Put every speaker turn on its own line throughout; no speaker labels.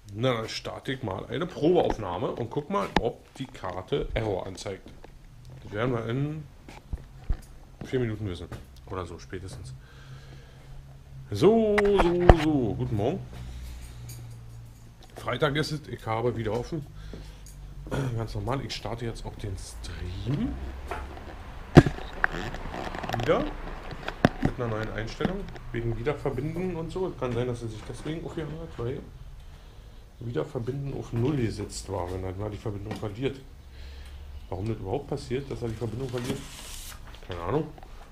Na, dann starte ich mal eine Probeaufnahme und guck mal, ob die Karte Error anzeigt. Das werden wir in 4 Minuten wissen. Oder so, spätestens. So. Guten Morgen. Freitag ist es. Ich habe wieder offen. Ganz normal. Ich starte jetzt auch den Stream. Wieder. Mit einer neuen Einstellung. Wegen Wiederverbinden und so. Kann sein, dass er sich deswegen aufgehört hat, weil Wiederverbinden auf 0 gesetzt war, wenn er mal die Verbindung verliert. Warum das überhaupt passiert, dass er die Verbindung verliert? Keine Ahnung.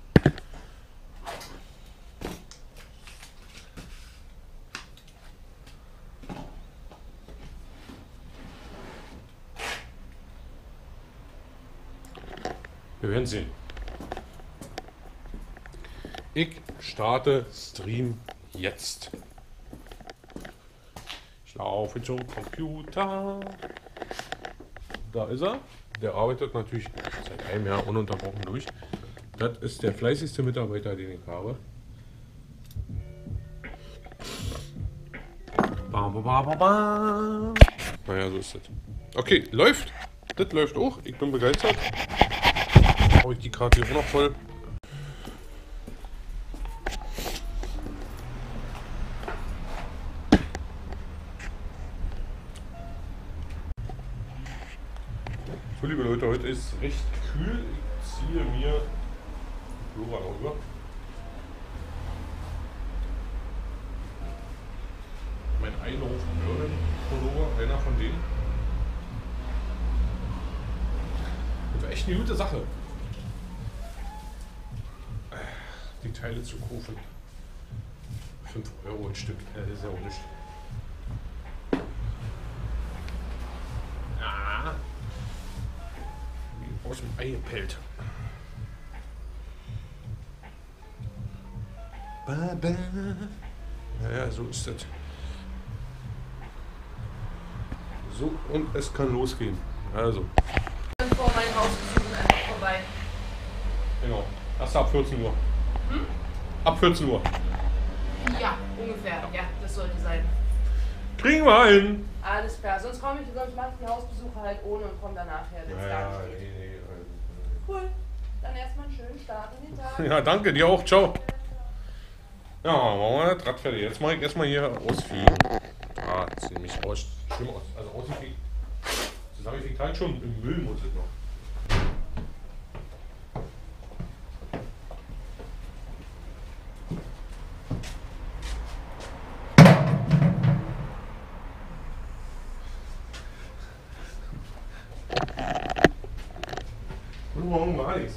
Wir werden sehen. Ich starte Stream jetzt. Ich laufe zum Computer. Da ist er. Der arbeitet natürlich seit einem Jahr ununterbrochen durch. Das ist der fleißigste Mitarbeiter, den ich habe. Naja, so ist das. Okay, läuft. Das läuft auch. Ich bin begeistert. Habe ich die Karte hier auch noch voll. So, liebe Leute, heute ist recht kühl. Ich ziehe mir die Pullover noch über. Mein Einruf-Birnen-Pullover, einer von denen. Das war echt eine gute Sache. Die Teile zu kaufen. 5 Euro ein Stück, das ist ja auch nicht. Ah. Wie aus dem Ei gepellt. Naja, so ist das. So, und es kann losgehen. Also.
Vor meinem Haus besuchen einfach vorbei.
Genau. Erst ab 14 Uhr. Ab 14 Uhr.
Ja, ungefähr. Ja, das sollte sein.
Kriegen wir hin.
Alles klar. Sonst mache ich die Hausbesuche halt ohne und komme danach her, wenn es gar nicht geht.
Nee.
Cool. Dann erstmal einen schönen Start in den Tag.
Ja, danke, dir auch. Ciao. Ja, machen wir das Rad fertig. Jetzt mache ich erstmal hier ausfegen. Ah, das sieht nämlich aus. Schlimm aus. Also ausgefegt. Zusammengefegt halt schon. Im Müll muss es noch. Guten Morgen, Marlies.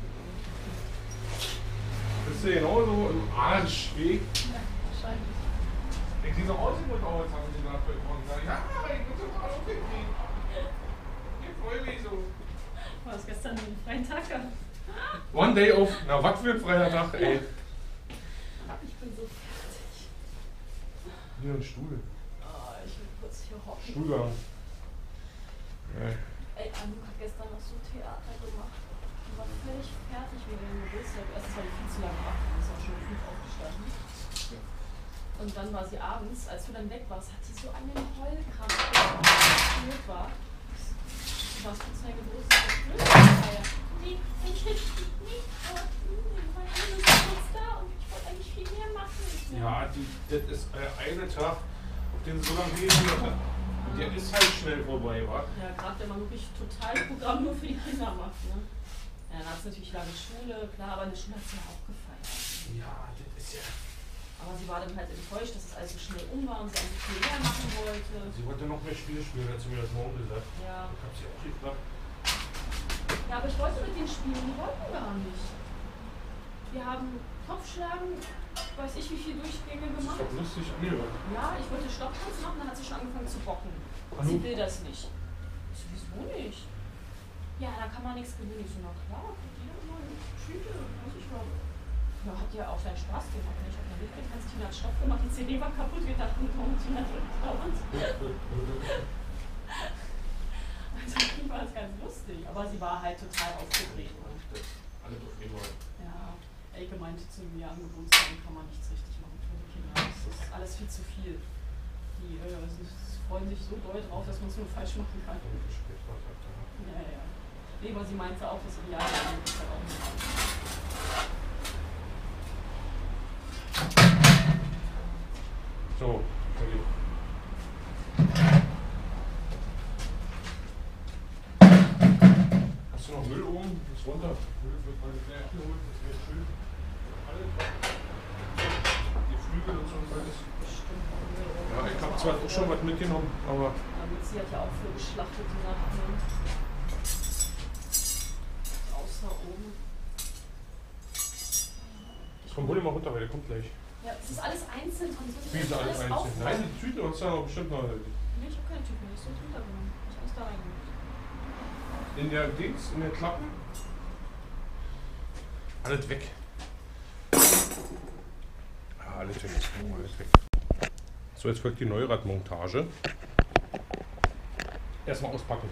Bist du genauso im Arschweg?
Ja, wahrscheinlich.
Ich sehe so aus wie mit aus, haben sie gesagt heute Morgen. Ja, ich muss doch mal aufgekriegt. Ich freue mich so.
Du hast gestern einen freien Tag gehabt.
One day off. Na, was für ein freier Tag, ey.
Ich bin so fertig.
Hier ein Stuhl.
Oh, ich will kurz hier hocken.
Stuhlgang. Ja.
Ey, Anouk hat gestern noch so Theater gemacht. Die war völlig fertig mit dem Geburtstag. Erstens war die viel zu lange wach. Die ist auch schon um 5 aufgestanden. Und dann war sie abends, als du dann weg warst, hat sie so einen Heulkrampf, der gespürt war. Du warst kurz dein Geburtstag gefeiert. Nee, ich will nicht, aber mein Kind ist kurz da und ich wollte eigentlich viel mehr machen.
Ja, das ist eine Tag, auf den so lange gehen wird. Der ist halt schnell vorbei, wa?
Ja, gerade wenn man wirklich total Programm nur für die Kinder macht. Ne? Ja, dann hat es natürlich lange Schule, klar, aber in der Schule hat sie ja auch gefeiert.
Ja, das ist ja.
Aber sie war dann halt enttäuscht, dass es alles so schnell um war und sie eigentlich viel mehr machen wollte.
Sie wollte noch mehr Spiele spielen, hat sie mir das morgen gesagt.
Ja.
Ich hab sie auch gefragt.
Ja, aber ich wollte mit denen spielen, die wollten gar nicht. Wir haben Kopfschlagen, weiß ich wie viele Durchgänge
Das ist
gemacht.
doch lustig angehört.
Ja, ich wollte Stopptanz machen, dann hat sie schon angefangen zu bocken.
Hallo?
Sie will das nicht. Ich so, wieso nicht? Ja, da kann man nichts gewinnen. Ich so, na klar, jeder mal eine Tüte, weiß ich was. Ja, hat ja auch seinen Spaß gemacht. Ich habe dann mitgetanzt, Tina hat Stopp gemacht, die CD war kaputt, wir dachten, oh, Tina drückt dauernd. Also irgendwie war es ganz lustig, aber sie war halt total aufgedreht.
Alle auf einmal.
Ja, Elke meinte zu mir, am Geburtstag kann man nichts richtig machen für die Kinder. Das ist alles viel zu viel. Die freuen sich so doll drauf, dass man es nur falsch machen kann. Ja, ja. Nee, aber sie meinte auch, das Ideal ist halt auch nicht.
So, fertig. Hast du noch Müll oben? Ist runter. Müll wird mal gleich abgeholt, das wäre schön. Alles. Die Flügel und so und alles. Ja, ich habe zwar auch schon was mitgenommen, aber.
Aber sie hat ja auch für geschlachtete Nacht, ne? Außer oben.
Komm, hol den mal runter, weil der kommt gleich.
Ja, es ist alles einzeln drin.
Wie ist alles einzeln?
aufmachen.
Nein, die Tüten uns da bestimmt noch.
Nee, ich hab keine Tüten, das ist so drunter genommen. Ich hab alles da reingemacht.
In der Dings, in der Klappen. Alles weg. Ja, alles weg. Alles weg. So, jetzt folgt die Neuradmontage. Erstmal auspacken.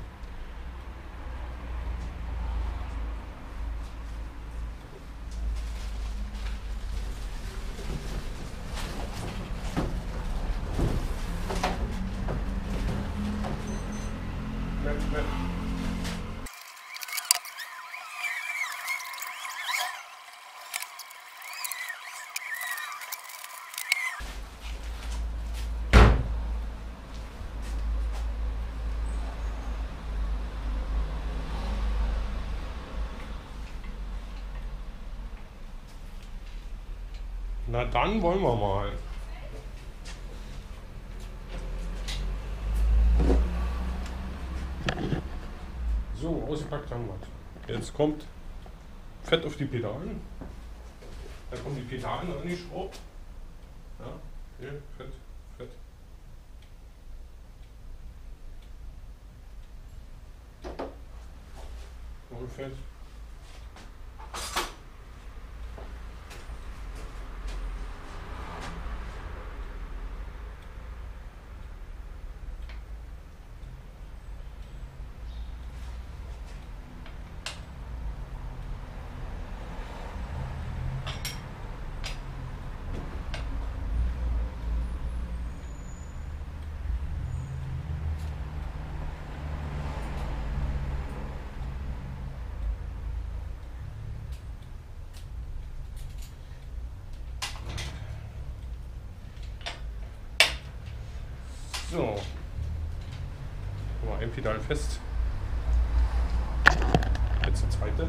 Na dann wollen wir mal. So, ausgepackt haben wir es. Jetzt kommt Fett auf die Pedalen. Da kommen die Pedalen angeschraubt. Ja, hier, Fett, Fett. Und Fett. So, mal ein Pedal fest. Jetzt der zweite.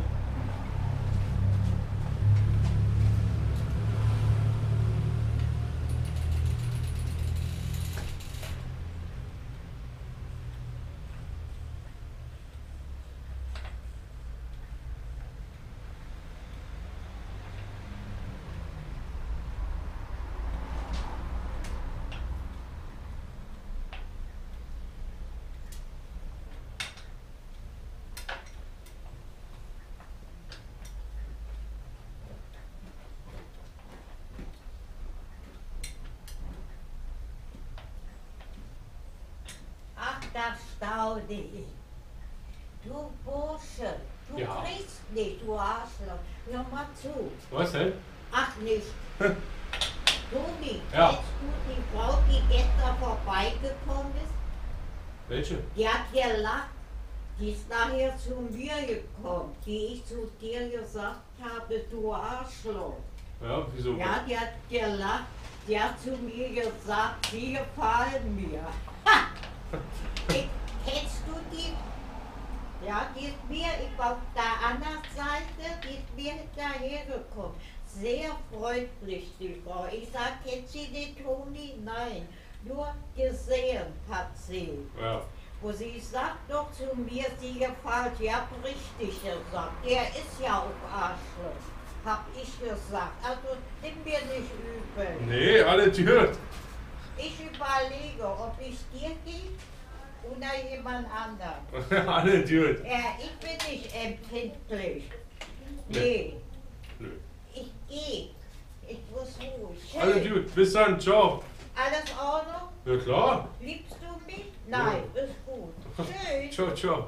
Das staune ich. Du Bursche, du
Ja.
kriegst nicht, du Arschloch. Hör mal zu.
Was denn?
Ach nicht. Tobi,
Ja.
kennst du die Frau, die gestern vorbeigekommen ist?
Welche?
Die hat gelacht. Die ist nachher zu mir gekommen, die ich zu dir gesagt habe, du Arschloch.
Ja, wieso?
Ja, die hat gelacht. Die hat zu mir gesagt, die gefallen mir. Ha! Kennst du die? Ja, die ist mir, ich war auf der anderen Seite, die ist mir hinterhergekommen. Sehr freundlich, die Frau. Ich sag, kennt sie den Toni? Nein, nur gesehen hat sie.
Ja.
Wo sie sagt doch zu mir, sie gefällt, die hat richtig gesagt. Der ist ja auch Arschloch, hab ich gesagt. Also nimm mir nicht übel.
Nee, alle Türen.
Ich überlege, ob ich dir gebe oder jemand anderen.
Alle Türen.
Ja, ich bin nicht empfindlich. Nee,
Nö.
ich gehe. Ich muss ruhig.
Alle
Schön.
Türen. Bis dann. Ciao.
Alles in Ordnung?
Ja klar.
Liebst du mich? Nein, ist gut. Schön.
Ciao, ciao.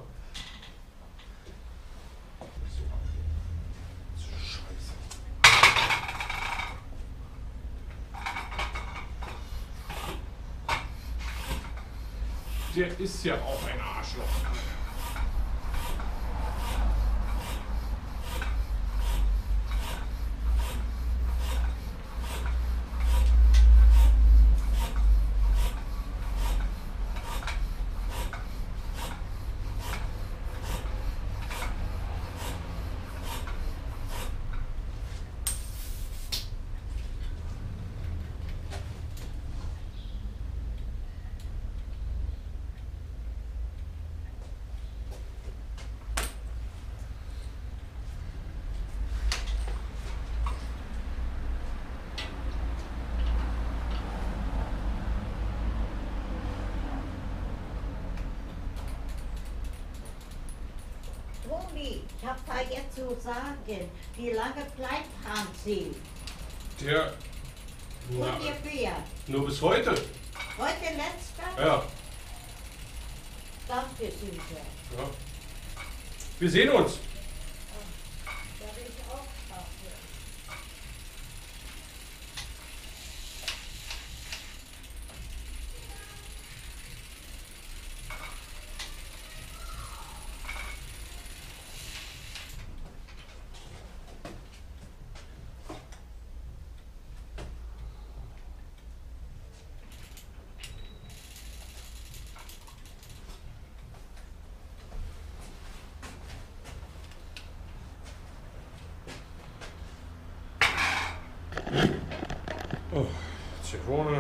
Der ist ja auch ein Arschloch.
Toni, ich habe vergessen zu sagen, wie lange bleibt Hansi?
Der. Na,
Ungefähr.
nur bis heute.
Heute letzter?
Ja.
Danke, Süße.
Ja. Wir sehen uns.
Da will ich auch dafür.
Oh, Zitrone.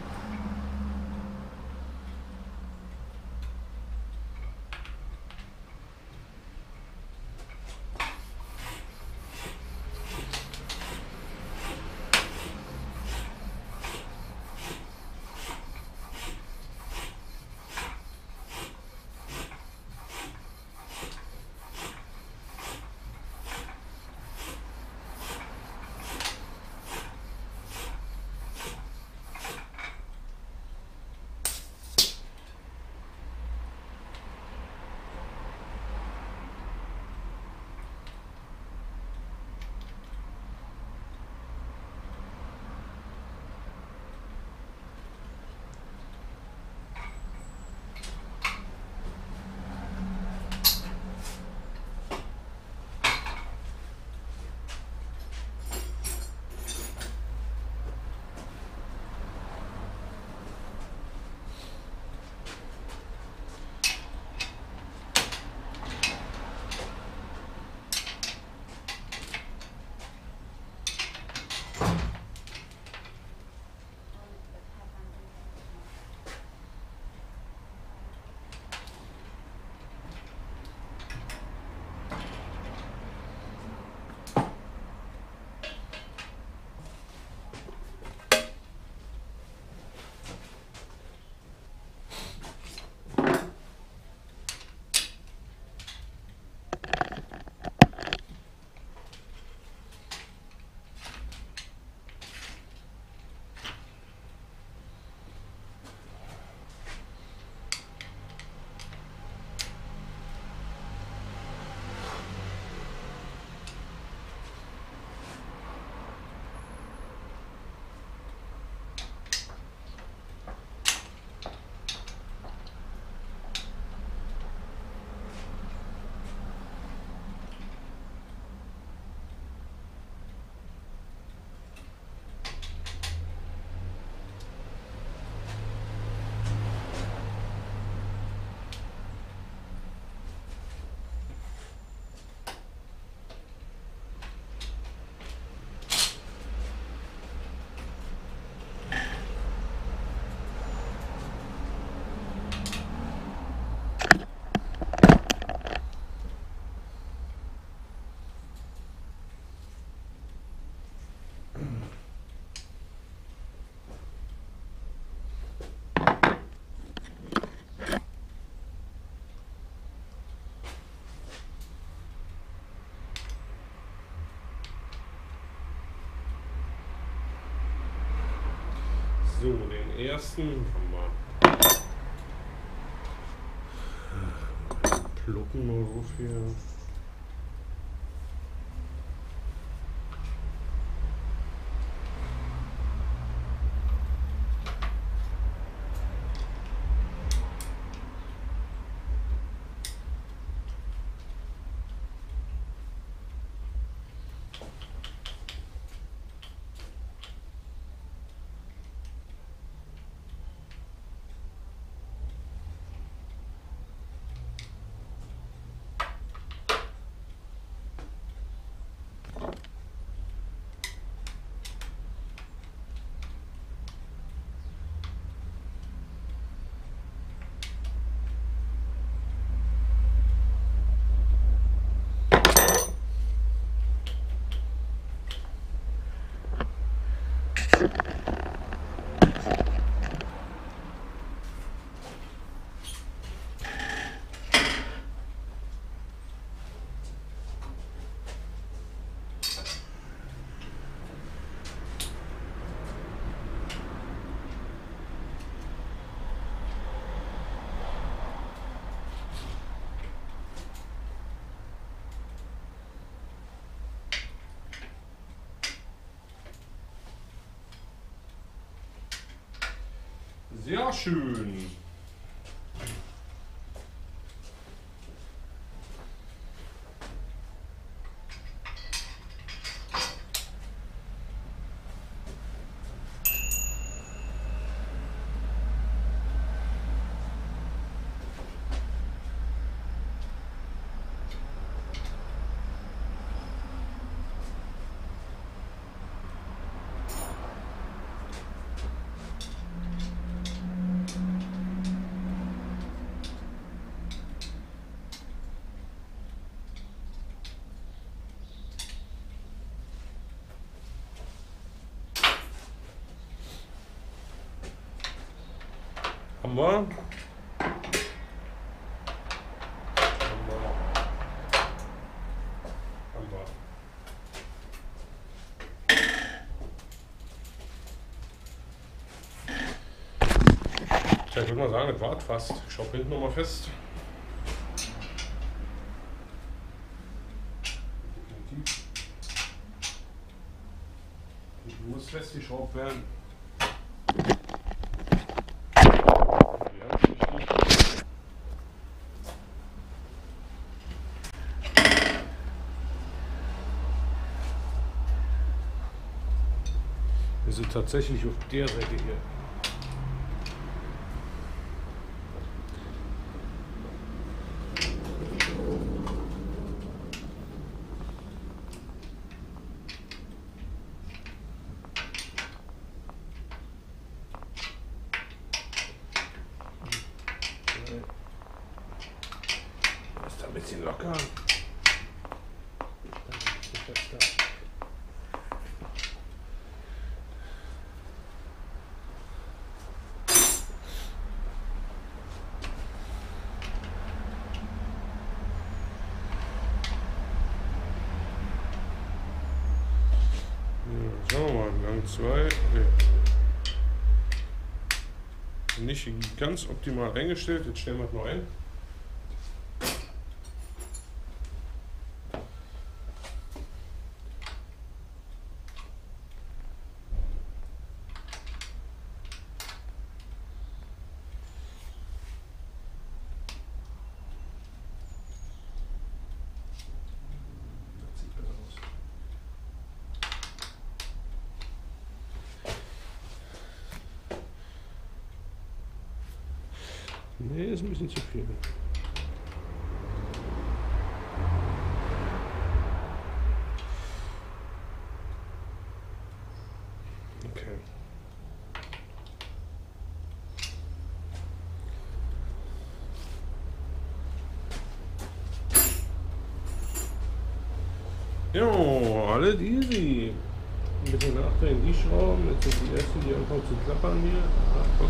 So, den ersten haben wir. Plucken mal auf hier. Sehr schön. Haben wir? Haben wir. Tja, ich würde mal sagen, das war fast. Ich schaue hinten nochmal fest. Die muss festgeschraubt werden. Wir sind tatsächlich auf der Seite hier. Ist da ein bisschen locker. Schauen wir mal, Gang 2. Nee. Nicht ganz optimal eingestellt, jetzt stellen wir es noch ein. Nee, ist ein bisschen zu viel. Okay. Jo, alles easy. Mit den Nachdrehen die Schrauben, jetzt sind die ersten, die anfangen zu klappern hier. Ah, guck.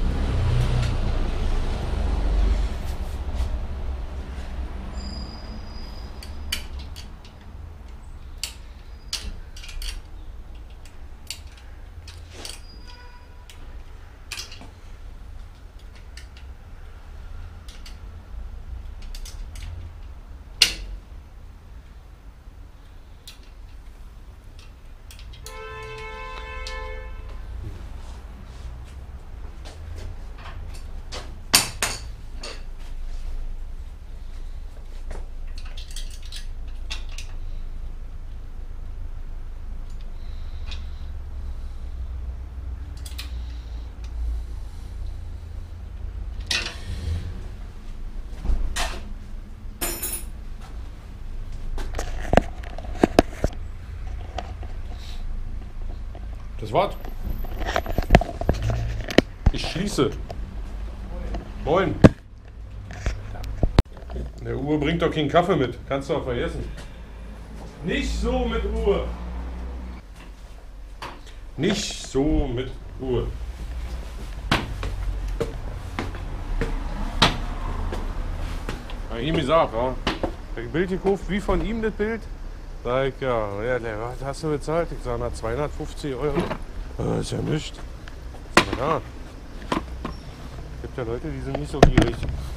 Das war's. Ich schließe. Moin. Der Uwe bringt doch keinen Kaffee mit. Kannst du auch vergessen. Nicht so mit Uwe. Nicht so mit Uwe. Hab ich ihm gesagt, ja. Der Bild gekauft, wie von ihm das Bild. Sag ich, ja, was hast du bezahlt? Ich sage, na 250 €. Das ist ja nichts. Ja. Gibt ja Leute, die sind nicht so gierig.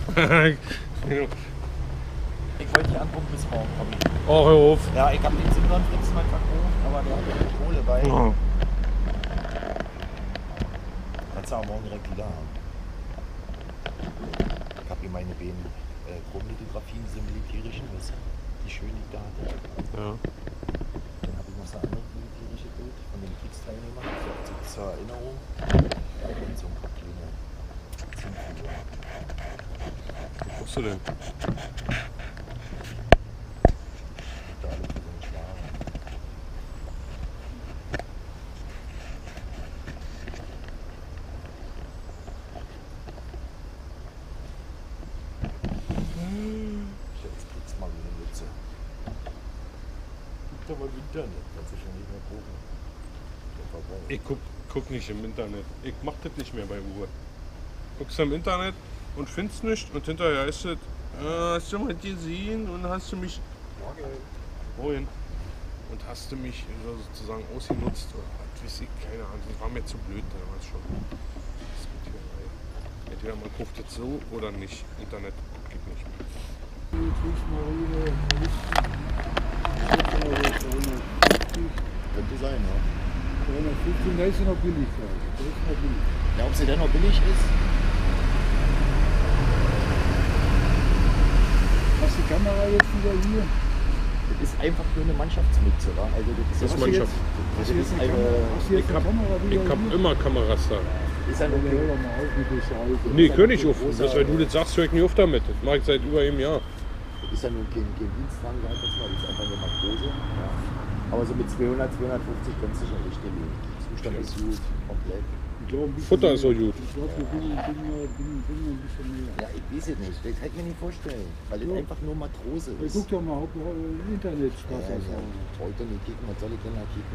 Ich wollte die angucken bis morgen kommen.
Oh, hör auf.
Ja, ich habe den Simson-Flex mal verkauft, aber der hat ja Kohle bei.
Oh.
Das
sie am Morgen direkt wieder haben. Ich habe hier meine beiden Chromlithografien, diese militärischen, weißt du, die schön die da hatte.
Ja.
Dann habe ich noch so ein anderes militärisches Bild von den Kriegsteilnehmern, zur Erinnerung. Und so ein paar kleine Zinnfiguren.
Was guckst du denn?
Da alle für so einen Schwager. Jetzt kriegst du mal wieder eine Mütze. Gibt aber im Internet, kannst du schon nicht mehr gucken.
Ich guck nicht im Internet. Ich mach das nicht mehr bei Uwe. Guckst im Internet und findest nicht und hinterher ist es, hast du mal gesehen und hast du mich. Wohin? Und hast du mich sozusagen ausgenutzt oder was weiß ich, keine Ahnung. Das war mir zu blöd damals schon. Das geht hier rein. Entweder man guckt jetzt so oder nicht. Internet geht nicht mehr.
Könnte sein, ja.
315, da ist sie noch billig. Da ist sie noch billig.
Ja, ob sie denn noch billig ist?
Hast du die Kamera jetzt wieder hier?
Das ist einfach nur eine Mannschaftsmütze, wa? Also das
Das ist
Hast du
Mannschaft.
das
Hast du jetzt
ist
eine Kamera, hast du jetzt
Ich
eine Kamera wieder
hab
hier?
immer Kameras da.
ist ja
Ja,
nur
hör doch mal auf mit der Scheiße.
Nee, König auf. Das, weil du das sagst, höre ich nie auf damit. Das mache ich seit über einem Jahr.
das ist ja nur kein Dienstwagen, sag ich jetzt mal, das ist einfach nur Matrose. Ja. Aber so mit 200, 250 kannst du schon richtig leben. Zustand ist gut, komplett.
Ich glaub, ein bisschen
Futter ist so
mehr.
gut.
Ich glaube, wir bringen ein bisschen mehr.
Ja, ich weiß es nicht, das kann ich mir nicht vorstellen, weil das
Ja.
einfach nur Matrose
Ja,
ist.
guck doch mal, ob im Internet
Ja,
Spaß
ja,
aushauen.
heute nicht kicken, was soll ich denn da kicken?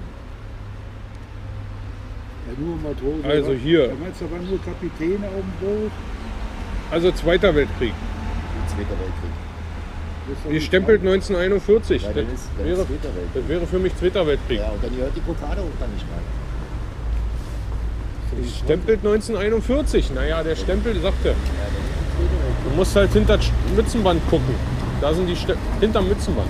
Ja, nur Matrose.
Also
was?
hier.
Da meinst du, da waren nur Kapitäne auf dem Boot?
Also Zweiter Weltkrieg.
Zweiter Weltkrieg.
Das ist doch
Die
nicht
stempelt
frei.
1941.
Ja, dann ist
wäre,
Zweiter Weltkrieg.
das wäre für mich Zweiter Weltkrieg.
Ja, und dann gehört die Blockade auch dann nicht rein.
Das ist doch
Die
nicht frei.
stempelt 1941. Naja, der Stempel sagte.
Ja, dann ist die Zweiter Weltkrieg.
Du musst halt hinter das Mützenband gucken. Da sind die hinterm Mützenband.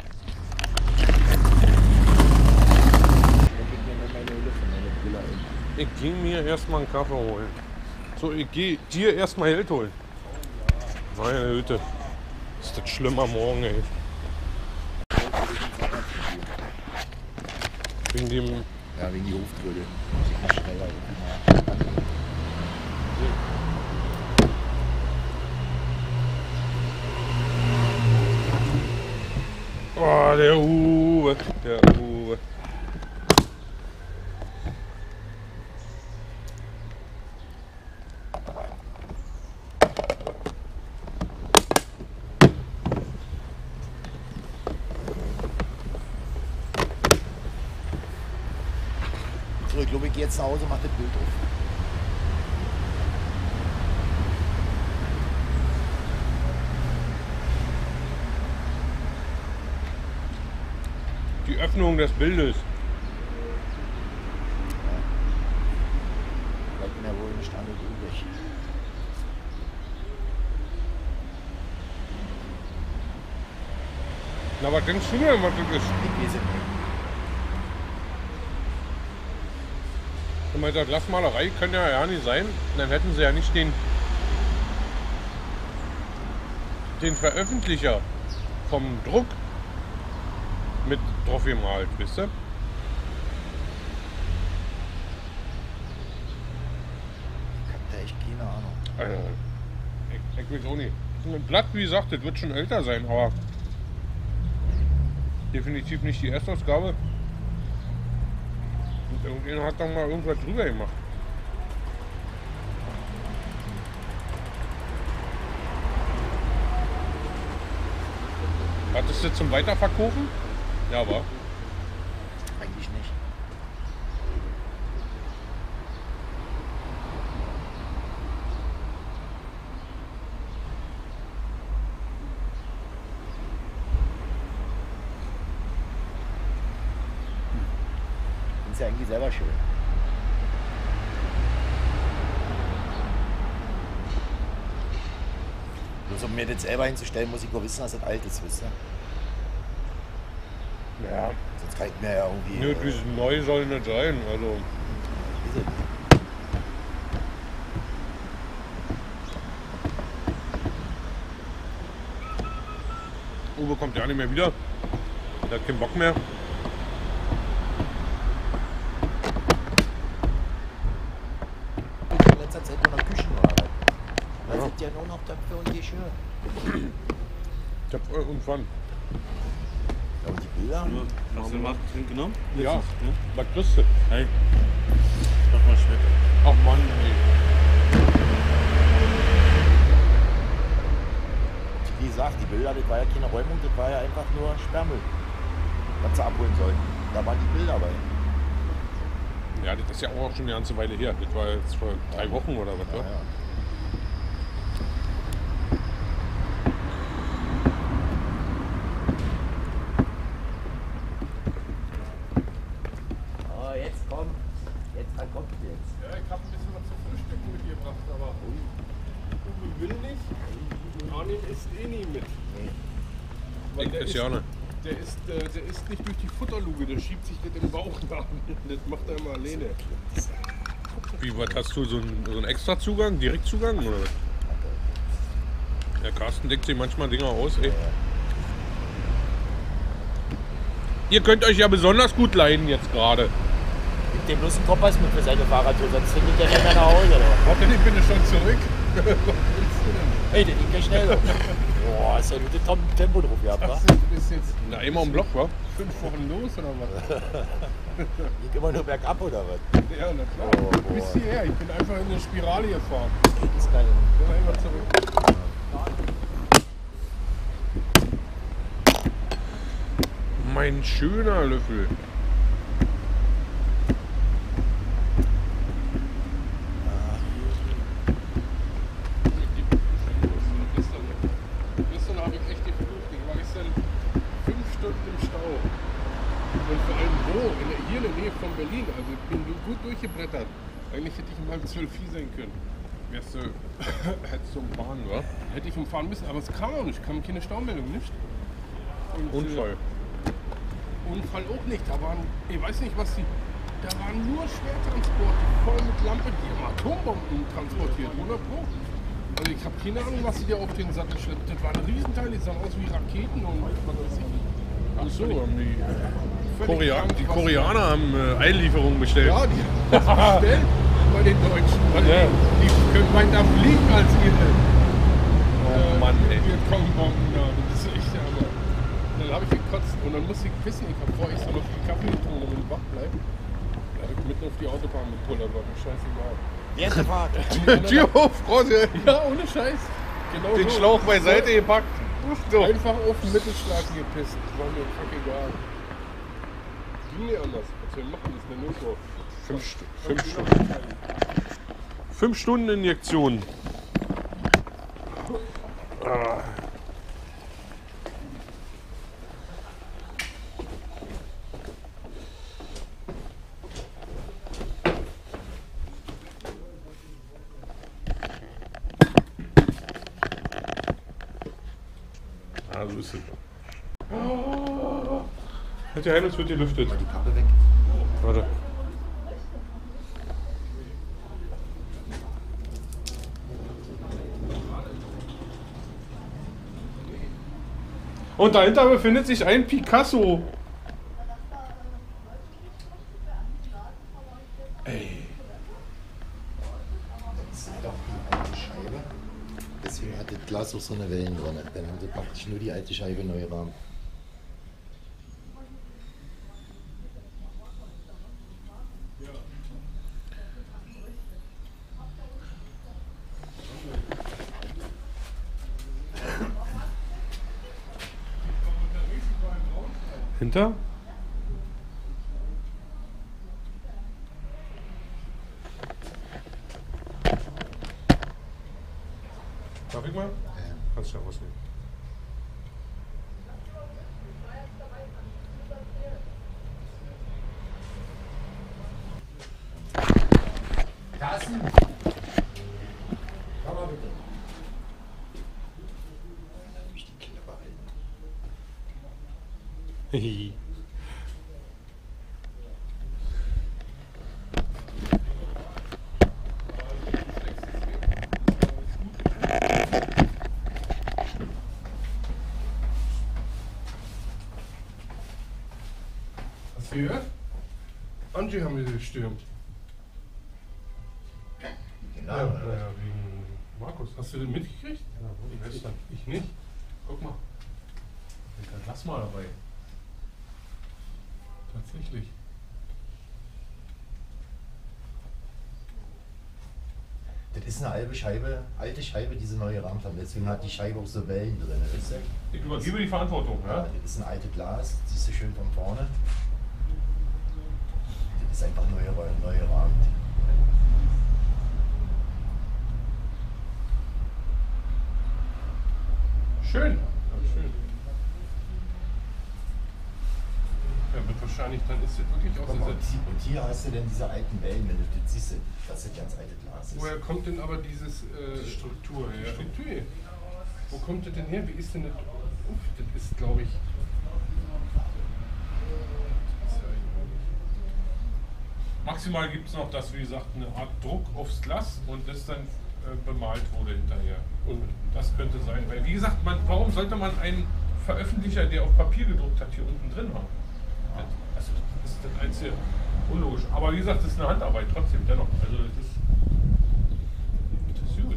Dann kriegt man nur meine Hülle von meiner Brille ein.
Ich ging mir erstmal einen Kaffee holen. So, ich gehe dir erstmal Geld holen. Meine Güte. Ist das schlimm am Morgen, ey. Wegen dem.
Ja, wegen die Hoftröde. Ich muss schneller.
Oh, der Uwe. Der Uwe.
So, ich glaube, ich gehe jetzt nach Hause und mache das Bild auf.
Die Öffnung des Bildes.
Bleibt mir wohl nicht anderes übrig.
Na, was denkst du denn, was das ist?
Ich weiß es nicht.
Ich meine, Glasmalerei kann ja nicht sein. Dann hätten sie ja nicht den Veröffentlicher vom Druck mit drauf gemalt, wisst ihr?
Ich hab da echt keine Ahnung.
Also, ich weiß auch nicht. Ein Blatt, wie gesagt, das wird schon älter sein, aber definitiv nicht die Erstausgabe. Und irgendjemand hat doch mal irgendwas drüber gemacht. Hattest du zum Weiterverkaufen? Ja, aber.
Eigentlich nicht. Ist ja eigentlich selber schön. Bloß um mir das selber hinzustellen, muss ich nur wissen, dass das alt ist, wisst ihr?
Ja.
Sonst kann ich mir ja irgendwie.
Nö, dieses neu soll nicht sein. Also,
Ist es.
Uwe kommt ja nicht mehr wieder. Der hat keinen Bock mehr.
In letzter Zeit nur noch Küchenware. Da sind ja nur noch Töpfe und Geschirr.
Töpfe und Pfannen.
Ja, und die Bilder?
Hast du den Marktgetränk genommen?
Ja, was kriegst du?
Hey. Mach mal schmecken.
Ach Mann, ey.
Wie gesagt, die Bilder, das war ja keine Räumung, das war ja einfach nur Sperrmüll, was sie abholen sollten. Da waren die Bilder bei.
Ja, das ist ja auch schon eine ganze Weile her. Das war jetzt vor 3 Wochen oder was,
Ja,
wa?
ja. Oh, jetzt komm. Jetzt, wann kommt jetzt?
Ja, ich habe ein bisschen was zum Frühstücken mitgebracht, aber Uwe will nicht und Arnim isst eh nie mit. Weil
Ich esse ja nicht.
der isst nicht durch die Futterluke, der schiebt sich das im Bauch nach. Das macht er immer alleine.
Wie, was hast du, so einen extra Zugang, Direktzugang oder was? Der Carsten deckt sich manchmal Dinger aus, ey. Ihr könnt euch ja besonders gut leiden jetzt gerade.
Gib dem bloß einen Kompass mit für seine Fahrradtour, sonst findet der nicht mehr nach Hause. Oder?
Warte, ich bin schon zurück. Was willst du denn?
Hey, der geht ja schneller. Boah, ist ja gutes Tempo drauf gehabt, wa?
Ach, du bist jetzt
Na, immer im Block, wa?
5 Wochen los oder was?
Geht immer nur bergab oder was?
Ja, na klar.
Oh,
Du bist
boah.
hierher, ich bin einfach in eine Spirale gefahren.
Das ist geil.
Ich bin einfach zurück.
Mein schöner Löffel.
Gestern habe ich echt geflucht. Ich war gestern 5 Stunden im Stau. Und vor allem hier in der Nähe von Berlin. Also ich bin gut durchgebrettert. Eigentlich hätte ich um halb 12 hier sein können.
Hättest du umfahren, wa?
Hätte ich umfahren müssen, aber es kam auch nicht. Kam keine Staumeldung, nicht? Und,
Unfall.
Unfall auch nicht. Da waren, ich weiß nicht was die. Da waren nur Schwertransporte voll mit Lampe, die haben Atombomben transportiert, 100 Pro. Also ich habe keine Ahnung, was sie da auf den Sattel schleppt. Das waren Riesenteile, die sahen aus wie Raketen und was weiß ich.
Ach so, haben die
Völlig krank,
die
was-
Koreaner haben Einlieferungen bestellt.
Ja, die haben das bestellt bei den Deutschen. Weil
Ja.
die können weiter fliegen als ihre
Mann, ey.
Vietcong-Bomben da. Das ist echt aber. Dann habe ich gekotzt und dann musste ich pissen. Ich habe vorher extra noch viel Kaffee getrunken, damit ich wach bleibe. Da habe ich mitten auf die Autobahn gepullert, war mir scheißegal.
Wer ist der Fahrt?
Tür auf, Freunde.
Ja, ohne Scheiß. Genau
Den
so.
Schlauch beiseite gepackt. So.
Einfach auf den Mittelschlag gepisst. Das war mir egal. Ging nicht anders. Was wir machen, ist eine Notdurf.
5 Stunden. 5 Stunden Injektion. Ah. Ah, so ist es. Halt die Heilung, es wird gelüftet.
Die Kappe weg.
Warte. Und dahinter befindet sich ein Picasso. Ey.
Sei doch die alte Scheibe. Deswegen hat das Glas auch so eine Wellen drin. Dann haben sie praktisch nur die alte Scheibe neu rahmen.
Hinter? Darf ich mal? Kannst du ja rausnehmen.
Carsten! Komm mal bitte. Durch die Klappe halten.
Hihi.
gehört? Angie haben wir gestürmt.
Genau.
Ja, wegen Markus.
Hast du den mitgekriegt?
Ja, gestern.
Ich nicht.
Guck mal. Lass mal dabei.
Tatsächlich.
Das ist eine alte Scheibe, diese neue Rahmenklappe. Deswegen hat die Scheibe auch so Wellen drin. Weißt du?
Ich übergebe die Verantwortung,
Ja,
ja?
das ist ein altes Glas, siehst du schön von vorne. Das ist einfach neue Rahmen.
Schön.
Ja, schön. Ja, wird wahrscheinlich, dann ist das wirklich
Guck mal,
ausgesetzt.
und hier hast du denn diese alten Wellen, wenn du das siehst, dass das ganz alte Glas ist.
Woher kommt denn aber dieses
Die Struktur,
die
ja.
Struktur hier? Wo kommt das denn her? Wie ist denn das? Uff, das ist, glaube ich.
Maximal gibt es noch, dass, wie gesagt, eine Art Druck aufs Glas und das dann bemalt wurde hinterher. Und das könnte sein, weil, wie gesagt, warum sollte man einen Veröffentlicher, der auf Papier gedruckt hat, hier unten drin haben? Also, das ist das einzige unlogisch. Aber wie gesagt, das ist eine Handarbeit trotzdem, dennoch. Also, das ist gut.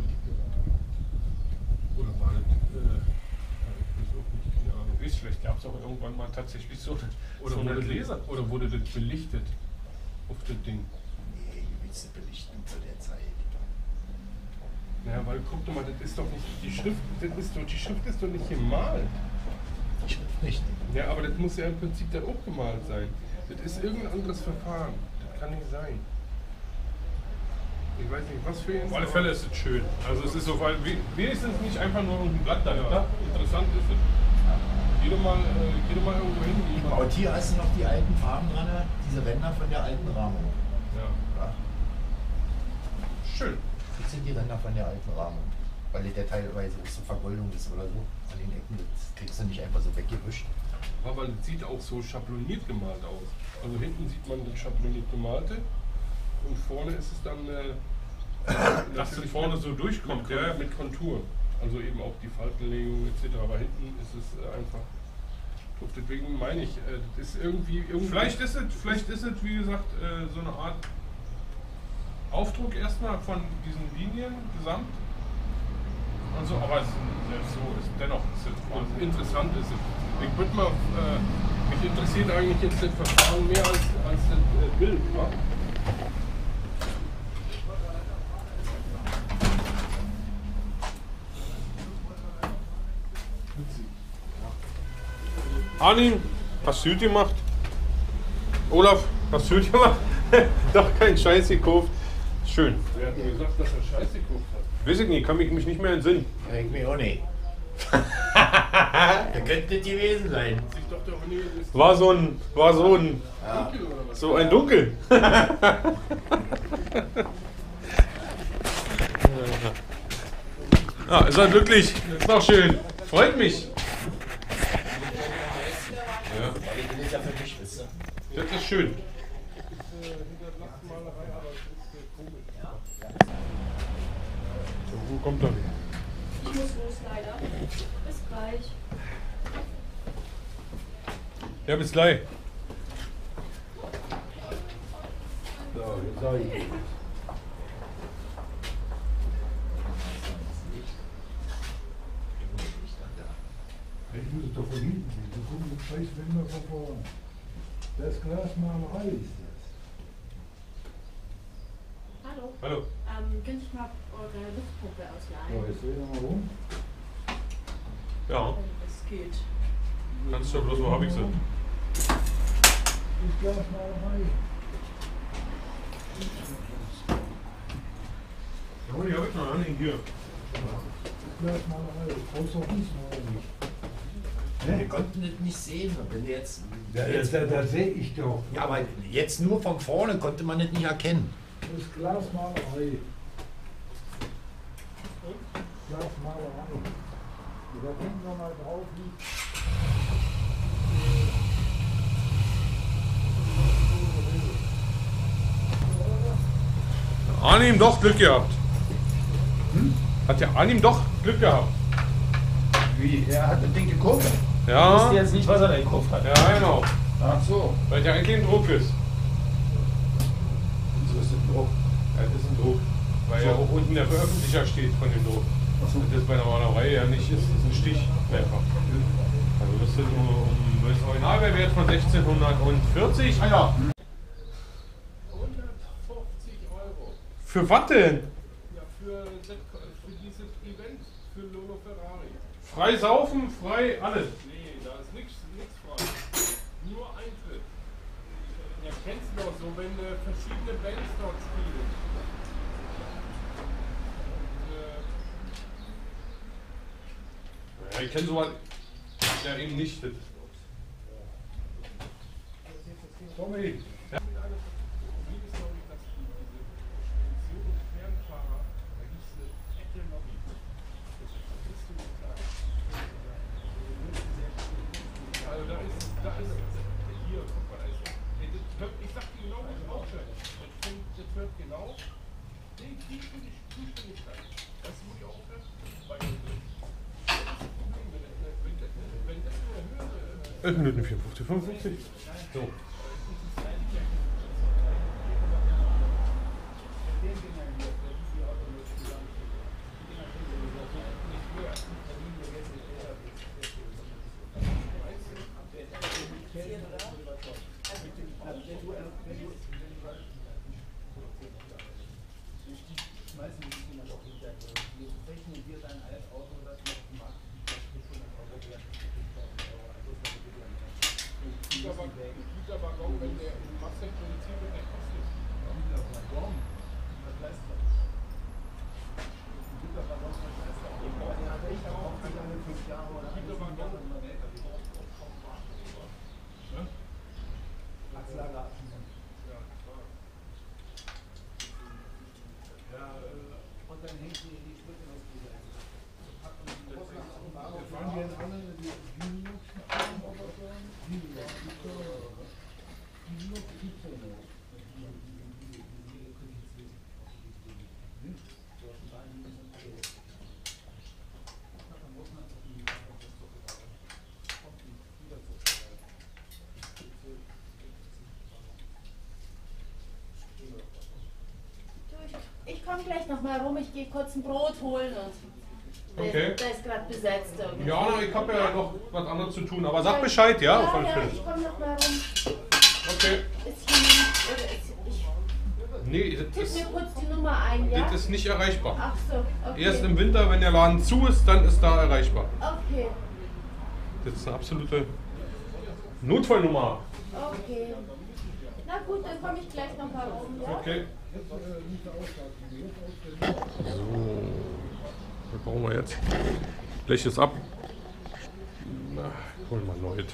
Oder war das? Ich weiß auch nicht, keine Ahnung.
Ist vielleicht gab es auch irgendwann mal tatsächlich so
Oder,
so eine
wurde
Gläser.
das, oder wurde das belichtet auf das Ding?
Nee, wie willst du belichten zu der Zeit?
Naja, weil guck doch mal, das ist doch nicht. Die Schrift ist doch nicht gemalt.
Die Schrift nicht.
Ja, aber das muss ja im Prinzip dann auch gemalt sein. Das ist irgendein anderes Verfahren. Das kann nicht sein. Ich weiß nicht, was für ein.
Auf alle Fälle ist es schön. Also es ist so, weil wenigstens nicht einfach nur ein Blatt dahinter.
Interessant ist es. Geh doch mal irgendwo hin.
Und hier hast du noch die alten Farben dran, diese Ränder von der alten Rahmung.
Ja.
Ja.
Schön.
Das sind die Ränder von der alten Rahmung. Weil der teilweise auch so Vergoldung ist oder so. An den Ecken, das kriegst du nicht einfach so weggewischt.
Aber das sieht auch so schabloniert gemalt aus. Also hinten sieht man das schabloniert gemalte und vorne ist es dann
Dass es vorne so durchkommt, ja.
mit Konturen. Also eben auch die Faltenlegung etc. Aber hinten ist es einfach. Deswegen meine ich, das ist irgendwie.
Vielleicht ist es, wie gesagt, so eine Art Aufdruck erstmal von diesen Linien gesamt. Und so, aber selbst so ist dennoch
Interessant ist es. Ich würde mal, mich interessiert eigentlich jetzt das Verfahren mehr als das Bild. Ja?
Arnim, hast du gut gemacht? Olaf, hast du gut gemacht? Doch kein Scheiß gekauft. Schön.
Wer hat mir gesagt, dass er Scheiße geguckt hat?
Weiß ich nicht, kann mich nicht mehr entsinnen.
Ja, ich mir auch nicht. Da könnte das gewesen sein.
Ich dachte auch nie, das
War so ein
Ja.
Dunkel oder was?
so ein Dunkel. Ja, ist er glücklich. Ist doch schön. Freut mich. Ja,
Weil ich bin jetzt ja für dich, wisst ihr?
das ist schön. So, wo kommt er wieder?
Ich muss los, leider. Bis gleich.
Ja, bis gleich.
So, jetzt sag ich. Ich muss es doch von hinten sehen. Du guckst gleich immer von vorne. Das Glasmalerei ist das.
Hallo.
Hallo.
Könnte ich mal eure Luftpumpe
So,
ausleihen?
jetzt dreh doch mal rum.
Ja,
Wenn es geht.
kannst du bloß, wo hab ich sie?
Das Glasmalerei.
Ja, die hab ich noch nicht hier.
Das Glasmalerei. Du brauchst doch diesmal nicht.
Wir konnten das nicht sehen. Wenn wir jetzt,
Das sehe ich doch.
ja, aber jetzt nur von vorne konnte man das nicht erkennen.
Das Glasmalerei. Glasmalerei. Da hinten noch mal drauf liegt.
Arnim doch Glück gehabt. Hat ja Arnim doch Glück gehabt.
Wie? Er hat das Ding gekauft.
Ja.
jetzt nicht, was er da gekauft hat.
Ja, genau.
Ach so.
Weil der eigentlich ein Druck ist.
Wieso ist das ein Druck?
Ja, das ist ein Druck. Weil ja auch unten der Veröffentlicher steht von dem Druck.
Ach so.
Das ist bei der Malerei ja nicht ist, das ist ein Stich einfach. Also das ist nur das Originalwert von 1640.
Ah ja.
150 Euro.
Für was denn?
Ja, für dieses Event für Lolo Ferrari.
Frei saufen, frei alles.
Nee, da ist nichts frei. Nur Eintritt. Ja, kennst du doch so, wenn verschiedene Bands dort spielen.
Ja, ich kenne sowas ja eben nicht.
Tommy.
Also da ist hier, guck mal, ich sag dir genau, was ich aufstelle. Das wird genau die Zuständigkeit. Das muss ich auch bei uns. Das ist das Problem, wenn das in der Höhe
11 Minuten 54, 55. So.
Dieser Waggon, wenn der in Masse produziert wird, der kostet.
Ich komme gleich nochmal rum, ich gehe kurz ein Brot holen und
Okay.
da ist gerade besetzt irgendwie.
Ja, na, ich habe ja noch was anderes zu tun. Aber sag Bescheid, ja? Auf alle
Ja,
Fälle.
ich komme nochmal rum.
Okay.
Ist hier, oder ist, ich
Nee, das
tipp
ist,
mir kurz die Nummer ein, ja?
das ist nicht erreichbar.
Ach so, okay.
Erst im Winter, wenn der Laden zu ist, dann ist da erreichbar.
Okay,
Das ist eine absolute Notfallnummer.
okay. Na gut, dann komme ich gleich nochmal rum, ja?
Okay. So, was brauchen wir jetzt? Blech ist ab. Na, holen wir neu.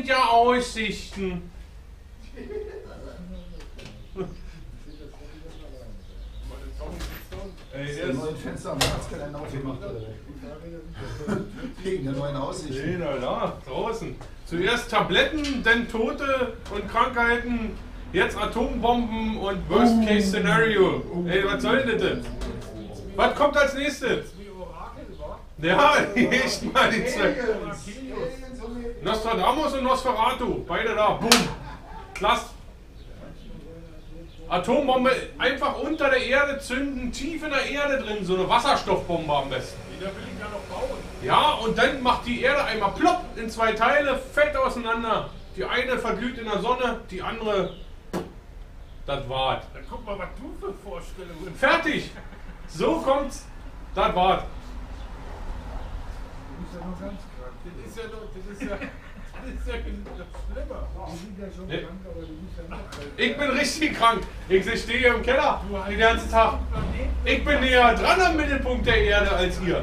sind ja Aussichten. Ey,
Der neue Fenster am Herzkalender aufgemacht. Wegen der neuen Aussicht.
Nee, na da, draußen. Zuerst Tabletten, dann Tote und Krankheiten, jetzt Atombomben und Worst-Case-Szenario. Ey, was soll denn das? Was kommt als nächstes? Ja, echt mal die zwei. Nostradamus und Nosferatu, beide da, boom. Klasse. Atombombe einfach unter der Erde zünden, tief in der Erde drin, so eine Wasserstoffbombe am besten.
Die will ich ja noch bauen.
Ja, und dann macht die Erde einmal plopp in zwei Teile, fett auseinander. Die eine verglüht in der Sonne, die andere, das war's.
Dann guck mal, was du für Vorstellungen.
Fertig! So kommt's, das war's.
Du bist ja noch ganz krank.
Das ist ja schlimmer.
Die sind ja schon
Nee.
krank, aber du bist ja noch krank.
Ich bin richtig krank. Ich stehe hier im Keller den ganzen Tag. Ich bin näher dran am Mittelpunkt der Erde als ihr.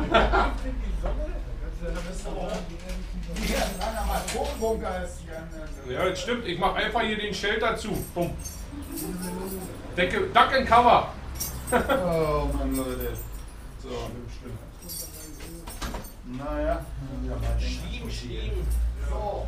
Hier dran am Atombunker ist die ganze.
Ja, das stimmt. Ich mache einfach hier den Shelter zu. Bumm. Duck and Cover.
Oh Mann, Leute. So. Naja.
Schieben.
So.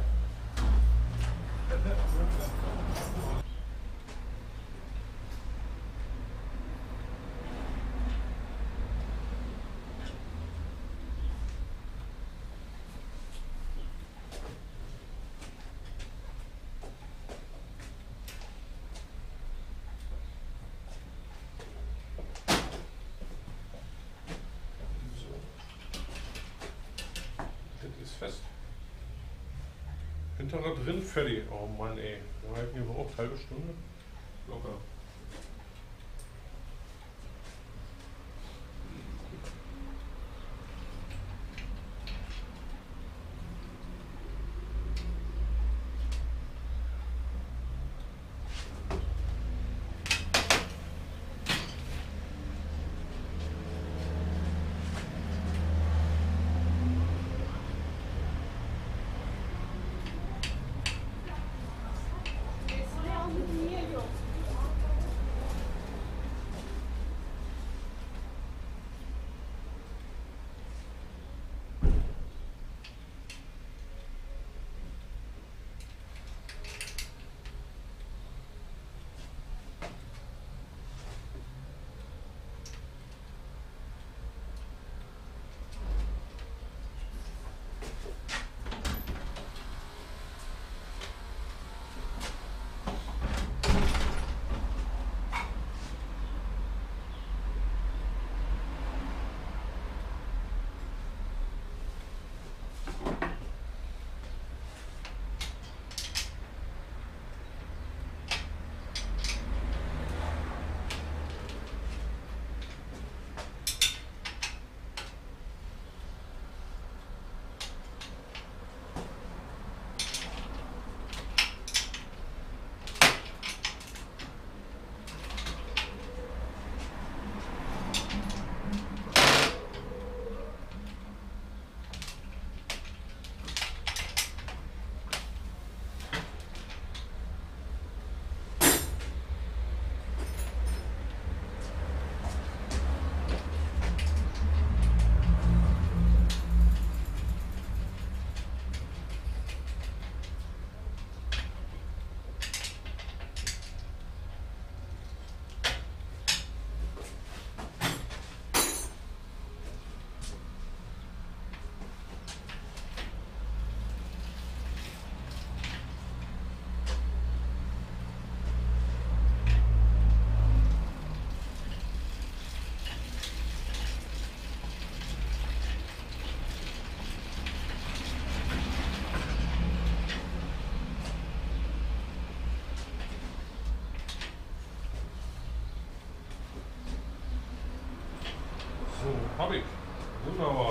Das ist fest. Hinterer drin, fertig. Oh Mann, ey. Wir halten hier überhaupt halbe Stunde. Locker. So, hab ich. Wunderbar.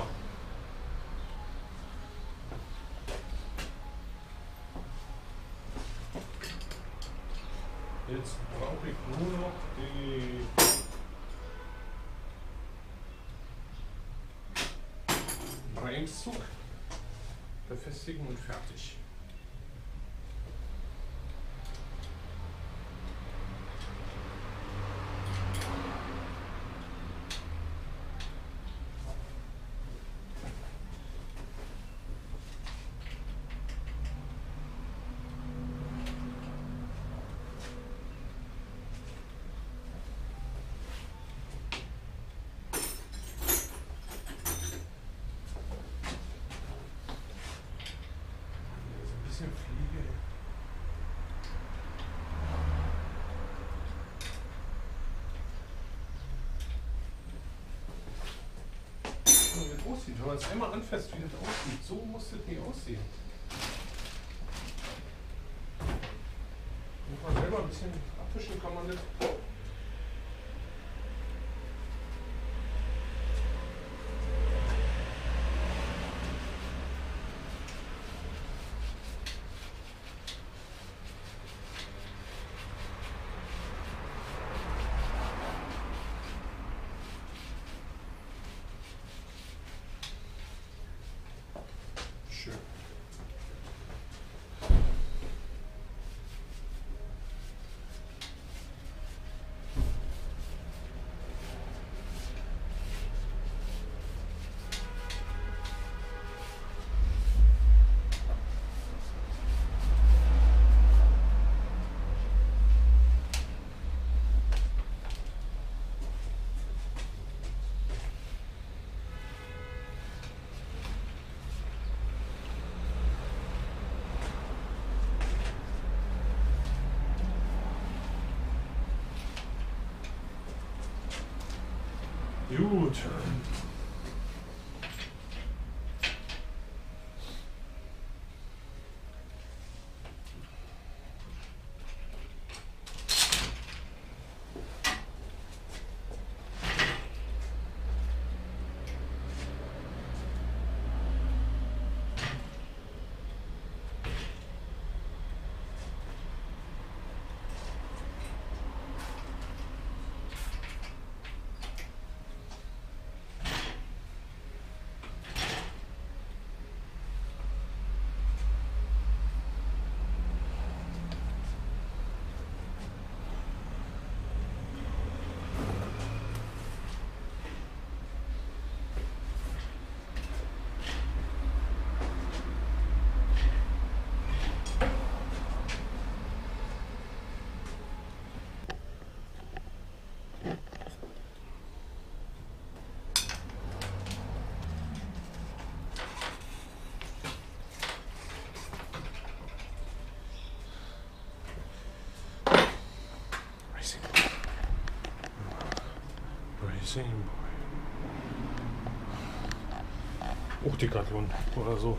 Jetzt brauche ich nur noch die Bremszug befestigen und fertig. bisschen Fliege. So, wie das aussieht. Wenn man es einmal anfasst, wie das aussieht, so muss das nicht aussehen. Wenn man selber ein bisschen abwischen kann man das. Schön. Gut. Racing Boy. Auch Decathlon oder so.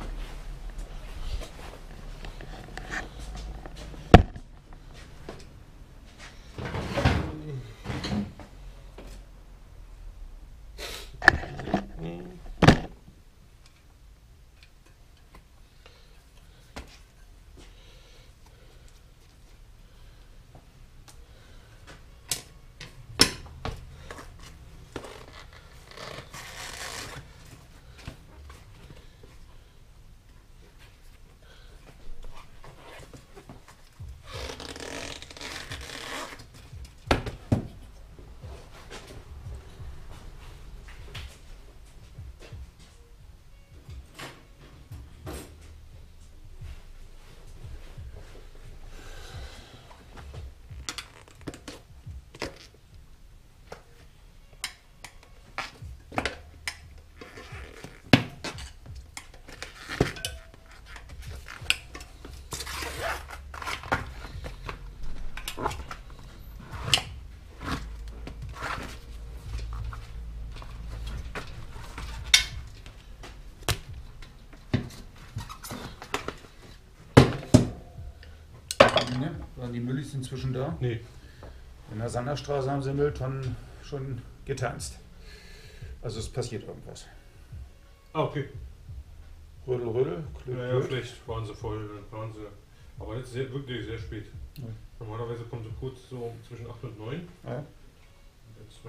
Waren die Müllis inzwischen da?
Nee.
In der Sanderstraße haben sie Mülltonnen schon getanzt. Also es passiert irgendwas.
Ah, okay.
Rödel, Rödel, Klöd,
Ja, vielleicht waren sie voll, dann waren sie. Aber jetzt wirklich sehr spät.
Ja.
Normalerweise kommen sie kurz so zwischen 8 und 9.
Ja.
Jetzt,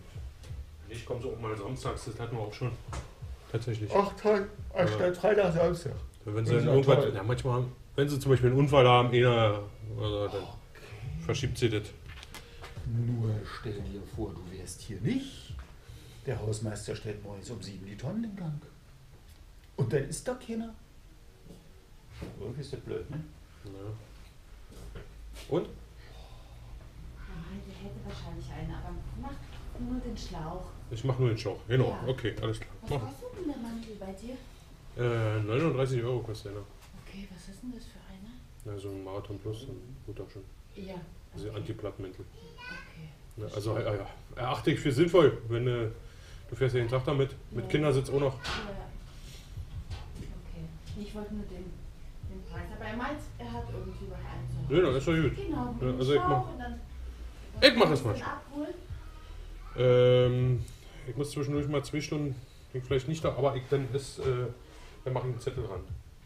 ich komme so auch mal samstags, das hatten wir auch schon. Tatsächlich.
8 Tage, anstatt Freitag, Samstag.
Wenn sie dann irgendwas, ja, manchmal, wenn sie zum Beispiel einen Unfall haben, dann verschiebt sie das.
Nur stell dir vor, du wärst hier nicht. Der Hausmeister stellt morgens um 7 die Tonnen in Gang. Und dann ist da keiner. Irgendwie ist das blöd, ne?
Ja. Und?
Der hätte wahrscheinlich einen, aber mach nur den Schlauch.
Ich mache nur den Schlauch, genau.
Ja.
Okay, alles klar.
Was kostet denn der Mantel bei dir?
39 € kostet der.
Okay. Okay, was ist denn das für einer?
Ja, so ein Marathon Plus, ein guter schon.
Ja.
Diese Anti-Plattmäntel.
Okay.
Ja, also erachte ich für sinnvoll, wenn du fährst ja den Tag damit. Mit Kindersitz auch noch.
Ja. Okay. Ich wollte nur den Preis. Aber er meint, er hat irgendwie noch einen zu Hause.
Ja, dann ist doch gut.
Genau.
Ja, also ich mach es mal. Ich muss zwischendurch mal 2 Stunden, bin vielleicht nicht da, aber dann mache ich einen Zettel ran.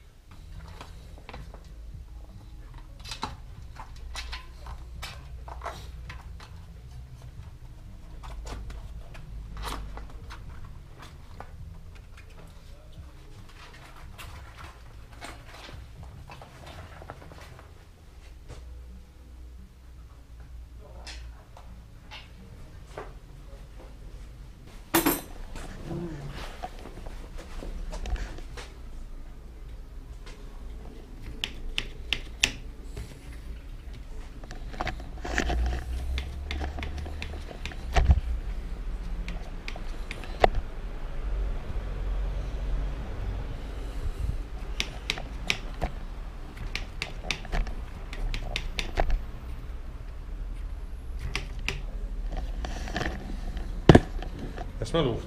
Erstmal Luft.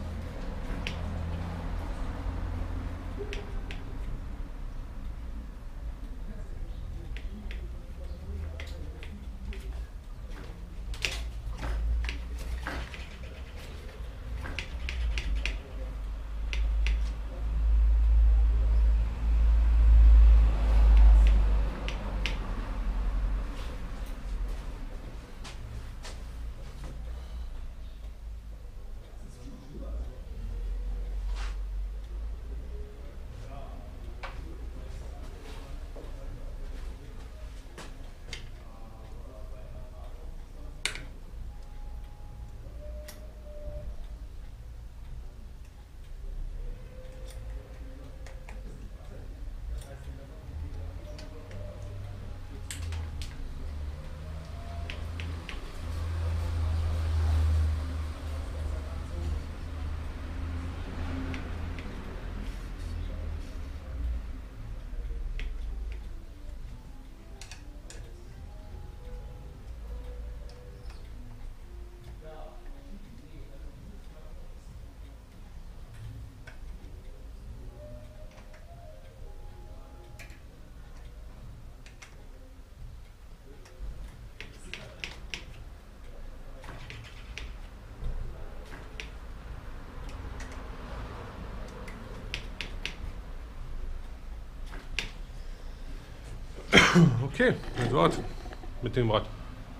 Okay, das war's mit dem Rad.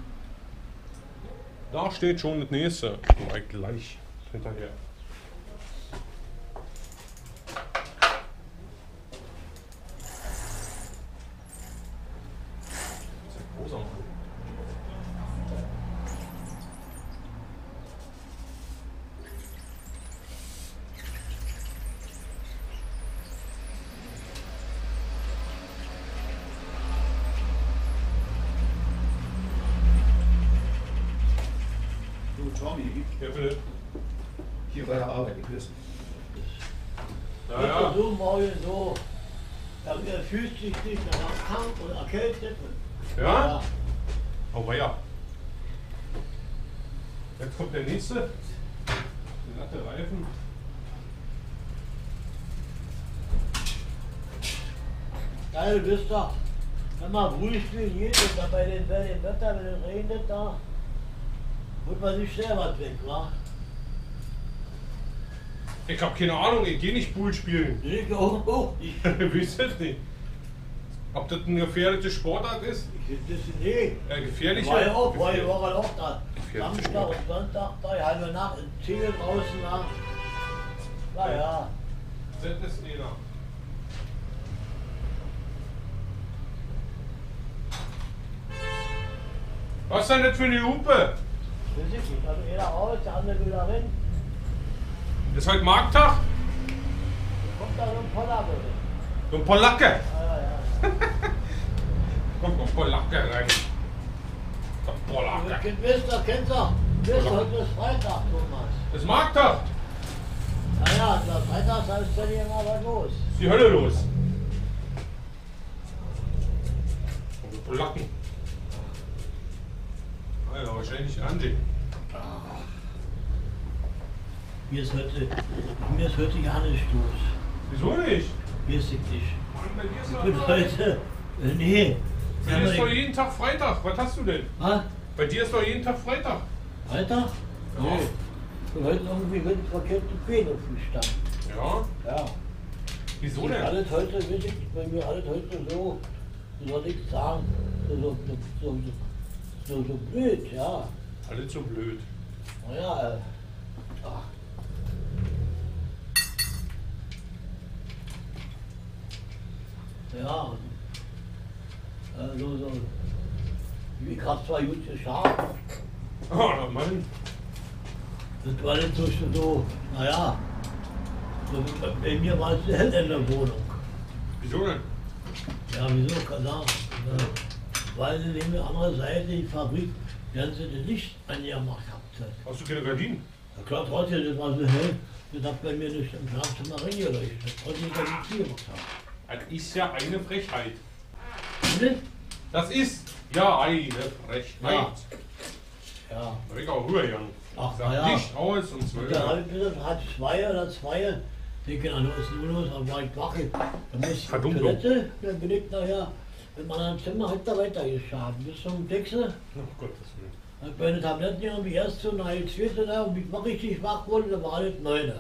Da steht schon das nächste. Gleich hinterher.
Tommy,
Ja, bitte.
hier bei der Arbeit, ich weiß.
Ja, ja.
So, Mario, so. Er fühlt sich nicht danach krank und erkältet.
Ja? Oh, ja. Jetzt kommt der nächste. Der glatte Reifen.
Geil, du bist doch. Wenn man ruhig spielen geht und dann bei dem Wetter, wenn es regnet, da wird man sich schnell was weg, wa?
Ich hab keine Ahnung, ich geh nicht Pool spielen.
Ich auch nicht.
Wisst ihr nicht? Ob das eine gefährliche Sportart ist?
Nee.
Gefährliche?
War ja auch, war ja auch da.
Gefährliche
Samstag
Sportart.
und Sonntag da, ja, halbe Nacht in Ziel draußen da. Naja.
Das ist einer. Was ist denn das für eine Hupe?
Weiß ich nicht. Also jeder raus, der andere will da rein.
Ist heute Markttag?
Kommt da so ein Polacke.
So ein Polacke.
Ja.
Kommt noch ein Polacke rein. Der
Du
Polacke.
kennst du, heute ist Freitag, Thomas.
Ist Markttag.
Naja, am Freitag ist dann immer was los.
Ist die Hölle los. Polacken. Ah ja, wahrscheinlich Angie.
Mir ist heute gar nicht los.
Wieso nicht?
Mir ist es nicht.
Mann, bei dir ist
Ich
doch
bin
immer-
heute. Nee.
Bei dir ist doch jeden Tag Freitag. Was hast du denn?
Was?
Bei dir ist doch jeden Tag Freitag.
Freitag?
Ja.
Nee. Ich bin heute irgendwie mit verkehrten Beinen aufgestanden.
Ja?
Ja.
Wieso
Ist
denn?
Alles heute, weiß ich, bei mir alles heute so, wie soll ich sagen, so blöd, ja.
Alles so blöd.
Naja, ach. Ja, so, ich hab zwar gut geschafft,
Oh, na Mann.
das war nicht so, naja, so, bei mir war es hell in der Wohnung.
Wieso denn?
Ja, wieso, kann sagen, weil sie neben der anderen Seite die Fabrik ganze Licht angemacht hat.
Hast du keine Gardinen?
Ja klar, trotzdem, das war so hell, das hat bei mir nicht im Schlafzimmer reingeleuchtet, trotzdem ich die Tür gemacht habe.
Das ist ja eine Frechheit.
Bitte?
Das ist ja eine Frechheit.
Ja. Ja.
Da bin ich auch rübergegangen.
Ach,
Sag
na ja.
Licht aus und 12.
Und dann habe ich bis halb zwei oder zwei, denke, na, was ist denn los? Dann war ich wach, dann muss ich auf
Verdunklung.
Toilette, dann bin ich nachher in meinem Zimmer halt da weitergeschaut, bis zum Wechsel.
Oh Gottes Willen.
Hab meine Tabletten genommen, die erste und die zweite da, und ich war richtig wach wurde, da war alles 9.
Ei.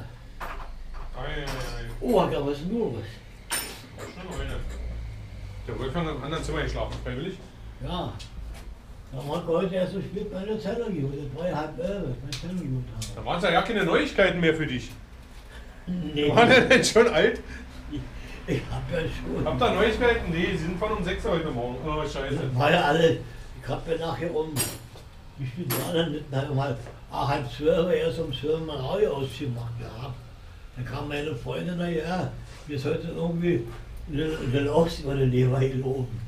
Oh, da was ist denn los?
War schon eine. Der Wolfgang hat im anderen Zimmer geschlafen, freiwillig.
Ja. Dann hat heute erst so spät meine Zelle geholt, das war ja 10:30, meine Zelle geholt habe.
Da waren es ja keine Neuigkeiten mehr für dich.
Nee.
Waren der denn schon alt?
Ich hab ja schon.
Habt ihr Neuigkeiten? Nee, die sind von um 6 Uhr heute Morgen. Oh, scheiße.
Das war ja alles. Ich hab ja nachher wie viel war denn nicht? Na, um halb 12, erst um 12 mein Radio ausgemacht gehabt. Da kam meine Freundin nachher, mir ist heute irgendwie eine Lochs über den Leber gelogen.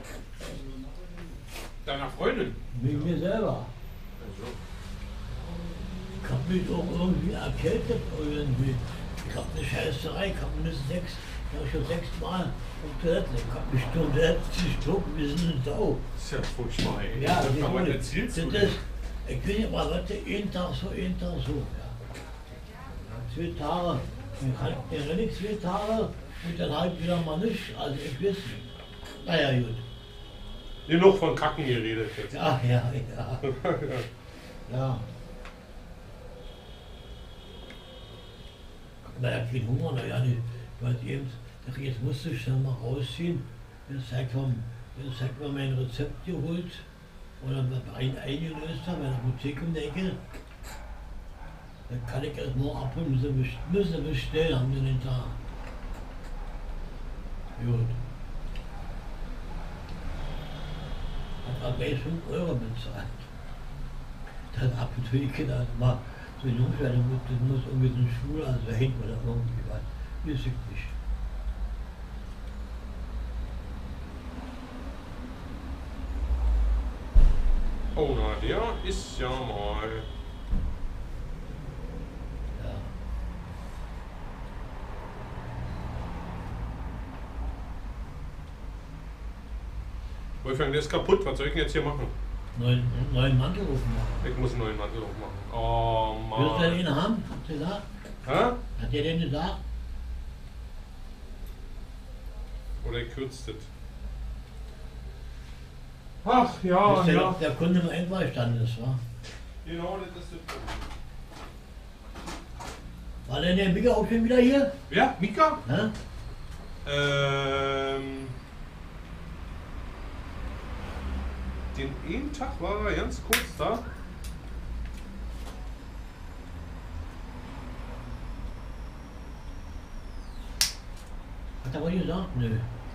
Deiner Freundin?
Wegen mir selber. Ich hab mich auch irgendwie erkältet irgendwie. Ich hab eine Scheißerei, ich hab mindestens schon 6 Mal auf Toilette. Ich hab mich gestochen, wir sind eine Sau.
Das ist ja furchtbar, ey.
Ja,
was erzählst du
das
denn?
ist, ich will ja mal Leute, jeden Tag so. Ja. 2 Tage, dann kann ich mir nicht 2 Tage und dann halt wieder mal nicht. Also ich weiß nicht. Naja, gut.
Genug von Kacken geredet jetzt.
Ja. Ja. Naja, kein Hunger, naja, nicht. Weil eben, jetzt musste ich dann mal rausziehen. Jetzt zeigt man mein Rezept geholt oder eingelöst habe, in der Apotheke um die Ecke. Dann kann ich erst noch abholen, müssen bestellen, haben sie den Tag. Gut. Hat aber jetzt 5 € bezahlt. Dann Apotheke, das war so jung, das muss irgendwie so eine Schule sein oder irgendwie was. Weiß ich nicht.
Oh, na, der ist ja mal.
Ja.
Wolfgang, der ist kaputt. Was soll ich denn jetzt hier machen?
Neuen Mantel rufen machen.
Ich muss einen neuen Mantel aufmachen. Oh,
Willst du
Mann.
den haben? Hat der gesagt?
Hä?
Hat der den gesagt?
Oder ich kürzt das. Ach, ja,
Bis der,
ja.
der Kunde mal einverstanden ist, wa?
Genau, das ist das Problem.
War denn der Mika auch schon wieder hier?
Ja, Mika?
Hä?
Den einen Tag war er ganz kurz da.
Hat er wohl gesagt? Nö.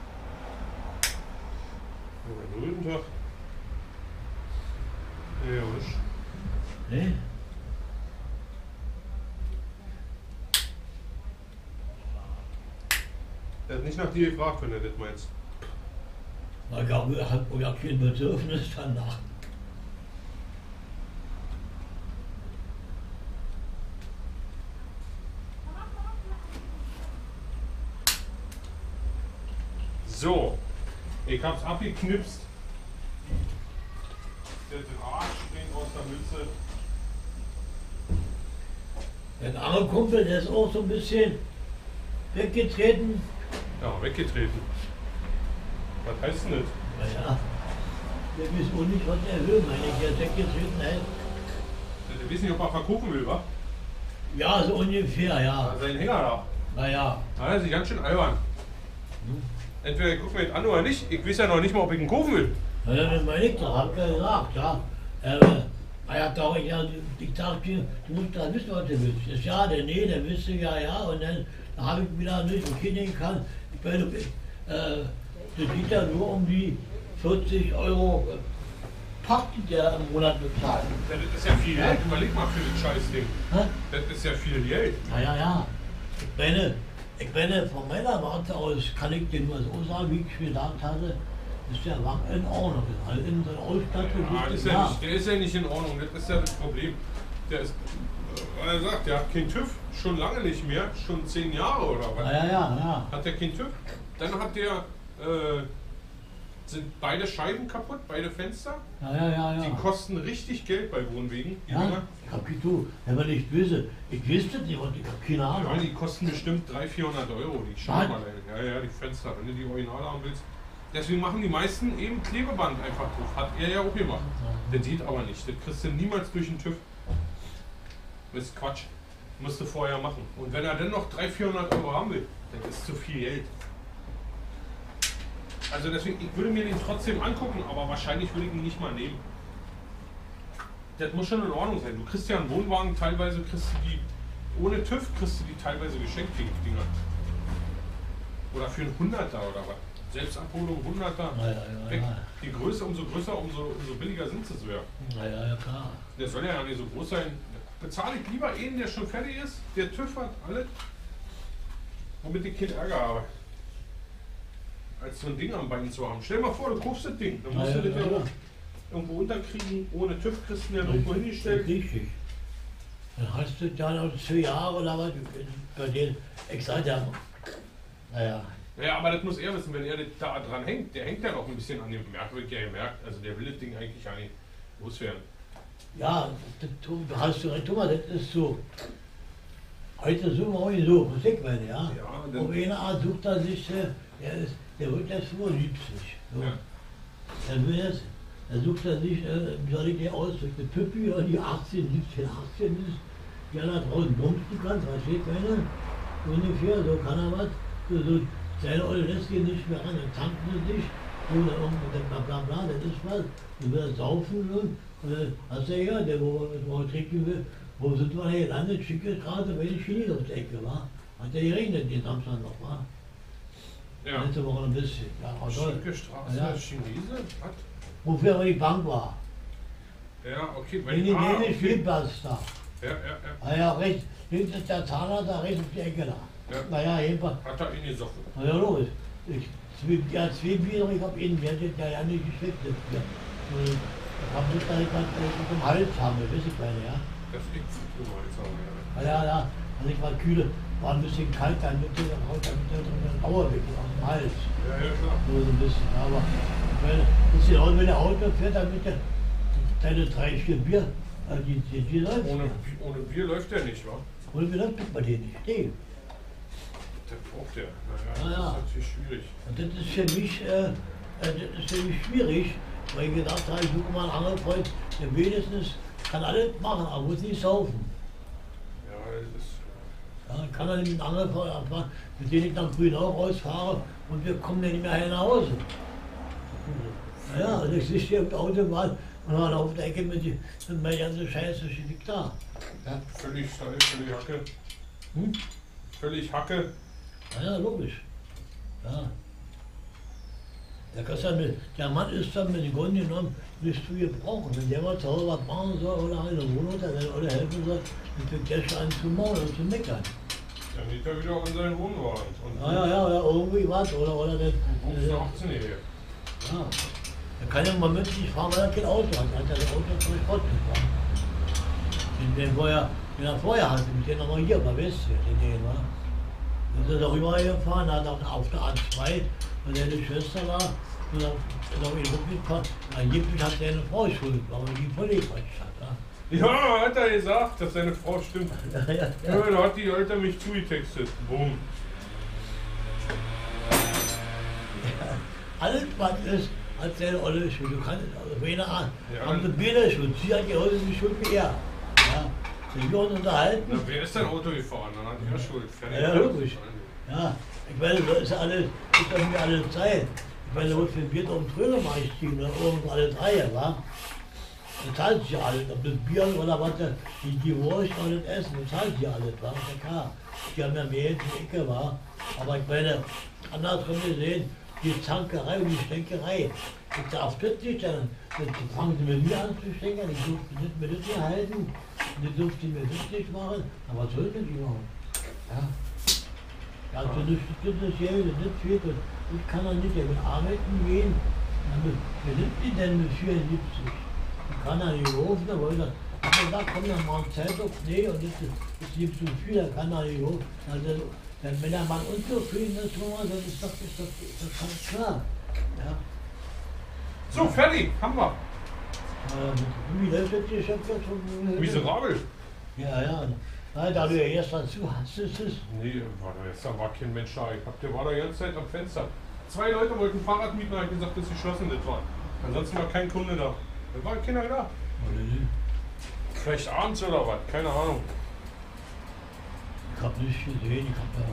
Ja, guten Tag. Ja, was?
Nee?
Er hat nicht nach dir gefragt, wenn er das meinst.
Ich glaube, er hat wohl ja kein Bedürfnis danach.
So, ich hab's abgeknipst. der Draht springt aus der Mütze.
Der andere Kumpel, der ist auch so ein bisschen weggetreten.
Ja, weggetreten. Was heißt denn das?
Naja, der weiß auch nicht, was er will, meine ich. Der ist weggetreten heißt.
Der weiß nicht, ob er verkaufen will, wa?
Ja, so ungefähr, ja.
Sein Hänger da.
Naja.
Das ist ganz schön albern. Entweder ich gucke mir das an oder nicht. Ich weiß ja noch nicht mal, ob ich ihn kaufen will.
Ja, das meine ich doch, hab ich ja gesagt, ja. Er hat auch, ja, ich dachte, du musst da wissen, was du willst. Das ja, der nee, der wüsste ja, und dann da habe ich wieder nicht umgehen kann. Ich meine, das geht ja nur um die 40 Euro Pacht, die der im Monat bezahlt.
Ja, das ist ja viel Geld. Überleg mal für das Scheißding. Das ist ja viel Geld.
Ja. Ich meine, von meiner Warte aus kann ich dir nur so sagen, wie ich gesagt hatte, ist der Wagen in Ordnung. Also in der Ausstattung
Ja,
ist
der ist ja nicht in Ordnung, das ist ja das Problem. Der ist, weil er sagt, der hat keinen TÜV, schon lange nicht mehr, schon 10 Jahre oder was.
Ja.
Hat der keinen TÜV? Dann hat der, sind beide Scheiben kaputt, beide Fenster.
Ja.
Die kosten richtig Geld bei Wohnwegen. Die Dinger.
Kapito, wenn man nicht böse. Ich wüsste nicht, was ich habe keine Ahnung.
Ja, die kosten bestimmt 300-400 Euro, die Scheiben alleine. Ja, die Fenster, wenn du die Originale haben willst. Deswegen machen die meisten eben Klebeband einfach drauf. Hat er ja auch gemacht. Der geht aber nicht. Das kriegst du niemals durch den TÜV. Das ist Quatsch. Musst du vorher machen. Und wenn er dann noch 300-400 Euro haben will, dann ist zu viel Geld. Also deswegen, ich würde mir den trotzdem angucken, aber wahrscheinlich würde ich ihn nicht mal nehmen. Das muss schon in Ordnung sein. Du kriegst ja einen Wohnwagen, teilweise kriegst du die, ohne TÜV kriegst du die teilweise geschenkt, die Dinger. Oder für einen 100er oder was. Selbstabholung 100er.
Ja.
Die Größe, umso größer, umso billiger sind sie so, ja.
Ja, klar.
Der soll ja nicht so groß sein. Bezahle ich lieber einen, der schon fertig ist, der TÜV hat, alles, womit ich keinen Ärger habe. Als so ein Ding am Bein zu haben. Stell dir mal vor, du kaufst das Ding, dann musst du das ja irgendwo unterkriegen, ohne TÜV kriegst du ja irgendwo hingestellt.
Richtig. Dann hast du ja noch 2 Jahre oder was, bei denen, ich sag ja, naja.
Ja, aber das muss er wissen, wenn er da dran hängt. Der hängt ja noch ein bisschen an dem Merkwürdig, der gemerkt. Also der will das Ding eigentlich gar nicht loswerden.
Ja, du hast du recht, Thomas, das ist so. Heute suchen wir auch so, was ich meine, ja. Auf eine Art sucht er sich, der wird jetzt 75. So.
Ja.
Dann sucht er sich, wie soll ich dir ausdrücken, eine Püppi oder die 18, 17, 18 ist, die da draußen bumsen kann, versteht keiner? Ungefähr, so kann er was. So, seine Olle lässt ihn nicht mehr an, dann tanken sie sich, oder irgendwas, bla, das ist was. Und will er saufen und dann hast du ja, der wo trinken will, wo sind wir hier gelandet, schicke Straße, weil die China auf der Ecke war. Hat ja geregnet den Samstag noch, war.
Ja.
Letzte Woche ein bisschen. Ja,
Schicke Straße,
ja.
Chinese? Was?
Wofür aber die Bank war.
Ja, okay.
Wenn die dänische Spielplatz da.
Ja.
Ja, rechts, links ist der Zahnarzt, da rechts auf die Ecke da.
Ja.
Naja, jedenfalls.
Hat er ihn gesoffen?
Na ja, los. Zwei Bier, ich hab ihn, der hat ja nicht geschmeckt. Ich hab nicht, dass ich was im Hals habe, weiß ich meine, ja.
Das liegt im Hals haben, ja.
Ja, als ich mal kühle, war ein bisschen kalt, dann mit der Dauer weg aus dem Hals.
Ja, klar.
Nur so ein bisschen, aber ich meine, das ist ja auch, wenn der Auto fährt, dann mit der deine 3, 4 Bier, die läuft.
Ohne Bier läuft der nicht, wa?
Ohne Bier läuft bei dir nicht. Nee.
Der braucht der.
Naja.
Das ist natürlich schwierig.
Und das ist für mich schwierig, weil ich gedacht habe, ich suche mal einen anderen Freund, der wenigstens kann alles machen, aber muss nicht saufen.
Ja, das ist.
Ja, kann er mit einem anderen Freund, mit dem ich nach Grünau rausfahre und wir kommen dann nicht mehr nach Hause. Naja, also ich sitze hier auf der Autobahn und dann auf der Ecke mit meiner ganzen Scheiße liegt da.
Ja. Völlig steif, völlig Hacke. Völlig Hacke.
Ja, logisch. Ja. Der Mann ist dann mit dem Grunde genommen nicht zu gebrauchen. Wenn der mal zu Hause was machen soll oder eine Wohnung oder helfen soll, dann fängt der schon an zu maulen und zu meckern.
Dann geht er wieder an seinen Wohnwagen.
Ja, irgendwie was. Oder der
18-Jährige.
Ja. Er kann ja mal mit sich fahren, weil er kein Auto hat. Er hat ja das Auto zum Sport gefahren. Den er vorher hatte, mit dem nochmal hier bei West, den war. Dann ist er darüber gefahren, hat auch auf der A2, weil seine Schwester war, Und dann ist auch in gekommen, angeblich hat seine Frau Schuld, weil die Polly quatscht hat.
Ja, hat er gesagt, dass seine Frau stimmt.
Ja, ja,
Ja, da hat die Alter mich zugetextet. Boom.
Alles, was ist, hat seine Olle Schuld. Du kannst es also keine Ahnung.
Ja.
Haben sie beide Schuld. Sie hat die heute die Schuld wie er. Ja. Sind wir uns unterhalten?
Na, wer ist denn Auto gefahren? Dann hat er Schuld. Fertig.
Ja, logisch. Ja, ich meine, das ist alles, ist doch mir alles Zeit. Ich meine, wo für ein Bier auf den Tröger mal ziehen, oder irgendwo alle drei, wa? Das zahlt sich ja alles, ob das Bier oder was, die Wurst oder das Essen, das zahlt sich ja alles, wa? Ja klar. Die haben ja mehr in die Ecke, wa? Aber ich meine, andersrum gesehen, die Zankerei und die Stänkerei, ich darf das nicht, dann fangen sie mit mir an zu stänkern, ich durfte nicht mir das hier halten, die durfte mir das nicht machen, aber was soll denn die machen? Ja. Ja, also das ist ja nicht viel, ich kann doch nicht mit arbeiten gehen, wer nimmt die denn mit 74? Ich kann ja nicht rufen, da wollte ich gesagt, komm dann mal Zeitung, nee, und das ist nicht so viel, da kann er nicht rufen. Also, wenn der Mann unzufrieden ist, dann ist das ganz klar. Ja.
So, fertig, haben wir.
Wie läuft das Geschäft jetzt schon?
Miserabel.
Ja, ja. Nein, da du ja erst dazu hast, ist es.
Nee, da war kein Mensch da. Der war da die ganze Zeit am Fenster. 2 Leute wollten Fahrrad mieten, habe ich gesagt, dass sie geschlossen das war. Ansonsten war kein Kunde da. Da war keiner da. Vielleicht abends oder was, keine Ahnung.
Ich hab nichts gesehen, ich hab ja.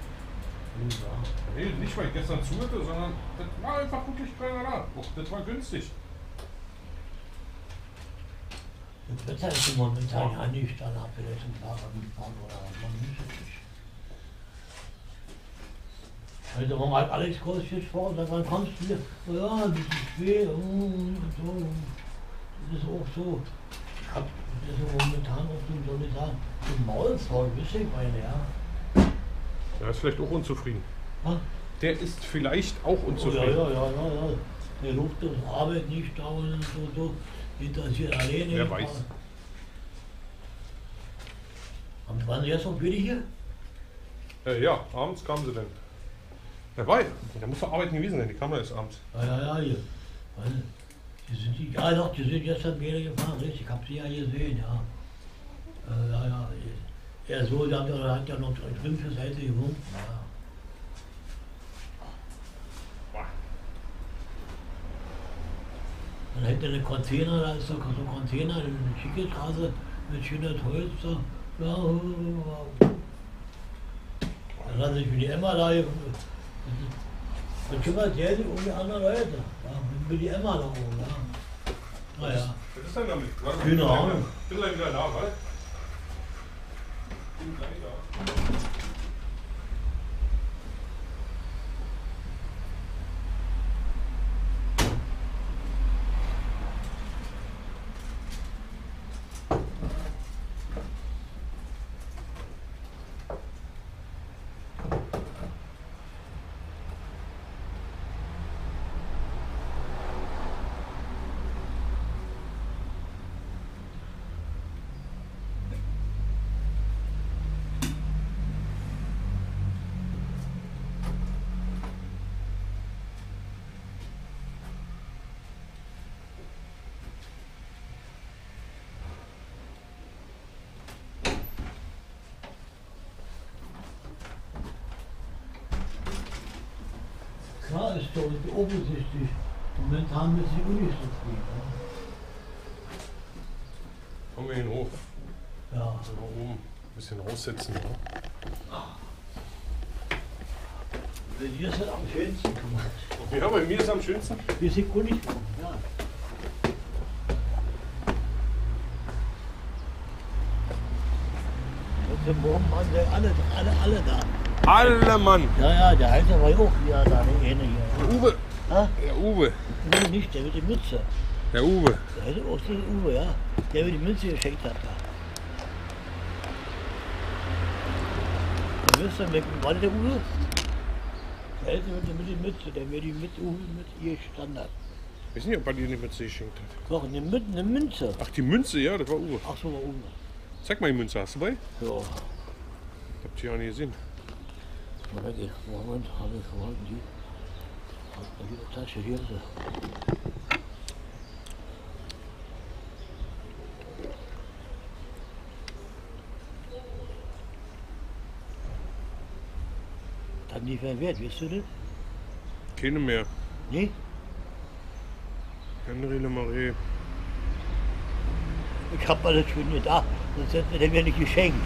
Nee, nicht weil ich gestern zu hatte, sondern das war einfach wirklich keiner da. Das war günstig.
Das Wetter ist momentan ja nicht, dann habt ihr zum Fahrrad mitfahren oder man muss es nicht. Heute Morgen hat Alex Groß jetzt vor und sagt, wann kommst du hier? Ja, ein bisschen spät und so. Das ist auch so. Ich hab das ist momentan auf dem Sonntag im Maul voll, wisst ihr, meine, ja.
Der ist vielleicht auch unzufrieden.
Ha?
Der ist vielleicht auch unzufrieden.
Ja. Der Luft und Arbeit nicht dauern und so. Interessiert alleine.
Wer weiß.
Und waren Sie jetzt noch wieder hier?
Ja, abends kamen sie dann. Wer weiß, der muss doch arbeiten gewesen sein, die kam erst abends.
Ja, hier. Die sind gestern wieder gefahren, richtig, ich hab sie ja gesehen, ja. Ja. Er so, der hat ja noch drüben für Seite gewohnt. Ja. Dann hätte eine Container, da ist doch so ein Container, eine schicke Straße mit schöner Holz. Da. Ja. Dann hat sich für die Emma da dann kümmert der sich um die anderen Leute. Ja, mit die Emma da oben. Ja. Naja.
Was ist denn damit?
Keine Ahnung.
Ich bin gleich wieder da, was? Ich bin gleich da.
Klar ist doch offensichtlich. Momentan ist sie auch nicht so viel.
Kommen wir in den Hof.
Ja.
Mal oben ein bisschen raussetzen. Ja?
Hier ist es am schönsten gemacht.
Ja, bei mir ist es am schönsten.
Wir sind gut nicht. Ja. Heute Morgen waren sie alle da.
Alle Mann!
Ja, der Heißer war ja auch wieder da, der eine hier.
Der Uwe!
Ha?
Der Uwe!
Nee, nicht, der mit der Mütze.
Der Uwe!
Der heißt auch der Uwe, ja. Der mir die Mütze geschenkt hat. Da. Der wisst ihr, war der Uwe? Der Ältere mit der Mütze, der mir die Uwe mit ihr Standard.
Ich weiß nicht, ob er dir die Mütze geschenkt hat.
Doch, eine Münze.
Ach, die Münze, ja, das war Uwe.
Ach so, war Uwe.
Zeig mal die Münze, hast du bei?
Ja.
Ich hab die ja nicht gesehen.
Moment, habe ich verhalten die. Die Tasche, hier ist sie. Dann nicht mehr wert, weißt du das?
Keine mehr.
Nee?
Henry Marie.
Ich hab alles schon nicht da, sonst hätte der mir nicht geschenkt.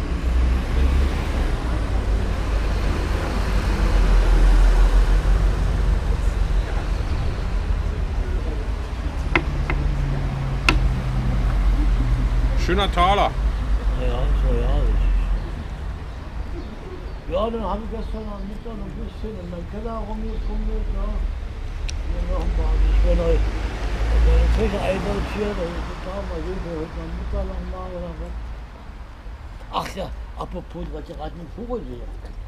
Schöner Taler.
Ja, so ja. Ja, dann habe ich gestern am Mittag noch ein bisschen in meinem Keller rumgefummelt, ja. Hier noch ein paar, ich bin heute meine Küche einsortiert, also total mal sehen, wir heute noch Mittag lang mal oder was. Ach ja, apropos, was ich gerade im Vogel sehe.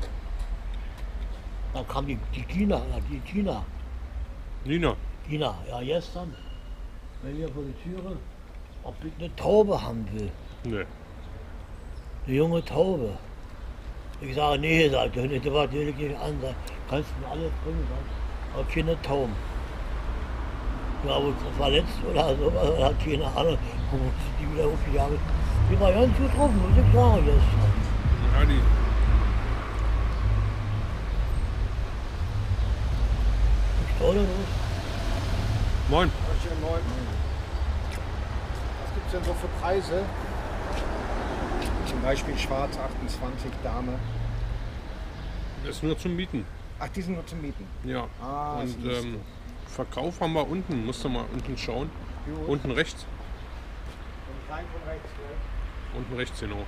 Da kam die Tina,
Nina.
Tina, ja gestern, bei mir vor der Türe, ob ich eine Taube haben will.
Nee.
Eine junge Taube. Ich sage, nee, sagt er, das war natürlich nicht an, kannst du mir alles bringen, aber keine Tauben. Ja, wohl verletzt oder so, oder keine Ahnung, wo die wieder aufgegangen. Die war ganz gut drauf, muss ich sagen, gestern.
Ja, die.
Ich staude los.
Moin.
Moin. Was gibt es denn so für Preise? Zum Beispiel Schwarz 28, Dame.
Das ist nur zum Mieten.
Ach, die sind nur zum Mieten?
Ja.
Ah,
und Verkauf haben wir unten. Musst du mal unten schauen.
Jo.
Unten rechts.
Und rein von rechts, ne?
Unten rechts, genau.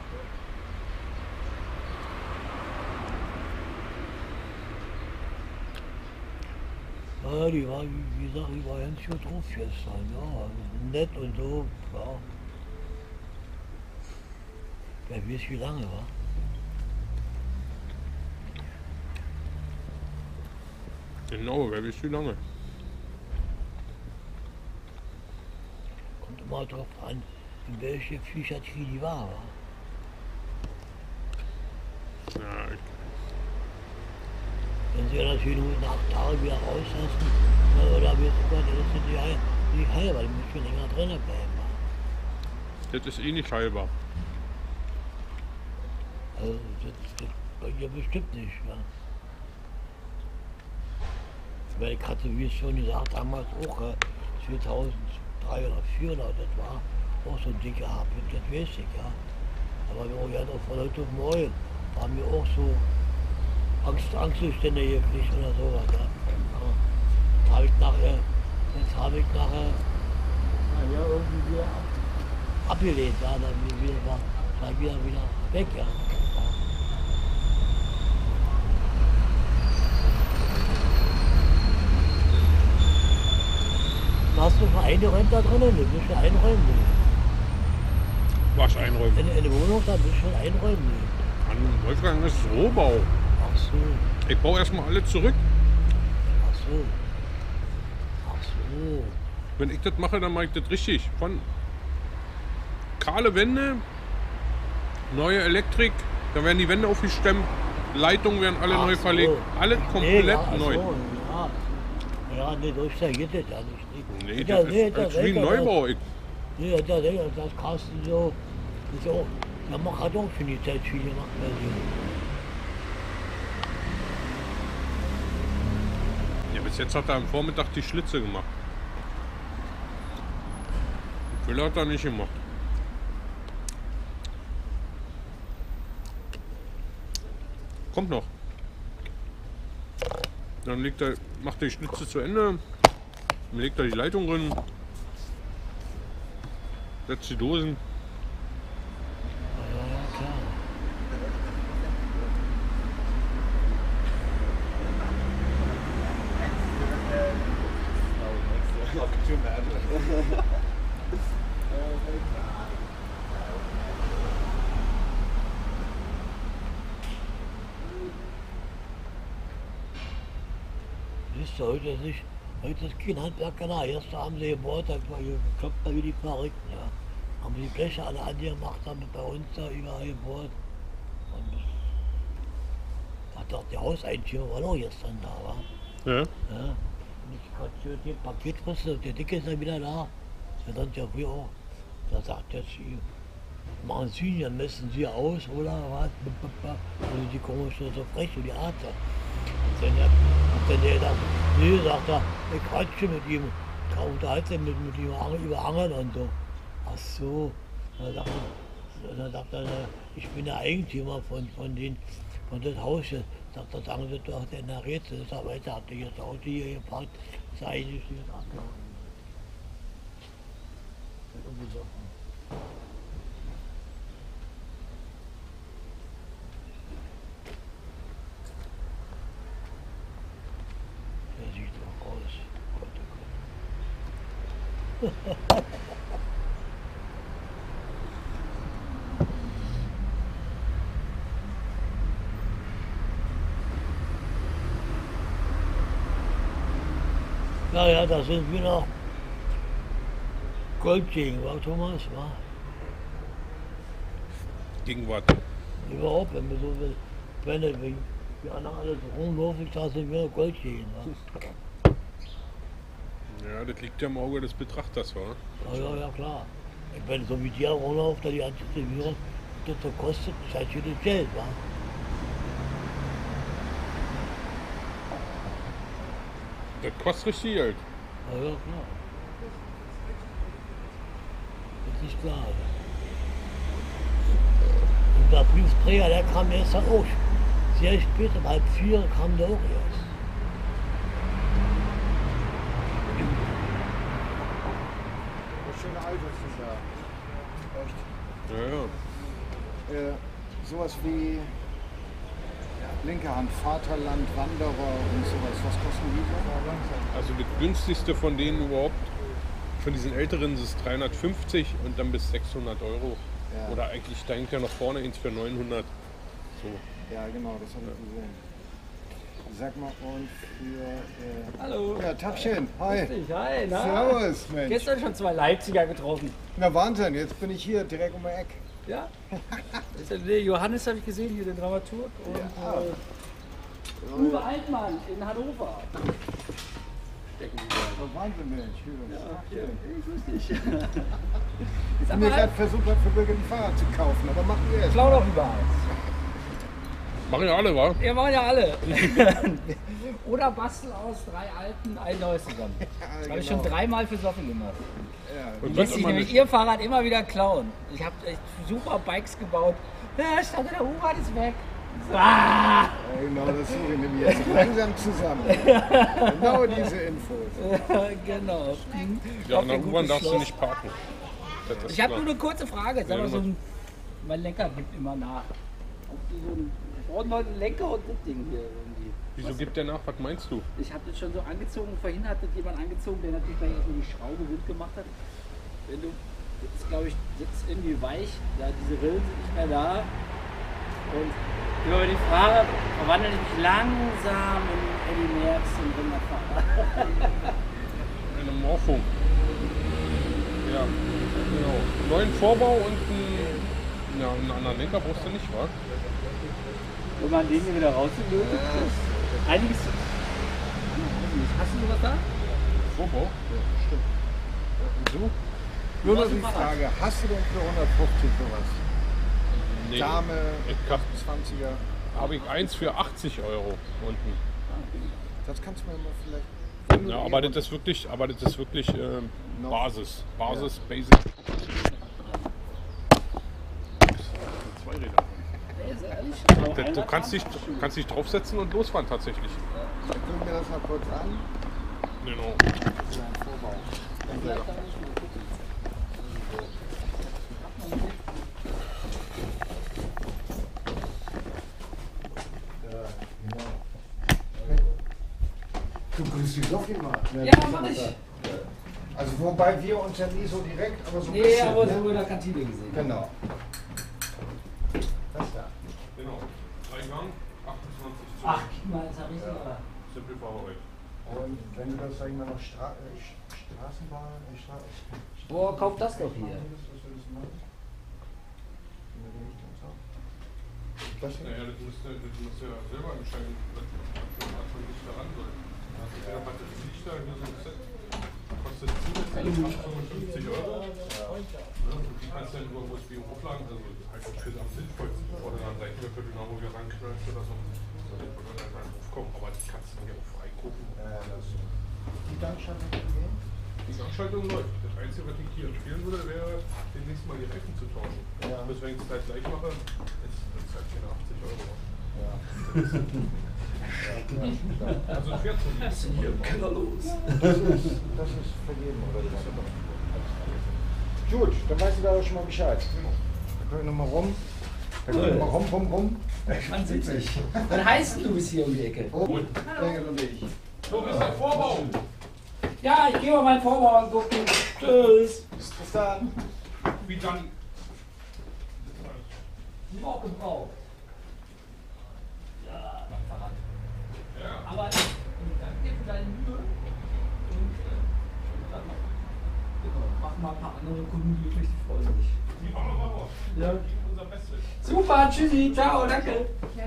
Ja, die war, wie gesagt, die war ganz gut drauf gestern, ja, nett und so, ja. Wer weiß wie lange, wa?
Genau, wer weiß wie lange.
Kommt immer drauf an, in welche Psychiatrie die war, wa?
Ja,
Wenn sie ja natürlich nur nach 8 Tagen wieder rauslassen, oder wie es Gott, das sind die nicht heilbar, die müssen schon länger drinnen bleiben. Wa?
das ist eh nicht heilbar.
Also, das bei ihr bestimmt nicht, ja. Weil ich hatte, wie es schon gesagt, damals auch 2003 oder 2004, das war auch so ein dicker Happe, das weiß ich, ja. Aber wir haben auch von heute auf morgen, haben wir auch so Angstzustände gekriegt oder sowas, ja. Jetzt habe ich nachher, naja, irgendwie wieder abgelehnt, ja, dann war ich wieder weg, ja. Hast du schon eingeräumt da drinnen? Du bist schon einräumen.
Was einräumen?
In der Wohnung, da bist du schon einräumen.
An Wolfgang ist Rohbau.
Ach so.
Ich baue erstmal alle zurück.
Ach so. Ach so.
Wenn ich das mache, dann mache ich das richtig. Von kahle Wände, neue Elektrik, da werden die Wände aufgestemmt, Leitungen werden alle neu verlegt. Alles komplett neu.
So, ja. Ja, nee, so ist ja geht das ja nicht.
Nee, das ist wie ein Neubau.
Nee, das Carsten so, ist auch, der hat auch schon die Zeit viel gemacht.
Ja, bis jetzt hat er am Vormittag die Schlitze gemacht. Die Füller hat er nicht gemacht. Kommt noch. Dann macht er die Schlitze zu Ende, dann legt er die Leitung drin, setzt die Dosen.
Ja, klar. Siehst du, heute ist kein Handwerker da. Erst haben sie gebohrt, da war hier geklopft da wie die Verrückten, ja. Haben die Bleche alle angemacht, haben bei uns da überall gebohrt. Und hat doch der Hauseigentümer war noch gestern da, wa?
Ja.
Ja. Und ich gerade den Paketposten und der Dicke ist dann wieder da. Der stand ja früher auch. Da sagt er zu ihm, machen Sie, dann messen Sie aus, oder was? Also die kommen schon so frech und die Art. Hat dann der gesagt, nee, sagt er, ich quatsche mit ihm, ich unterhalte mich mit ihm über Angeln und so. Ach so. Dann sagt er, ich bin der Eigentümer von dem Haus hier. Sagt er, sagen Sie doch, der nachher ist er weiter, habt ihr jetzt Auto hier geparkt, ist er eigentlich jetzt abgehauen. Der sieht doch aus. Gott, oh Gott. Ja, da sind wir noch Goldjägen, war Thomas, war?
Gegenwart.
Überhaupt, wenn wir so wenn die anderen alle rumlaufen, da sind wir noch Goldjägen, wa?
Ja, das liegt ja im Auge des Betrachters, wa?
Ja, klar. Ich meine, so wie die rumlaufen, da die Antizivieren, das kostet natürlich Geld, wa?
Das kostet richtig Geld.
Ja, klar. Das ist nicht klar. Und der Briefträger, der kam erst dann auch sehr spät, um 3:30 kam der auch erst.
Das schöne Alter zu sagen. Echt.
Ja.
Sowas wie linke Hand, Vaterland, Wanderer und sowas. Was kosten die so?
Also das günstigste von denen überhaupt, von diesen älteren, ist 350 und dann bis 600 Euro.
Ja.
Oder eigentlich, da hängt ja noch vorne eins für 900. So.
Ja, genau, das habe ich gesehen. Sag mal, und für...
Hallo.
Ja, Tagchen. Hi.
Grüß dich, hi, na?
Servus, Mensch.
Gestern schon 2 Leipziger getroffen.
Na Wahnsinn, jetzt bin ich hier direkt um die Ecke.
Ja? Der Johannes habe ich gesehen, hier den Dramaturg. Und
Ja.
Uwe Altmann in Hannover. Stecken die da.
Oh, Wahnsinn, Mensch.
Ja, grüß dich.
Ich habe mir gerade versucht, für Bürger ein Fahrrad zu kaufen, aber machen wir jetzt.
Klau doch überall.
Machen ja alle, wa?
Wir machen ja alle. Oder bastel aus 3 alten ein neues zusammen. Das habe ich schon 3-mal für Soffi gemacht.
Ja,
Die lässt sich nämlich ihr Fahrrad immer wieder klauen. Ich habe echt super Bikes gebaut. Ja, stand der Hubert ist weg. Ah!
Ja, genau, das suche ich nämlich jetzt langsam zusammen. Genau diese Infos.
Genau.
Ja, an der U-Bahn darfst du nicht parken. Das
Ich habe
klar.
nur eine kurze Frage. Sag mal, mein Lenker gibt immer nach. Wir brauchen heute einen Lenker und das Ding hier irgendwie.
Wieso gibt der nach? Was meinst du?
Ich habe das schon so angezogen. Vorhin hat das jemand angezogen, der natürlich gleich erstmal die Schraube rund gemacht hat. Wenn du, das ist glaube ich sitzt irgendwie weich, ja, diese Rillen sind nicht mehr da. Und immer wenn ich fahre, verwandle ich mich langsam in Eddie Merckx und Rinderfahrer.
Eine Morphung. Ja, genau. Neuen Vorbau und einen anderen Lenker brauchst du nicht, wa?
Wenn man den hier wieder rauslöst, einiges. Hast du sowas da?
Vorbau? Ja, stimmt. Und so?
Nur noch die Frage, hast du denn für 150 sowas?
Nee.
Dame,
Ich hab
20er.
Habe ich eins für 80 Euro unten.
Das kannst du mir mal vielleicht...
Ja, aber das ist wirklich,
Noch.
Basis. Basis,
Ja.
Basic. Zwei Räder. Du kannst dich draufsetzen und losfahren tatsächlich.
Ich gucke mir das mal kurz an.
Genau.
So ein Vorbau. Danke. Du grüßt die Sophie mal.
Ja, mach ich.
Also wobei wir uns ja nie so direkt, aber so ein
Nee,
bisschen.
aber
ne?
so in der Kantine gesehen.
Genau. Das da.
Genau. 3 Gang, 28
Ach, guck mal, jetzt habe ich aber.
Simple Fahrerwelt.
Und wenn du das, sag ich mal, noch Straßenbahn...
Boah, kauf das doch hier.
Das hier?
Naja, das musst du ja selber entscheiden, was man nicht daran soll. Der Batterielichter, kostet zusätzlich 55 €. Ja, und die kannst du dann über USB hochladen, also halt auch für am sinnvollsten, bevor du dann gleich wieder für Dynamo wieder ranknallst oder so. Dann würde dann einfach aufkommen, aber die kannst du hier auch frei gucken.
Die Gangschaltung gehen?
Die Gangschaltung läuft. Das Einzige, was ich hier empfehlen würde, wäre, demnächst mal die Reifen zu tauschen.
Ja.
Bis wenn ich es halt gleich mache, ist das halt keine 80 €.
Ja.
Also fährt so nicht.
Hier, Keller los. Das ist vergeben, oder? Gut, dann weißt du da auch schon mal Bescheid. Dann können wir nochmal rum. Dann können wir mal rum.
Man sieht sich. Was heißt du bis hier um die Ecke?
Gut. Hallo. Und ich.
So, bis der Vorbau.
Ja, ich gehe mal meinen Vorbau angucken. Tschüss.
Bis dann.
Wie dann?
Noch gebraucht. Ja, Fahrrad.
Ja.
Aber danke für deine Mühe. Und dann mach mal ein paar andere Kunden glücklich, die freuen sich.
Die machen wir mal.
Ja.
Unser Bestes.
Super, tschüssi, ciao, danke.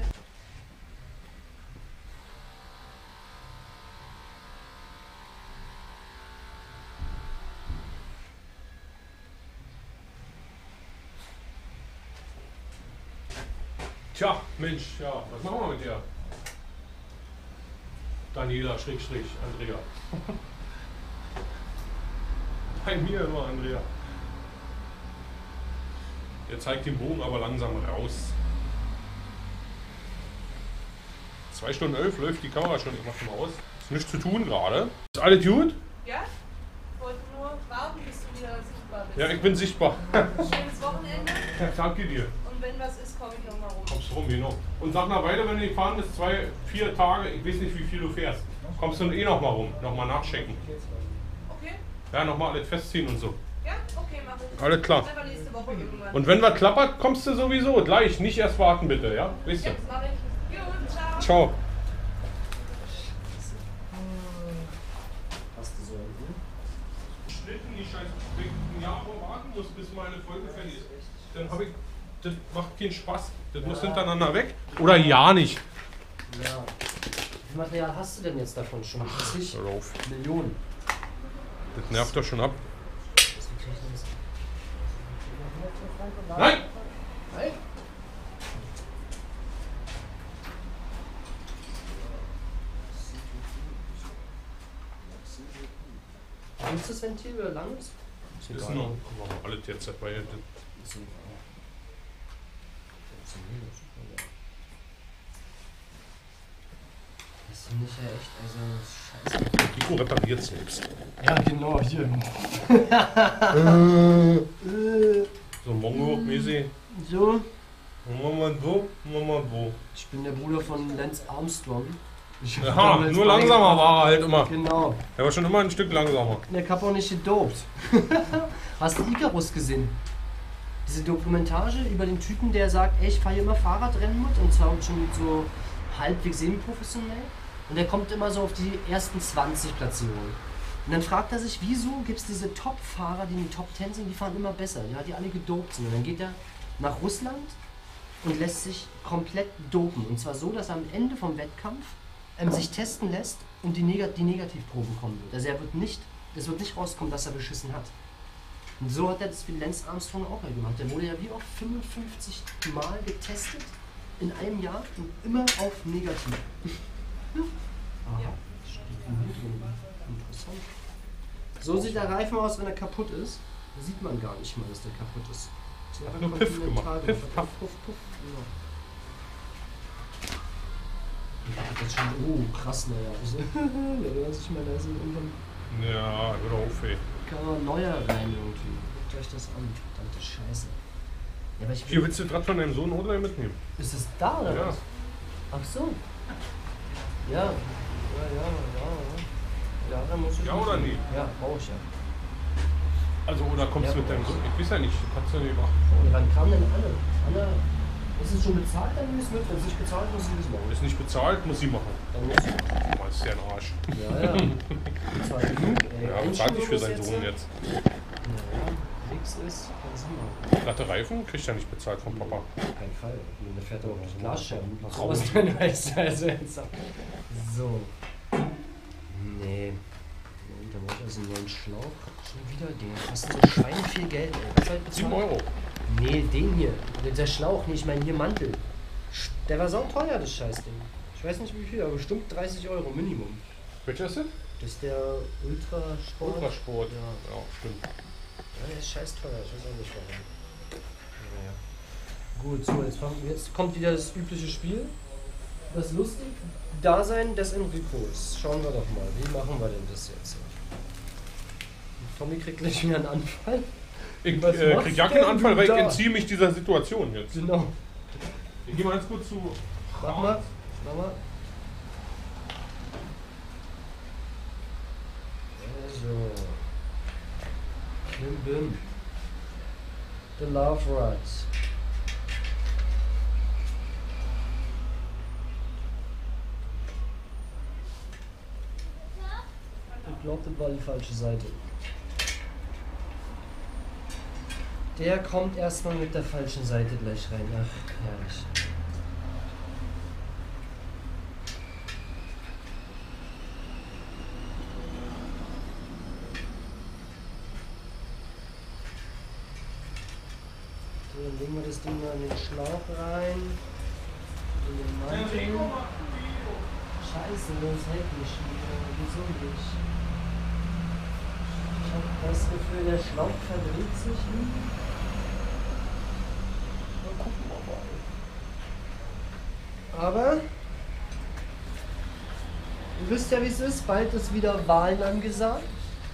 Tja, Mensch, ja, was machen wir mit der? Daniela, Schrägstrich, Andrea. Bei mir nur Andrea. Der zeigt den Bogen aber langsam raus. 2 Stunden 11 läuft die Kamera schon, ich mach schon mal aus. Ist nichts zu tun gerade. Ist alles gut?
Ja? Ich wollte nur warten, bis du wieder sichtbar bist.
Ja, ich bin sichtbar.
Schönes Wochenende.
Ja, danke dir.
Und wenn was ist, komme ich nochmal rum.
Kommst rum, genau. Und sag nach weiter, wenn du gefahren bist, 2, 4 Tage, ich weiß nicht, wie viel du fährst. Kommst du eh noch mal rum, nochmal nachchecken.
Okay?
Ja, nochmal alles festziehen und so.
Ja? Okay, mach ich.
Alles klar.
Einfach nächste Woche irgendwann.
Und wenn was klappert, kommst du sowieso gleich. Nicht erst warten bitte, ja? Weißt du?
Jetzt mach ich. Gut, ciao.
Ciao.
Hast du so irgendwie?
Schnitten, die Scheiße, wenn ich ein Jahr warten muss, bis meine Folge fertig ist, dann habe ich, das macht keinen Spaß. Das muss hintereinander weg. Oder ja nicht.
Ja. Wie viel Material hast du denn jetzt davon schon? 80
Hör auf.
Millionen.
Das nervt doch schon ab.
Nein!
Nein!
Kurzes Ventil oder langes?
Das ist noch. Machen wir alles jetzt dabei.
Das finde ich ja echt, also scheiße.
Nico repariert selbst.
Ja, genau, hier.
So Mongo-mäßig.
So.
Mama so, Mama so.
Ich bin der Bruder von Lance Armstrong.
Aha, nur langsamer war er halt immer.
Genau.
Er war schon immer ein Stück langsamer.
Der Kappa auch nicht gedopt. Hast du Icarus gesehen? Diese Dokumentage über den Typen, der sagt, ey, ich fahre hier immer Fahrradrennen mit und zwar schon so halbwegs semi-professionell. Und der kommt immer so auf die ersten 20 Platzierungen. Und dann fragt er sich, wieso gibt es diese Top-Fahrer, die in den Top 10 sind, die fahren immer besser, ja, die alle gedopt sind. Und dann geht er nach Russland und lässt sich komplett dopen. Und zwar so, dass er am Ende vom Wettkampf sich testen lässt und die Negativproben kommen wird. Also es wird nicht rauskommen, dass er beschissen hat. Und so hat er das für Lance Armstrong auch mal gemacht. Der wurde ja wie oft 55 Mal getestet in einem Jahr und immer auf negativ. Aha. Interessant. So sieht der Reifen aus, wenn er kaputt ist. Da sieht man gar nicht mal, dass der kaputt ist.
Hat nur Piff gemacht. Piff, Puff.
Puff, Puff. Ja. Das schon, krass, naja. Da sieht man, da ist irgendwann.
Ja, hör auf, ey.
Kann man neuer rein irgendwie. Guckt euch das an. Verdammte Scheiße. Ja, aber
Hier willst du das Rad von deinem Sohn oder mitnehmen?
Ist es da oder
Ja.
was? Ach so. Ja. Ja, dann muss ich.
Ja oder nie?
Ja, brauche ich ja.
Also, oder kommst du mit deinem Sohn? Ich weiß ja nicht, kannst du ja nicht machen.
Und wann kam denn Anne? Anne, ist es schon bezahlt, dann nimm es mit. Wenn es nicht bezahlt, muss sie es machen.
Ist nicht bezahlt, muss sie machen.
Dann muss sie.
Du meinst ja ein Arsch.
Ja. Bezahlt genug, ey.
Ja, bezahlt nicht für seinen Sohn jetzt.
Ja, nix ist, dann sind wir.
Glatte Reifen kriegt er nicht bezahlt vom Papa.
Auf keinen Fall. Der fährt auch
Ja,
Glasscherben.
so.
Raus, wenn du weißt, also jetzt. So. Nee. Dann brauche ich also einen neuen Schlauch. Schon wieder, den kostet so Schwein viel Geld, ey. Was soll ich bezahlen?
7 Euro.
Nee, den hier. Der Schlauch, nicht, ich meine hier Mantel. Der war sauteuer, das Scheißding. Ich weiß nicht wie viel, aber bestimmt 30 Euro Minimum.
Welcher ist das?
Das ist der Ultrasport.
Ultrasport.
Ja.
Ja, stimmt.
Ja, der ist scheiß teuer, ich weiß auch nicht warum. Naja. Gut, so, jetzt kommt wieder das übliche Spiel. Das lustig Dasein des Enricos. Schauen wir doch mal, wie machen wir denn das jetzt? Tommy kriegt gleich wieder einen Anfall.
Ich krieg ja keinen Anfall, weil ich entziehe mich dieser Situation jetzt.
Genau.
Ich gehe mal ganz kurz zu.
Mach mal. So. Bim bim. The Love Rides. Ich glaube, das war die falsche Seite. Der kommt erstmal mit der falschen Seite gleich rein. Ach, herrlich. So, dann legen wir das Ding mal in den Schlauch rein. In den Mantel. Scheiße, das hält nicht wieder. Wieso nicht? Ich habe das Gefühl, der Schlauch verdreht sich nie. Mal gucken wir mal. Aber ihr wisst ja, wie es ist. Bald ist wieder Wahlen angesagt.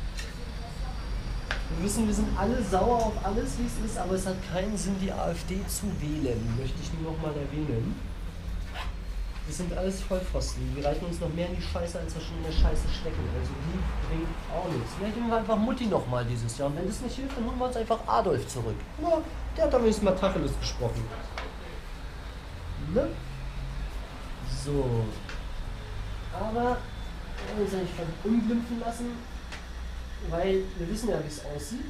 Wir wissen, wir sind alle sauer auf alles, wie es ist, aber es hat keinen Sinn, die AfD zu wählen. Möchte ich nur noch mal erwähnen. Das sind alles Vollpfosten. Die reiten uns noch mehr in die Scheiße, als wir schon in der Scheiße stecken. Also die bringt auch nichts. Vielleicht nehmen wir einfach Mutti nochmal dieses Jahr. Und wenn das nicht hilft, dann holen wir uns einfach Adolf zurück. Ja, der hat zumindest mal Tacheles gesprochen. Ne? So. Aber wir wollen uns ja nicht verunglimpfen lassen, weil wir wissen ja, wie es aussieht.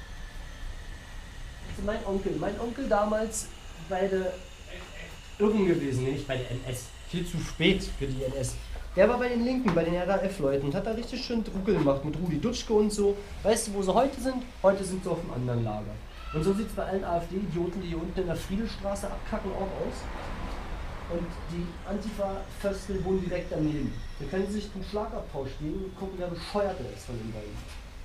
Also mein Onkel damals bei der Irren gewesen, nicht bei der NS. Viel zu spät für die NS. Der war bei den Linken, bei den RAF-Leuten und hat da richtig schön Druckel gemacht mit Rudi Dutschke und so. Weißt du, wo sie heute sind? Heute sind sie auf einem anderen Lager. Und so sieht es bei allen AfD-Idioten, die hier unten in der Friedelstraße abkacken, auch aus. Und die Antifa-Föstel wohnen direkt daneben. Da können sie sich den Schlagabtausch geben und gucken, wer bescheuert ist von den beiden.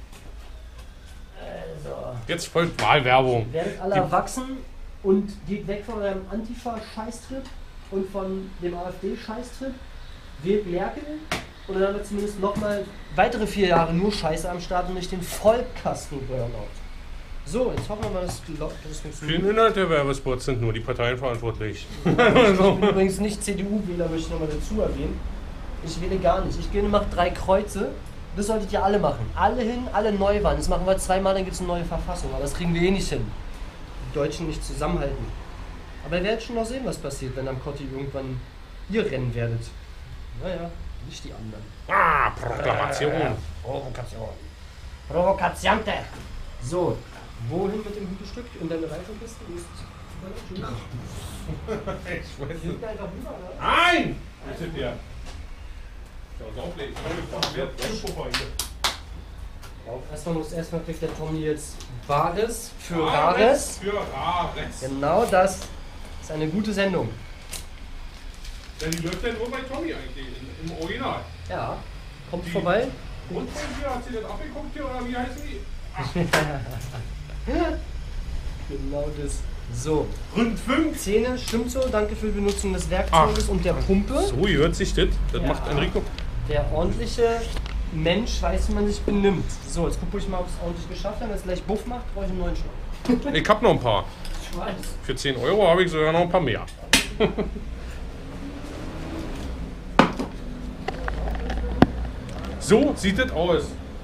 Also.
Jetzt folgt Wahlwerbung.
Werdet alle erwachsen und geht weg von eurem Antifa-Scheißtrip und von dem AfD-Scheißtrip. Wählt Merkel und dann haben wir zumindest nochmal weitere 4 Jahre nur Scheiße am Start und nicht den Vollkasten-Burnout. So, jetzt hoffen wir mal, dass das funktioniert.
Für den Inhalt der Werbespots sind nur die Parteien verantwortlich.
Ich bin übrigens nicht CDU-Wähler, möchte ich nochmal dazu erwähnen. Ich wähle gar nicht. Ich gehe und mache 3 Kreuze. Das solltet ihr alle machen. Alle hin, alle Neuwahlen. Das machen wir 2-mal, dann gibt es eine neue Verfassung. Aber das kriegen wir eh nicht hin. Die Deutschen nicht zusammenhalten. Aber ihr werdet schon noch sehen, was passiert, wenn am Kotti irgendwann ihr rennen werdet. Naja, nicht die anderen.
Ah, Proklamation.
Provokation. Provokatiante. So, wohin mit dem Hütestück? In deine Reifenkiste?
Ich weiß nicht.
Hinten einfach rüber, oder?
Nein! Das ist der.
Erstmal kriegt der Tommy jetzt Bares für Rares.
Für Rares.
Genau das ist eine gute Sendung.
Ja, die läuft ja nur bei Tommy eigentlich, im Original.
Ja, kommt vorbei.
Und von hier, hat sie das abgeguckt hier, oder wie heißen die?
Genau das. So.
Rund 5.
Zähne, stimmt so. Danke für die Benutzung des Werkzeuges und der Pumpe.
So hört sich das. Das macht Enrico.
Der ordentliche Mensch weiß, wie man sich benimmt. So, jetzt gucke ich mal, ob es ordentlich geschafft hat. Wenn es gleich Buff macht, brauche ich einen neuen Schlag.
Ich hab noch ein paar.
Ich weiß.
Für 10 Euro habe ich sogar noch ein paar mehr. So sieht das aus.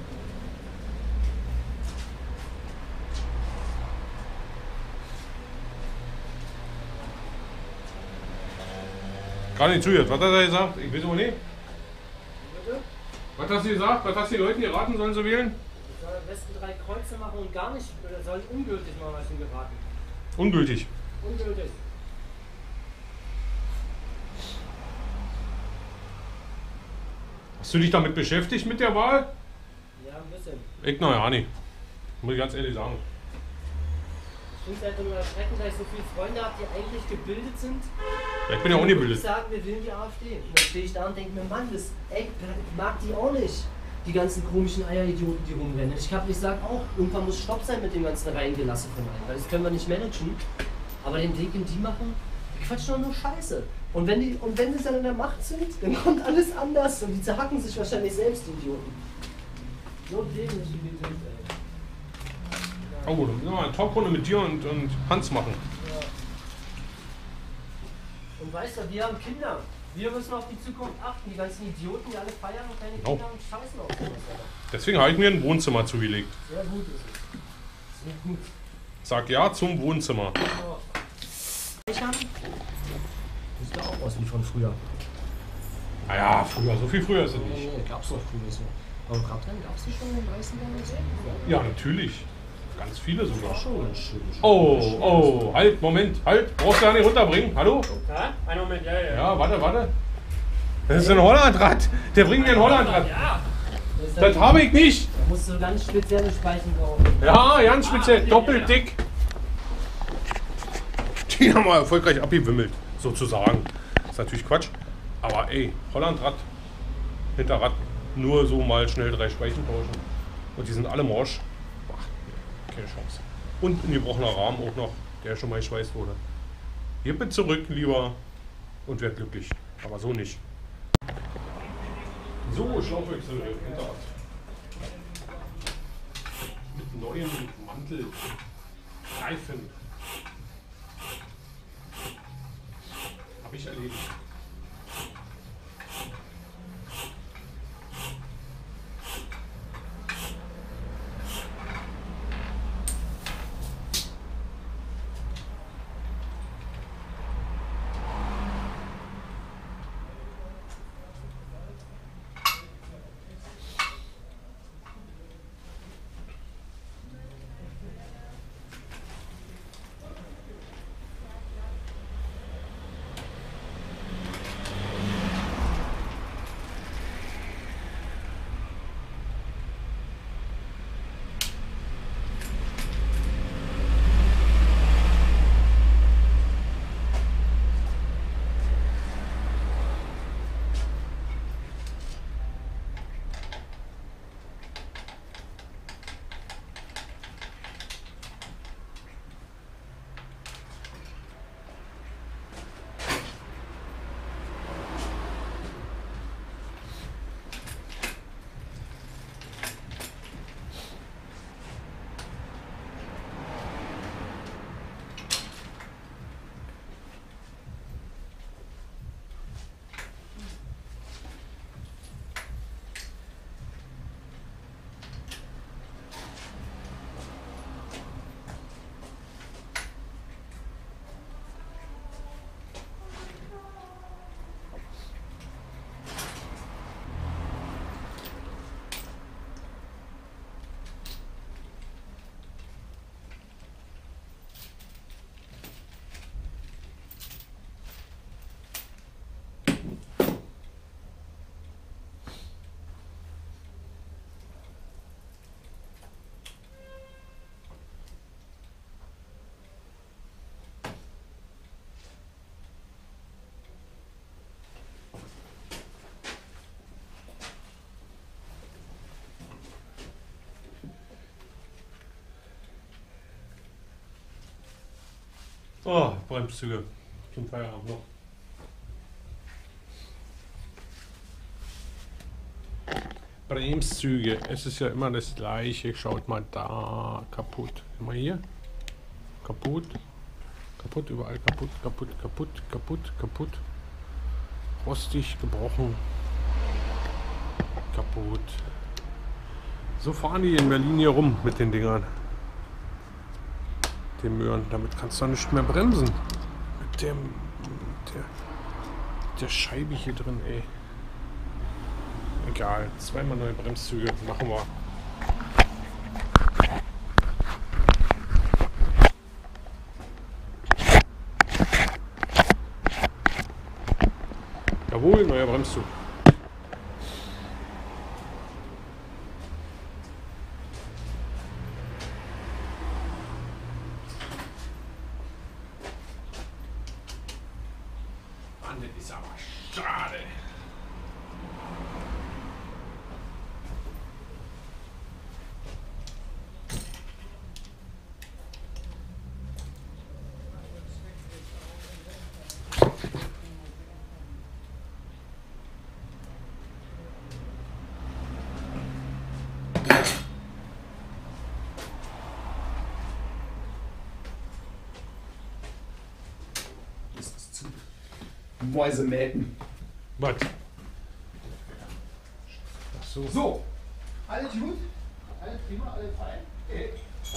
Gar nicht zugehört. Was hat er gesagt? Ich weiß aber nicht. Was hast du gesagt? Was hast du den Leuten geraten, sollen sie wählen?
Ich soll am besten 3 Kreuze machen und gar nicht, oder soll ungültig machen, was ich ihm geraten.
Ungültig.
Ungültig.
Hast du dich damit beschäftigt mit der Wahl?
Ja, ein bisschen.
Ich noch ja nicht. Muss ich ganz ehrlich sagen.
Ich finde es halt immer erschreckend, dass ich so viele Freunde habe, die eigentlich gebildet sind.
Ich bin ja ungebildet.
Die sagen, wir wählen die AfD. Und dann stehe ich da und denke mir, Mann, ich mag die auch nicht. Die ganzen komischen Eieridioten, die rumrennen. Ich sage auch, irgendwann muss Stopp sein mit dem ganzen Reingelassen von allen. Weil das können wir nicht managen. Aber den Weg, den die machen, die quatschen doch nur Scheiße. Und wenn sie dann in der Macht sind, dann kommt alles anders. Und die zerhacken sich wahrscheinlich selbst, die Idioten. So dämlich, wie die sind, ey.
Oh, dann müssen wir mal eine Talkrunde mit dir und Hans machen.
Ja. Und weißt du, wir haben Kinder. Wir müssen auf die Zukunft achten. Die ganzen Idioten, die alle feiern und keine Kinder und scheißen auf sowas.
Deswegen habe ich mir ein Wohnzimmer zugelegt.
Sehr gut ist es. Sehr gut.
Sag ja zum Wohnzimmer.
Sieht ja auch aus wie von früher.
Naja, früher, so viel früher ist es nicht.
Nee, gab's doch früher so. Aber Radrennen gab's die schon in den 30ern und so?
Ja, natürlich. Ganz viele sogar.
Schon ganz schön.
Oh, halt, Moment, halt. Brauchst du ja nicht runterbringen. Hallo?
Ja, einen Moment, ja.
Ja, warte. Das ist ein Hollandrad. Der bringt mir ein Hollandrad.
Ja.
Das habe ich nicht.
Da musst du ganz spezielle Speichen brauchen.
Ja, ganz speziell. Doppelt dick. Die haben wir erfolgreich abgewimmelt, sozusagen. Das ist natürlich Quatsch. Aber ey, Hollandrad, Hinterrad, nur so mal schnell 3 Speichen tauschen. Und die sind alle morsch. Ach, keine Chance. Und ein gebrochener Rahmen auch noch, der schon mal geschweißt wurde. Hippe zurück lieber und werd glücklich. Aber so nicht. So, Schlauchwechsel, Hinterrad. Mit neuem Mantel. Reifen. Habe ich erledigt. Oh, Bremszüge zum Feierabend noch. Bremszüge, es ist ja immer das gleiche. Schaut mal da, kaputt. Immer hier. Kaputt. Kaputt, überall kaputt, kaputt, kaputt, kaputt, kaputt. Rostig, gebrochen. Kaputt. So fahren die in Berlin hier rum mit den Dingern. Den Möhren. Damit kannst du nicht mehr bremsen. Mit der Scheibe hier drin, ey. Egal. 2-mal neue Bremszüge. Machen wir. Jawohl, neuer Bremszug. Mann, das ist aber schade.
Mäuse melken.
Was? Ach so.
So, alles gut? Alles prima, alles fein? Okay.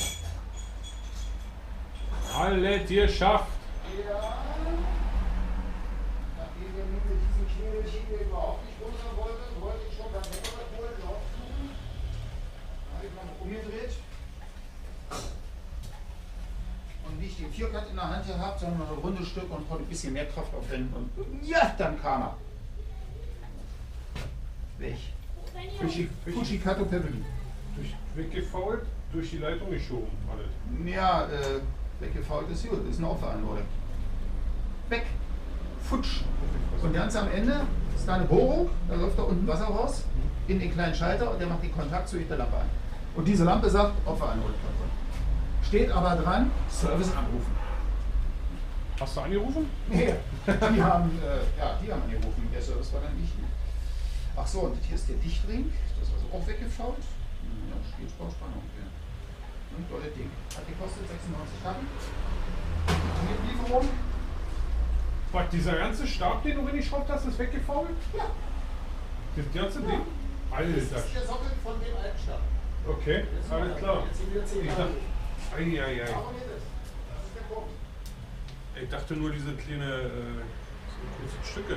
Alles geschafft.
Ja. Nachdem wir nun mit diesem Knebelchen überhaupt nicht runter wollten, wollte ich schon beim Motorrad holen, aufsuchen. Da habe ich noch umgedreht. Und wie ich den Vierkant in der Hand gehabt, sondern ein rundes Stück und konnte ein bisschen mehr Kraft aufwenden. Und ja, dann kam er. Weg. Fujikato Pavilion.
Weggefault, durch die Leitung geschoben. Alles.
Ja, weggefault ist gut, ist ein Opferanlage. Weg. Futsch. Und ganz am Ende ist da eine Bohrung, da läuft da unten Wasser raus, in den kleinen Schalter und der macht den Kontakt zu der Lampe an. Und diese Lampe sagt Opferanlage. Steht aber dran, Service anrufen.
Hast du angerufen?
Nee, die haben angerufen, der Service war dann nicht hier. Ach so, und hier ist der Dichtring, das ist also auch weggefault. Ja, Spielspannung. Ja. Und tolles Ding. Hat gekostet 96 Tacken. Lieferung.
Was, dieser ganze Stab, den du reingeschraubt hast, ist weggefault?
Ja.
Das ganze Ding? Alter.
Das ist der Sockel von dem alten Stab.
Okay, alles klar.
Jetzt sind wieder 10 Jahre.
Eieiei.
Warum geht das? Das ist der Punkt.
Ich dachte nur diese kleine kurzen Stücke.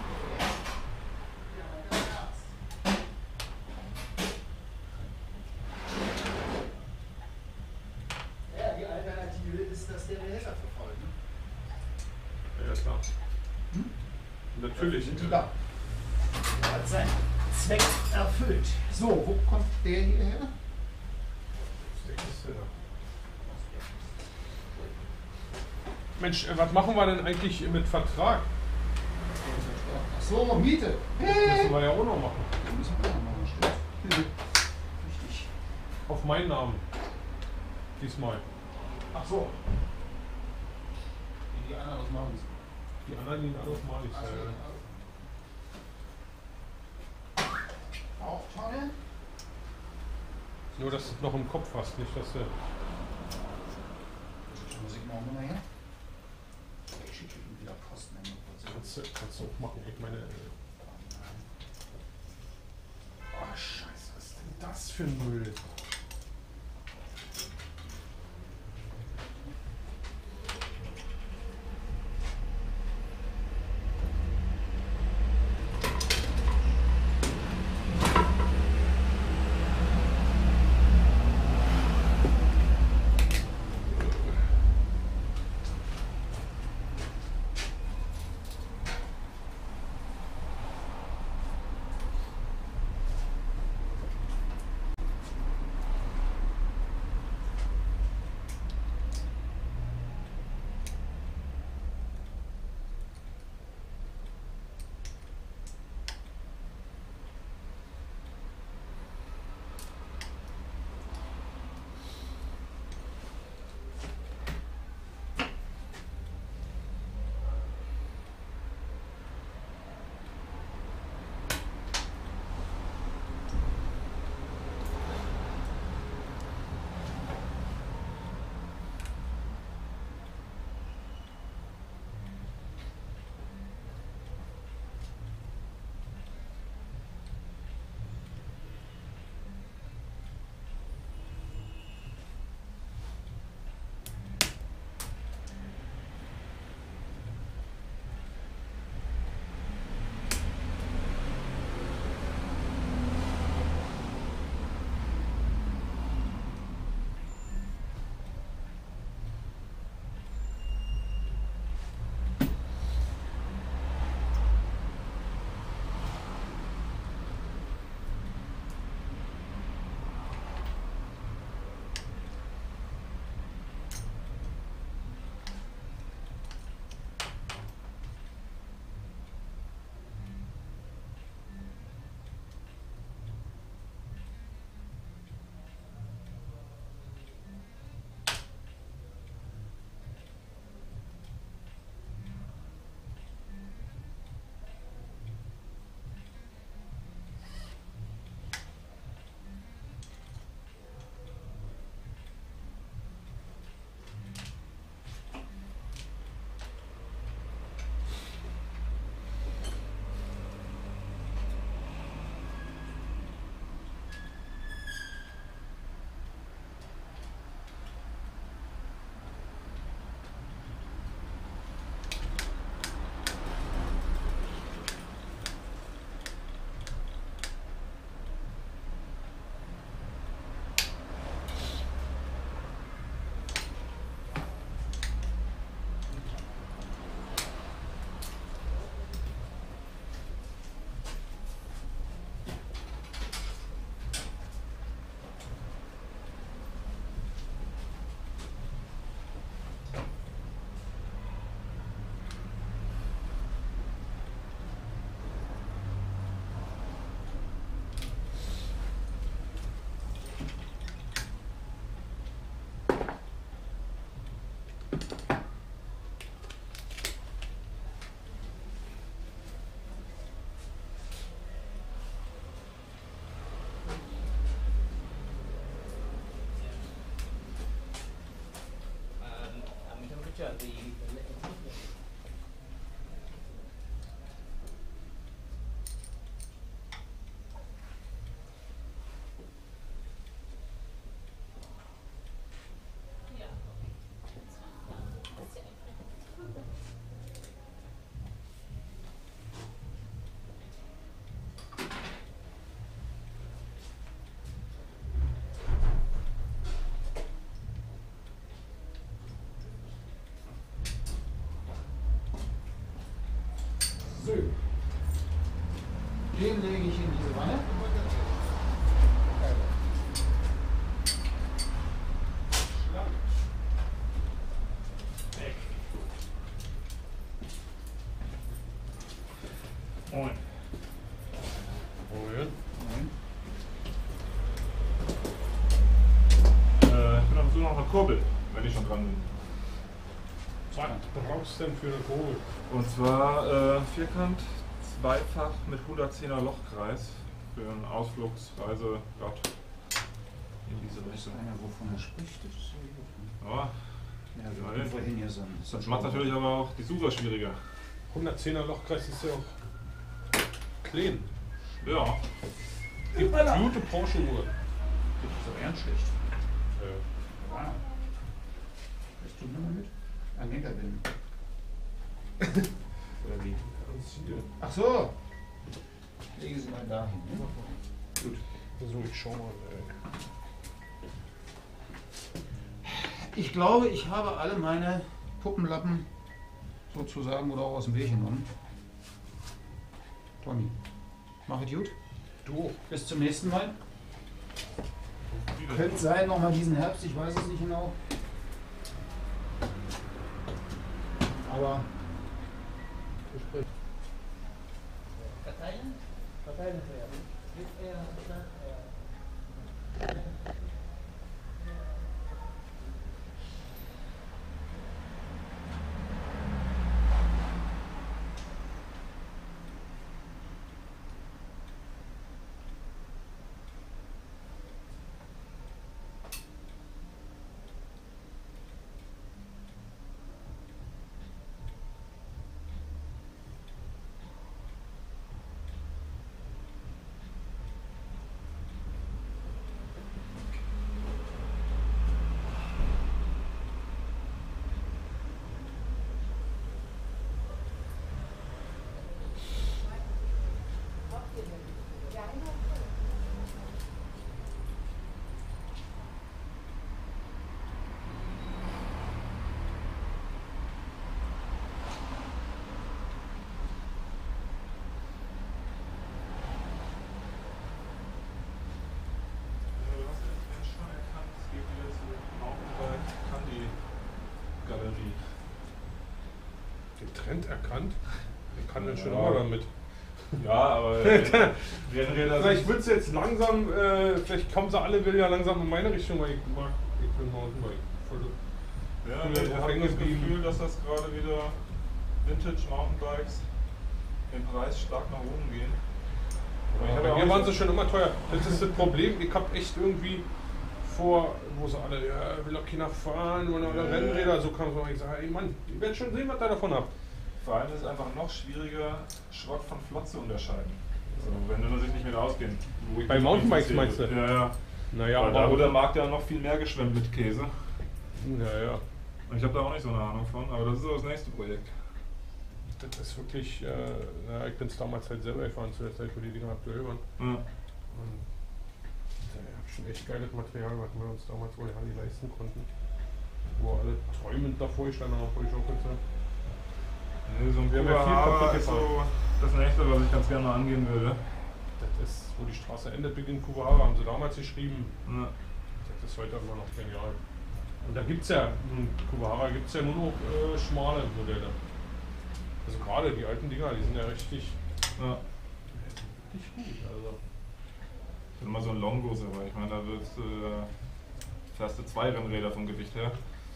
Ja, die Alternative ist, dass der Behälter verfault. Ne?
Ja, klar. Natürlich.
Sind die da. Hat seinen Zweck erfüllt. So, wo kommt der hierher?
Der Kiste da. Mensch, was machen wir denn eigentlich mit Vertrag?
Ach so, Miete.
Das müssen wir ja auch noch machen.
Das müssen wir auch noch machen, stimmt. Richtig.
Auf meinen Namen. Diesmal.
Ach so. Die anderen was machen müssen.
Die anderen liegen alle auf Malis.
Auch Tonne.
Nur, dass du es noch im Kopf hast, nicht, dass du...
Muss ich mal her? Ich schicke ihm wieder Post.
Kannst du auch machen. Ich meine... Oh, Scheiße, was ist denn das für ein Müll?
So. Den lege ich in diese Wanne.
Moin.
Moin.
Ich bin auf der Suche nach einer Kurbel, wenn ich schon dran bin.
Was brauchst du denn für eine Kurbel?
Und zwar Vierkant, zweifach mit 110er Lochkreis für einen Ausflugsreise in diese Richtung.
Einer, wovon er spricht, das ist
Ja,
ja, wir hatten vorhin hier so ein.
das macht natürlich aber auch die Suche schwieriger.
110er Lochkreis ist ja auch clean.
Ja.
Die gute Porsche-Uhr.
Das ist aber ernst schlecht.
Ja.
Ah. Weißt du nochmal mit? An Hinterbinden.
Oder wie?
Ach so. Lege sie mal dahin. Ne?
Gut. So, ich schau mal.
Ich glaube, ich habe alle meine Puppenlappen sozusagen oder auch aus dem Weg genommen. Tommy, mach es gut.
Du.
Bis zum nächsten Mal. Könnte sein, nochmal diesen Herbst, ich weiß es nicht genau. Aber
Verteilen? Verteilen werden.
Galerie.
Den Trend erkannt? Der kann denn schon immer damit.
Ja, aber Rennräder
Vielleicht wird es jetzt langsam, vielleicht kommen sie alle wieder langsam in meine Richtung, weil ich will Mountainbike.
Ja, ich habe das Gefühl, dass das gerade wieder Vintage Mountainbikes im Preis stark nach oben gehen.
Bei mir waren sie schon immer teuer. Das ist das Problem. Ich habe echt irgendwie vor, wo sie alle, ja, will doch keiner fahren oder Rennräder, so kam so, ich sage, ey Mann, ihr werdet schon sehen, was ihr davon habt.
Vor allem ist es einfach noch schwieriger, Schrott von Flott zu unterscheiden. Also, wenn du sich nicht mit ausgehen.
Bei Mountainbikes meinst du?
Ja, ja.
Naja,
aber da wird der Markt ja noch viel mehr geschwemmt mit Käse.
Ja, ja.
Und ich habe da auch nicht so eine Ahnung von, aber das ist so das nächste Projekt.
Das ist wirklich, ich bin es damals halt selber gefahren, zu der Zeit, wo die Dinger aktuell waren.
Ja.
Und ich habe schon echt geiles Material, was wir uns damals ohne Harley leisten konnten. Wo alle träumend davor standen, auch vor die Schauplätze.
Nee, so ein
Wir haben ja viel
Kuba
kaputt
ist
gefahren.
so das nächste, was ich ganz gerne mal angehen würde.
Das ist, wo die Straße endet, beginnt Kuwahara, haben sie damals geschrieben.
Ja.
Das ist heute immer noch genial. Und da gibt es ja, in Kuwahara gibt es ja nur noch schmale Modelle. Also gerade die alten Dinger, die sind ja richtig, richtig gut. Also.
Das ist immer so ein Longos, aber ich meine, da wird fährst du 2 Rennräder vom Gewicht her.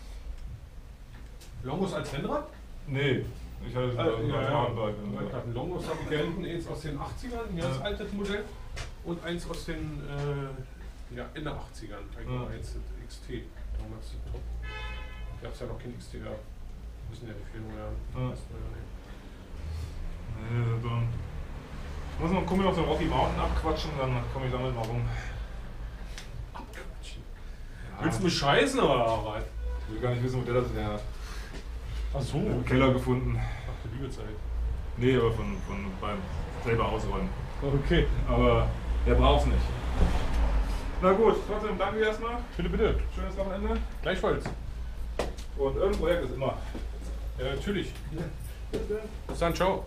Longos als Rennrad?
Nee, ich hatte
Ein Longos habe ich hier hinten eins aus den 80ern, hier das alte Modell, und eins aus den Ende 80ern, eigentlich eins XT, damals top. Gab es ja noch kein XT gehabt. Wissen ja die Filme, ja.
Ja.
Das weiß man ja nicht.
Nee, dann muss man gucken, auf den Rocky Mountain abquatschen, dann komme ich damit mal rum. Ja,
Willst du mich scheißen oder was?
ich will gar nicht wissen, wo der das her hat.
Ach so.
Im Keller gefunden.
Ach, die Liebezeit.
Nee, aber beim selber ausräumen.
Okay.
Aber der braucht's nicht. Na gut, trotzdem danke erstmal.
Bitte, bitte.
Schönes Wochenende.
Gleichfalls.
Und irgendein Projekt ist immer.
Ja, natürlich. Bis dann, ciao.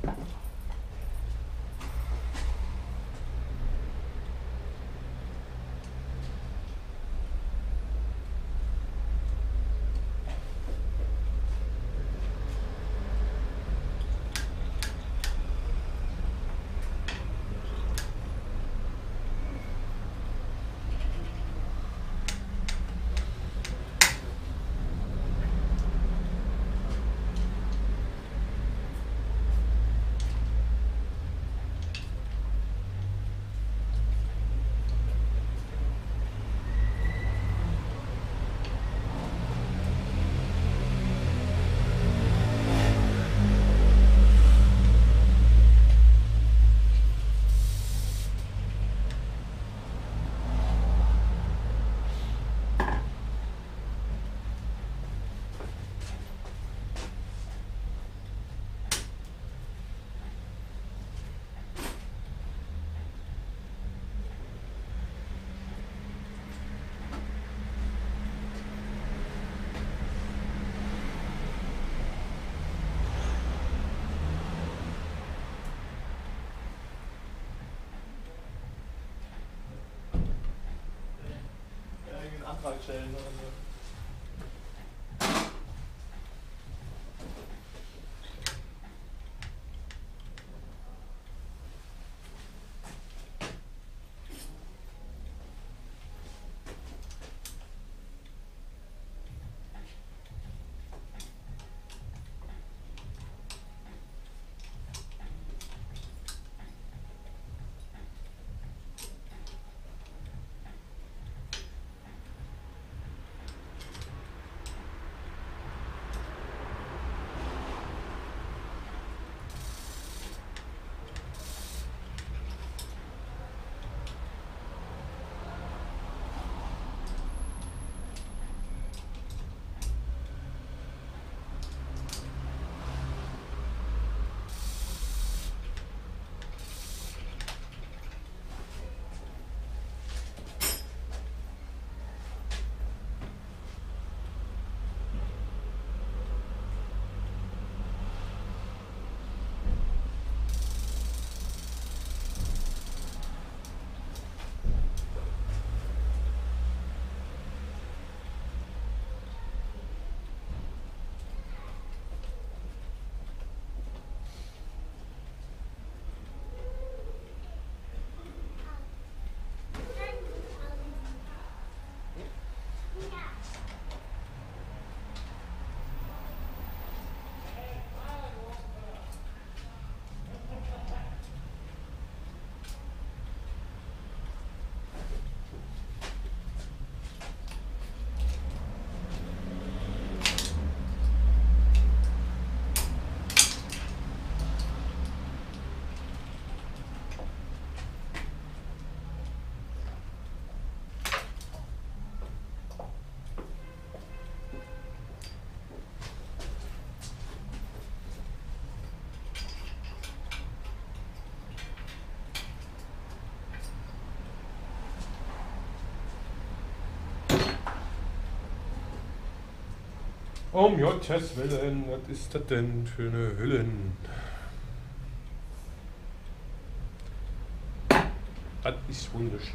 Antrag stellen oder so.
Um Gottes Willen, was ist das denn für eine Hüllen? Das ist wunderschön.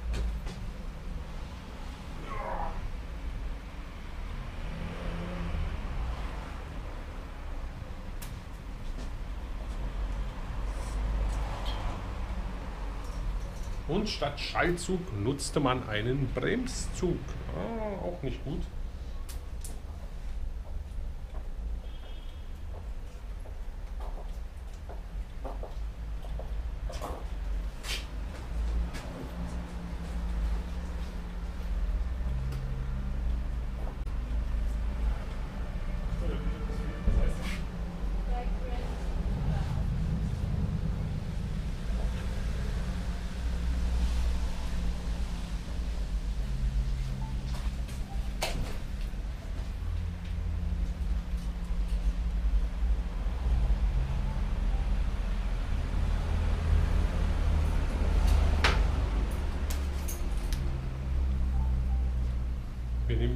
Und statt Schallzug nutzte man einen Bremszug. Ah, auch nicht gut.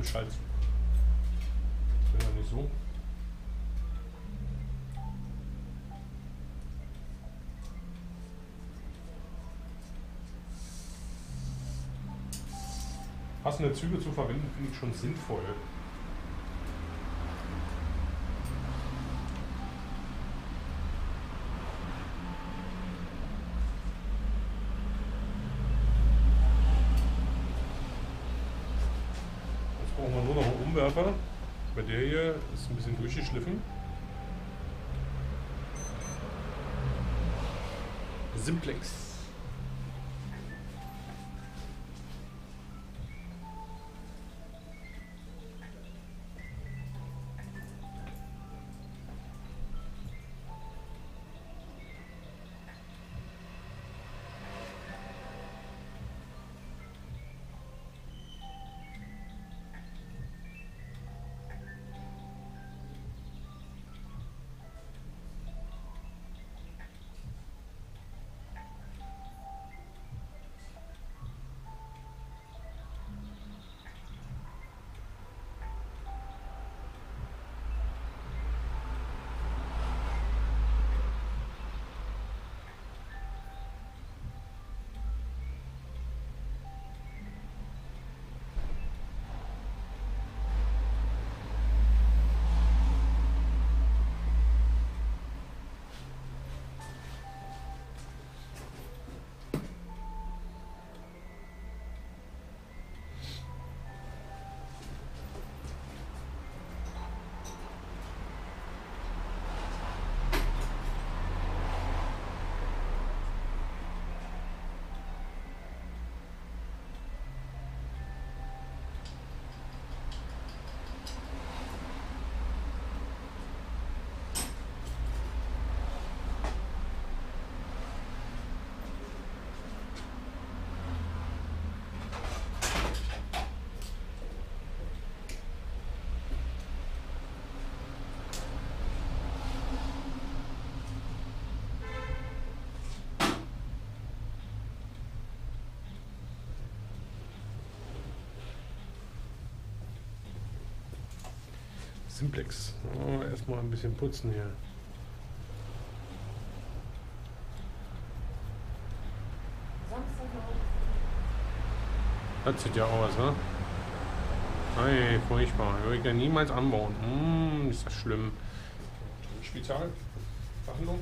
im Schaltzug. Das wäre ja nicht so. Passende Züge zu verwenden, finde ich schon sinnvoll. Jetzt brauchen wir nur noch einen Umwerfer. Bei der hier ist ein bisschen durchgeschliffen. Simplex. Simplex. Oh, erstmal ein bisschen putzen hier. Das sieht ja aus, ne? Hey, furchtbar. Würde ich ja niemals anbauen. Ist das schlimm. Spezialbehandlung.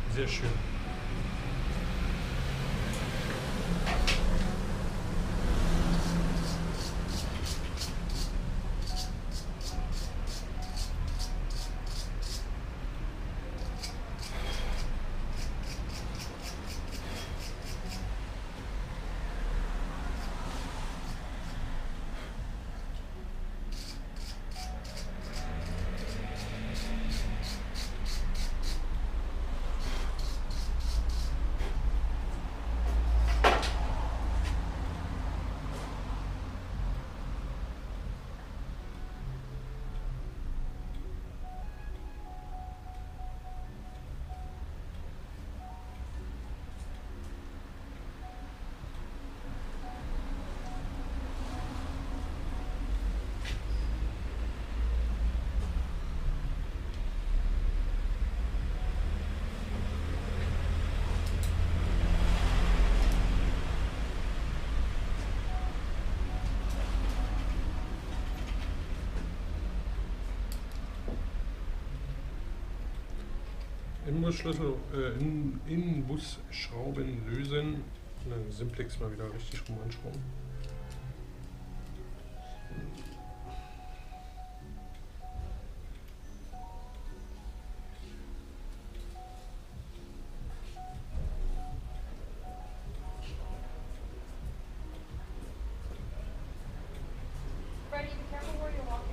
Sehr schön. Inbusschlüssel, Inbusschrauben lösen. Und dann Simplex mal wieder richtig rum anschrauben.
Freddie, be careful where you're walking.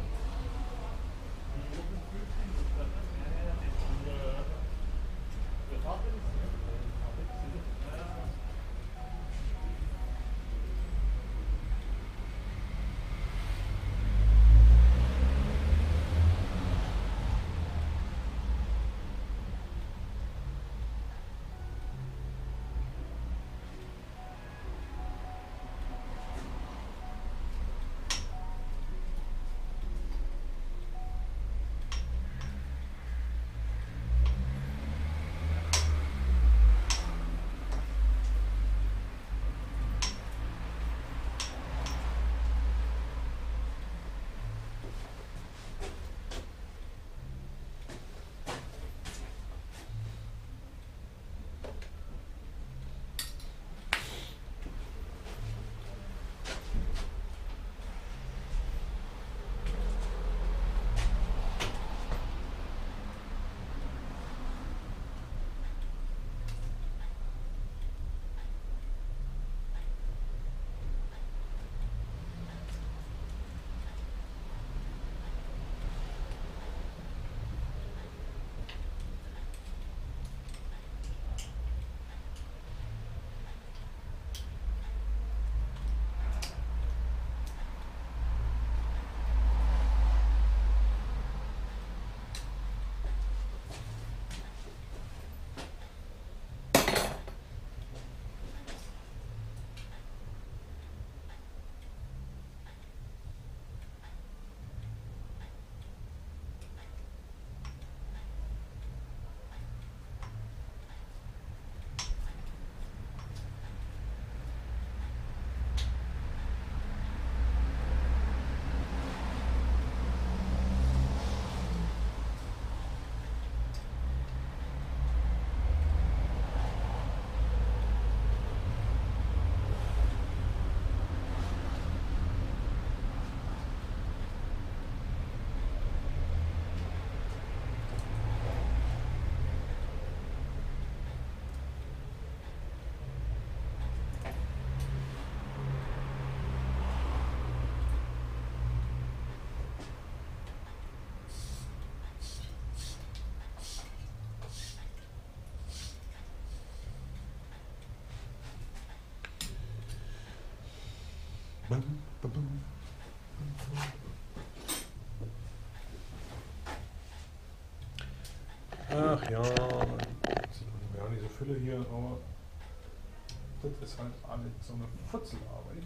Ach ja, ja, diese Fülle hier, aber das ist halt alles so eine Futzelarbeit.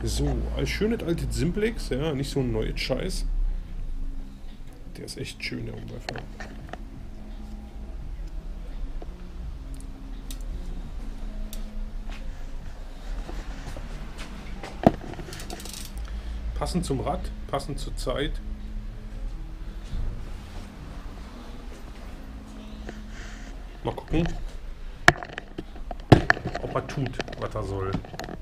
So, als schönes altes Simplex, ja, nicht so ein neues Scheiß. Der ist echt schön, der Umwerfer. Passend zum Rad, passend zur Zeit. Mal gucken, ob er tut, was er soll.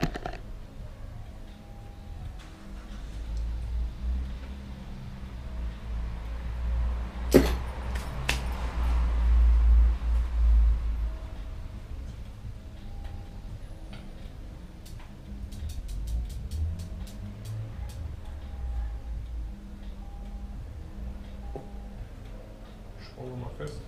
Schauen wir mal fest.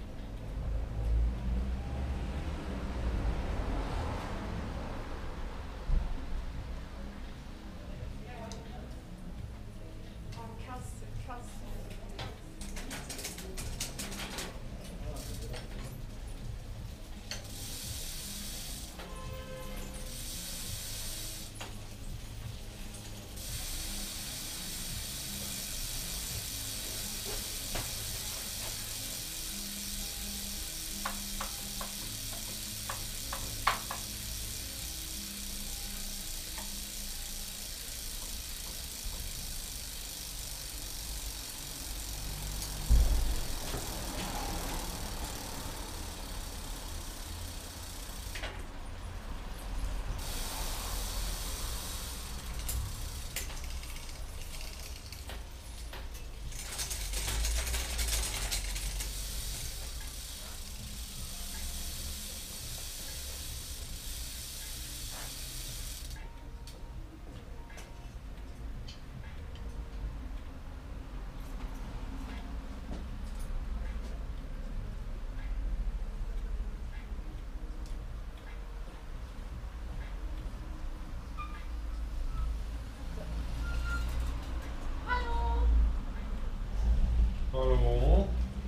Hallo.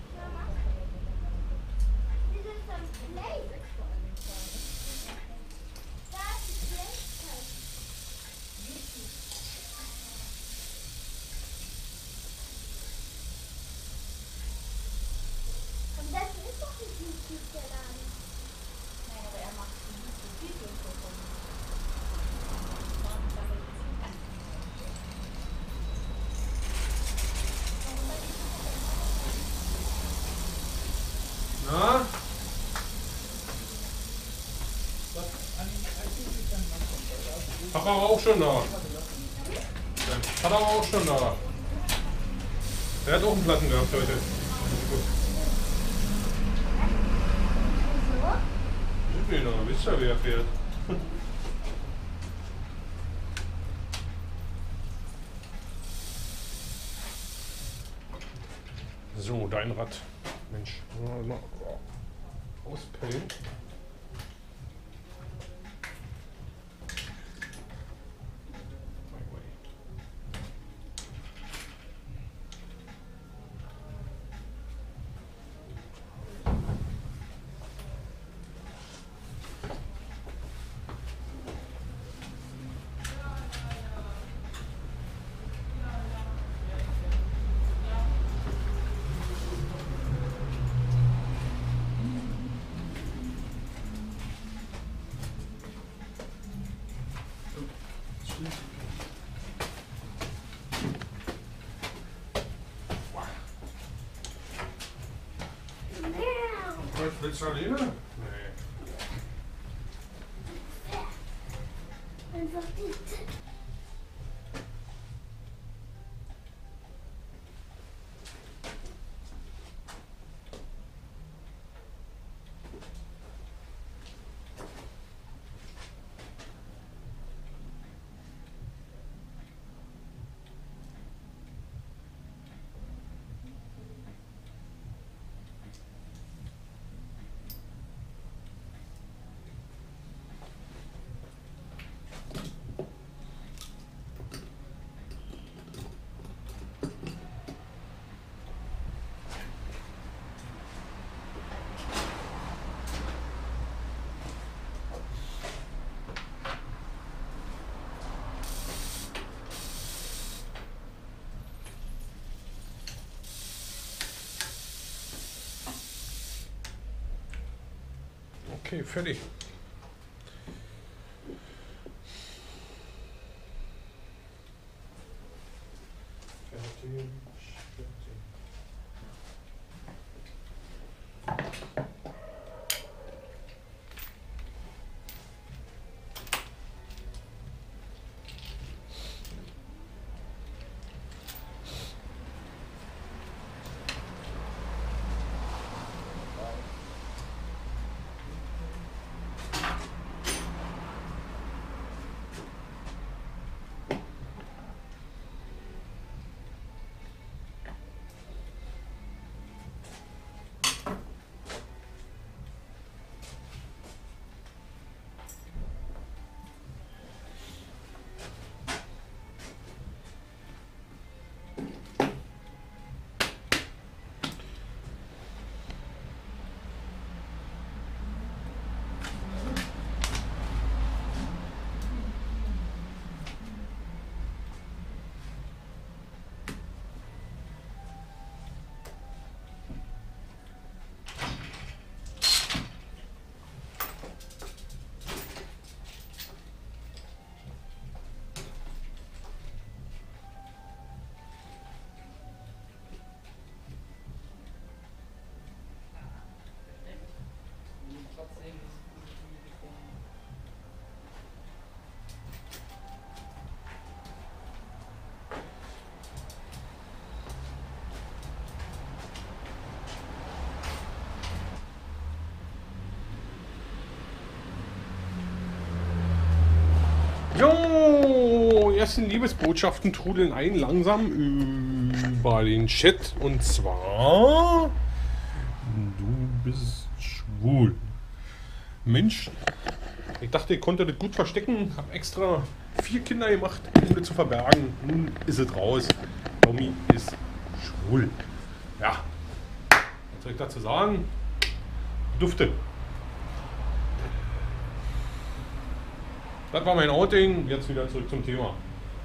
Und das ist doch nicht YouTube-Kanal. Nein, aber er macht Videos davon.
Na? Papa war auch schon da. Papa war auch schon da. Der hat auch einen Platten gehabt heute. Genau, wisst ihr, wer fährt? So, dein Rad. Mensch, mal auspellen. Was willst du alleine? Nee.
Einfach die.
Okay, fertig. Fertig. Jo, ersten Liebesbotschaften trudeln ein langsam über den Chat. Und zwar: Du bist schwul. Mensch, ich dachte, ich konnte das gut verstecken. Hab extra 4 Kinder gemacht, um das zu verbergen. Nun ist es raus. Tommy ist schwul. Ja, was soll ich dazu sagen? Dufte. Das war mein Outing, jetzt wieder zurück zum Thema.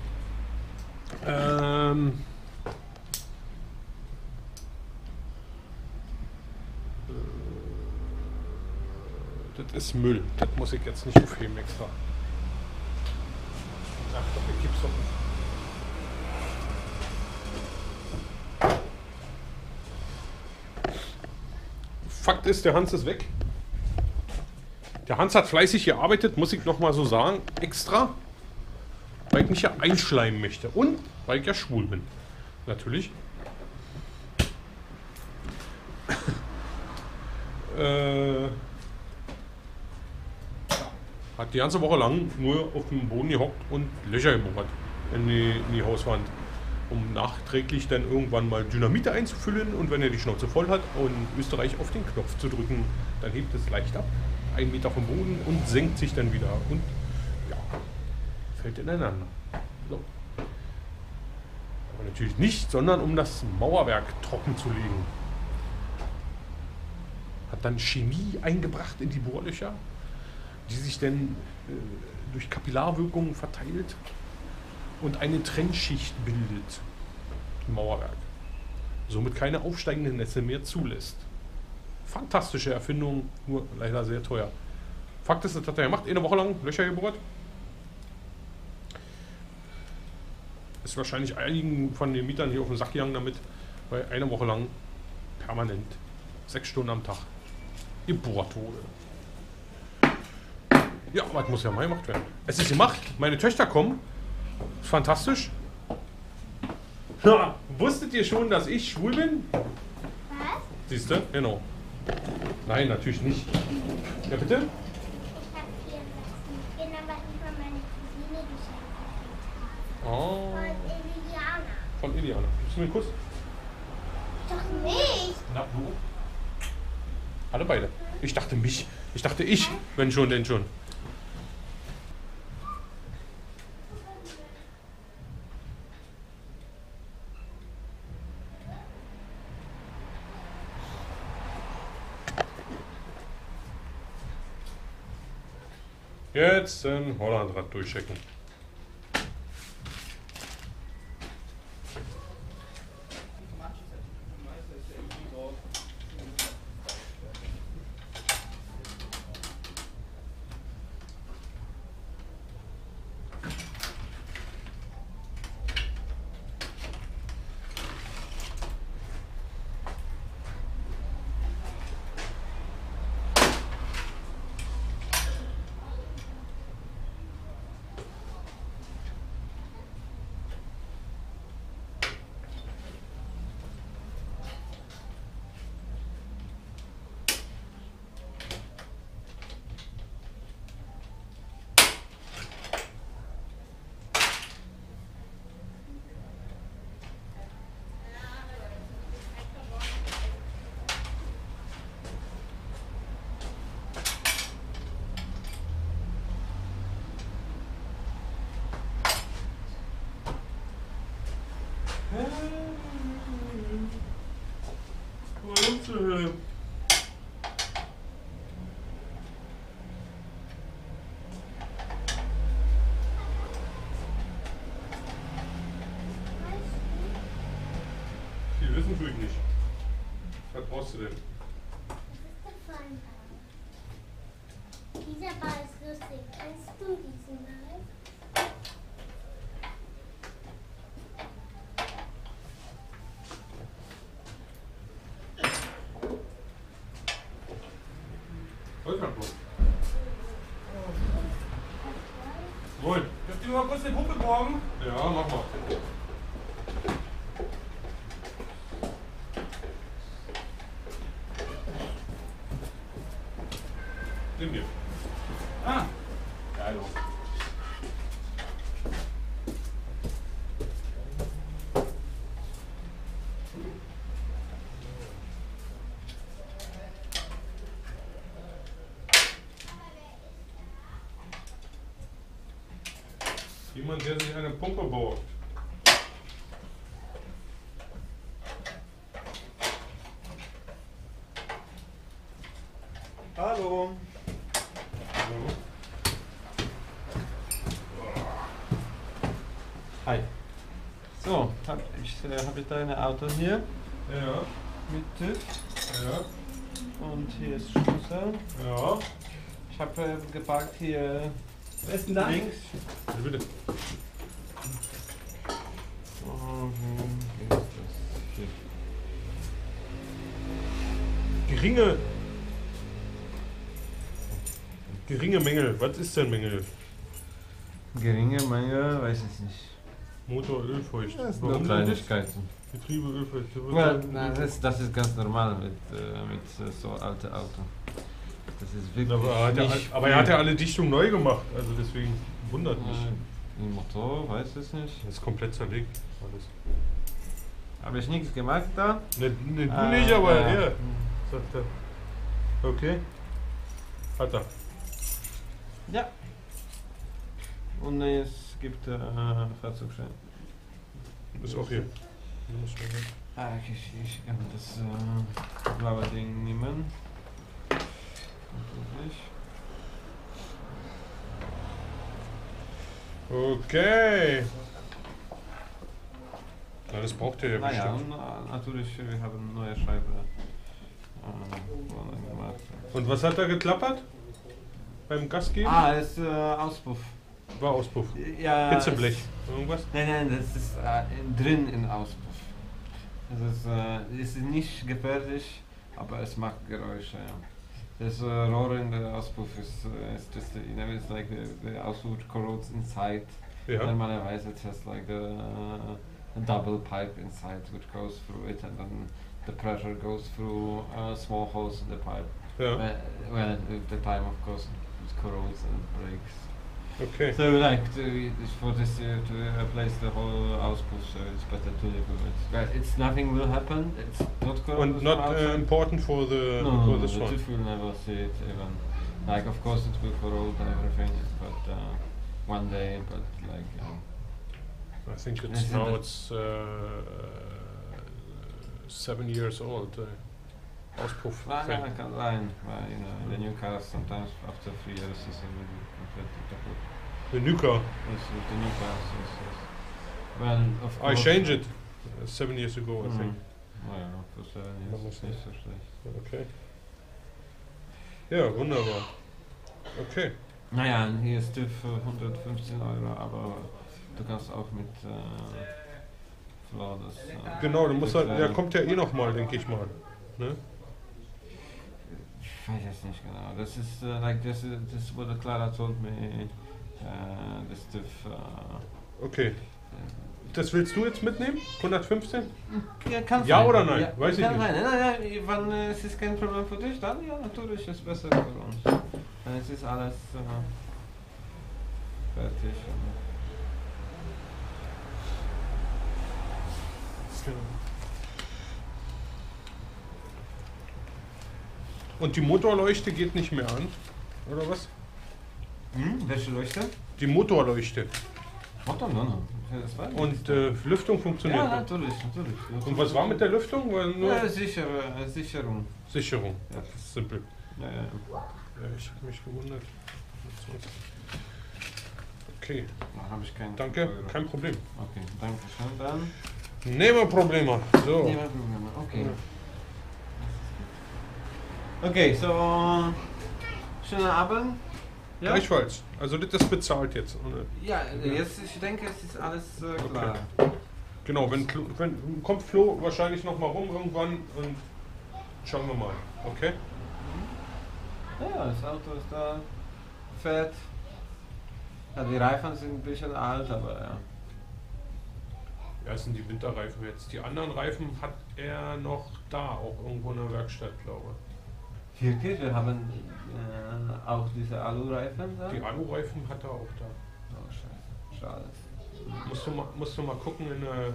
Das ist Müll, das muss ich jetzt nicht aufheben extra. Ach doch, ich gib's doch nicht. Fakt ist, der Hans ist weg. Der Hans hat fleißig gearbeitet, muss ich nochmal so sagen, extra, weil ich mich ja einschleimen möchte und weil ich ja schwul bin, natürlich. Hat die ganze Woche lang nur auf dem Boden gehockt und Löcher gebohrt in die Hauswand, um nachträglich dann irgendwann mal Dynamite einzufüllen und wenn er die Schnauze voll hat und Österreich auf den Knopf zu drücken, dann hebt es leicht ab. 1 Meter vom Boden und senkt sich dann wieder und ja, fällt ineinander. So. Aber natürlich nicht, sondern um das Mauerwerk trocken zu legen. Hat dann Chemie eingebracht in die Bohrlöcher, die sich dann durch Kapillarwirkung verteilt und eine Trennschicht bildet im Mauerwerk. Somit keine aufsteigenden Netze mehr zulässt. Fantastische Erfindung, nur leider sehr teuer. Fakt ist, das hat er gemacht, eine Woche lang Löcher gebohrt. Ist wahrscheinlich einigen von den Mietern hier auf den Sack gegangen damit, weil eine Woche lang permanent 6 Stunden am Tag gebohrt wurde. Ja, aber das muss ja mal gemacht werden. Es ist gemacht, meine Töchter kommen. Ist fantastisch. Ja, wusstet ihr schon, dass ich schwul bin?
Was?
Siehst du? Genau. Nein, natürlich nicht. Ja, bitte?
Ich habe 4 Ich bin aber über meine Cousine geschenkt.
Oh.
Von Iliana.
Von Iliana. Gibst du mir einen Kuss?
Doch nicht.
Na, wo? Alle beide. Ich dachte mich. Ich dachte ich. Wenn schon, denn schon. Jetzt den Hollandrad durchchecken. brauchst du denn?
Das ist der Feinball. Dieser Ball ist lustig. Kennst du diesen Ball?
Moin.
Könnt ihr mal kurz den Puppe borgen?
Ja, mach mal. Nimm dir.
Ah.
Geil. Jemand, der sich eine Pumpe baut.
Hallo. Hi. So, ich habe deine Auto hier.
Ja.
Mit TÜV.
Ja.
Und hier ist Schlüssel.
Ja.
Ich habe geparkt hier
Besten Dank.
links.
Ja, bitte. Geringe Mängel. Was ist denn Mängel?
Geringe Menge, weiß ich nicht.
Motor, Ölfeucht.
Das sind
Warum
nur
denn
Kleinigkeiten.
Getriebe, Ölfeucht.
Na, das ist ganz normal mit so alten Autos. Das ist wirklich
Aber er hat ja alle Dichtungen neu gemacht, also deswegen wundert mich.
Im Motor, weiß ich nicht.
Das ist komplett zerlegt, alles.
Habe ich nichts gemacht da?
Ne, du nicht, aber er. Sagt er. Okay. Hat er.
Ja. Und es gibt Fahrzeugschein.
Ist auch hier.
Ich kann das blaue Ding nehmen.
Okay. Na, das braucht ihr ja
naja,
bestimmt.
Und natürlich, wir haben neue Scheibe gemacht.
Und was hat da geklappert? Beim Gas geben?
Das ist Auspuff.
War Auspuff?
Ja.
Hitzeblech? Irgendwas?
Nein, das ist drin in Auspuff. Es ist nicht gefährlich, aber es macht Geräusche. Ja. Das Rohr in der Auspuff ist just, it's like the Auspuff corrodes inside.
Yeah.
Normalerweise it has like a double pipe inside which goes through it, and then the pressure goes through small holes in the pipe.
Yeah.
Well, at the time, of course, it corrodes and breaks.
Okay.
So like for this to replace the whole Auspuff, so it's better to live with it. But it's nothing will happen. It's not corroded.
And not important for the
no,
this
the
one.
tooth will never see it even. Like of course it will corrode and everything, but one day. But like.
I think it's now it's 7 years old. Auspuff.
Can line. You know, the new cars sometimes after 3 years is already completely double.
The new car.
Yes, the new cars. Yes. Well, of course.
I changed it 7 years ago, I think.
Oh ja, für 7 Jahre ist nicht so schlecht.
Okay. Ja, wunderbar. Okay.
Naja, hier ist TÜV für 115 €, aber du kannst auch mit Flo das.
Genau, du musst halt, der kommt ja eh nochmal, denke ich mal. Ne?
Ich weiß es nicht genau. Das ist like this is what Clara told me. Das TÜV.
Okay. Das willst du jetzt mitnehmen? 115?
Ja, kann
ja
sein.
Oder nein?
Ja,
weiß ich
kann
nicht.
Sein. Nein, wenn es ist kein Problem für dich, dann ja, natürlich ist es besser für uns. Dann es ist alles fertig.
Und die Motorleuchte geht nicht mehr an, oder was?
Welche Leuchte?
Die Motorleuchte. Und Lüftung funktioniert
Ja,
noch?
natürlich.
Und was war mit der Lüftung? Weil nur
Sicherung.
Sicherung,
ja.
Das ist simpel.
Ja,
ich habe mich gewundert. Okay.
Da habe ich keinen
Danke, kein Problem.
Okay, danke schön dann.
Nehmen wir Probleme. So.
Nehmen wir Probleme, okay. Okay, so schönen Abend. Ja?
Gleichfalls. Also das ist bezahlt jetzt.
Ja, jetzt, ich denke, es ist alles klar.
Okay. Genau, wenn kommt Flo wahrscheinlich noch mal rum irgendwann und schauen wir mal. Okay?
Ja, das Auto ist da, fährt. Ja, die Reifen sind ein bisschen alt, aber ja.
Ja, das sind die Winterreifen jetzt. Die anderen Reifen hat er noch da, auch irgendwo in der Werkstatt, glaube ich.
Wirklich? Wir haben auch diese Alu-Reifen da?
Die Alu-Reifen hat er auch da.
Oh, scheiße. Schade.
Musst du mal gucken in der...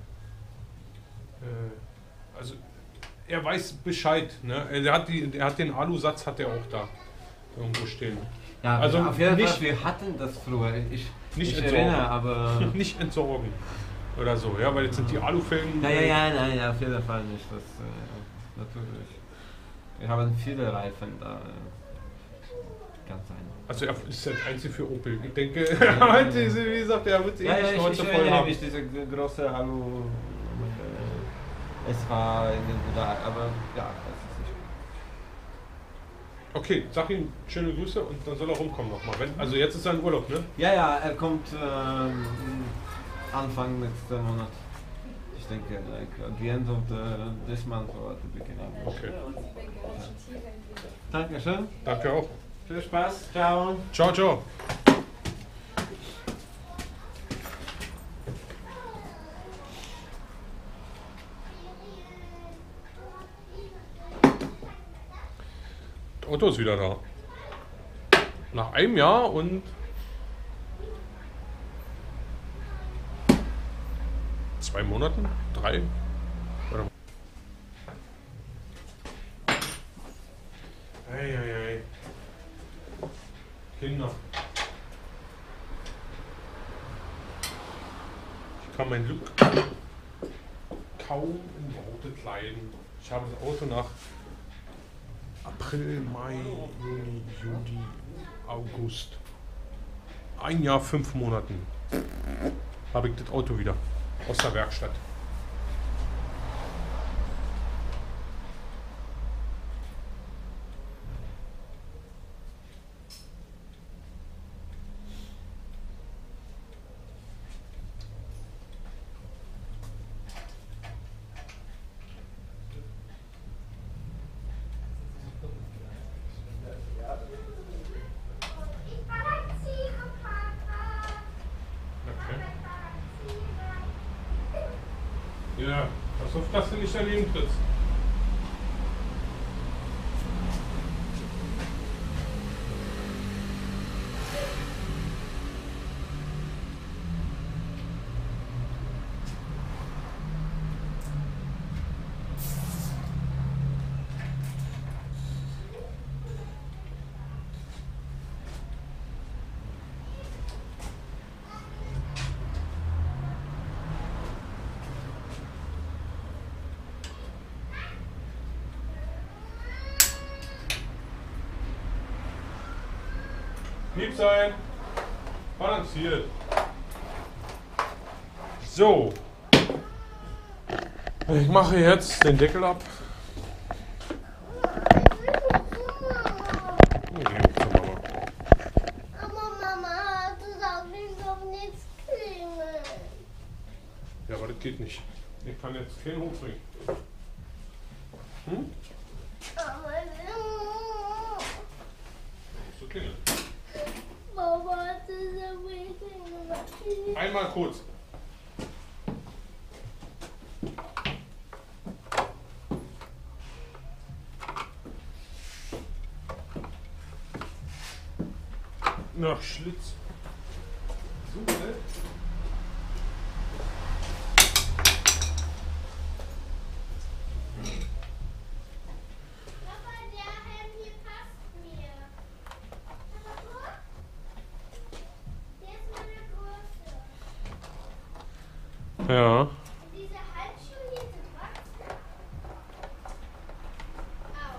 also, er weiß Bescheid, ne? Er hat den Alusatz hat er auch da irgendwo stehen.
Ja,
also
auf jeden
nicht,
Fall, wir hatten das früher. Ich
entsorgen.
erinnere, aber...
nicht entsorgen. Oder so, ja, weil jetzt sind die Alufelgen...
Nein, auf jeden Fall nicht. Das, natürlich. Wir haben viele Reifen da. Ganz einfach.
Also er ist das einzige für Opel. Ich denke, wie gesagt, er wird
ich
heute voll haben.
Ich diese große Alu... es war in den Buddha, aber ja, das ist nicht gut.
Okay, sag ihm schöne Grüße und dann soll er rumkommen nochmal. Also jetzt ist er in Urlaub, ne?
Ja, er kommt Anfang nächsten Monat. Ich denke, like at the end of this month or at the beginning.
Okay.
Dankeschön.
Danke auch.
Viel Spaß. Ciao.
Ciao, ciao. Das Auto ist wieder da. Nach einem Jahr und 2 Monaten? 3? Ei. Kinder. Ich kann mein Glück kaum in Worte kleiden. Ich habe das Auto nach April, Mai, Juni, Juli, August. 1 Jahr, 5 Monaten habe ich das Auto wieder aus der Werkstatt. Ja, pass auf, dass du nicht daneben trittst. Lieb sein. Balanciert. So. Ich mache jetzt den Deckel ab.
Aber Mama, du sagst doch nichts klingeln.
Ja, aber das geht nicht. Ich kann jetzt keinen hochbringen. Hm?
Aber
Musst du klingeln.
Mama, das ist ein bisschen.
Einmal kurz. Nach Schlitz. So, ne?
Papa, der Helm hier passt mir. Aber guck. Der ist meine Größe.
Ja.
Und diese Handschuhe hier sind wachsen. Au.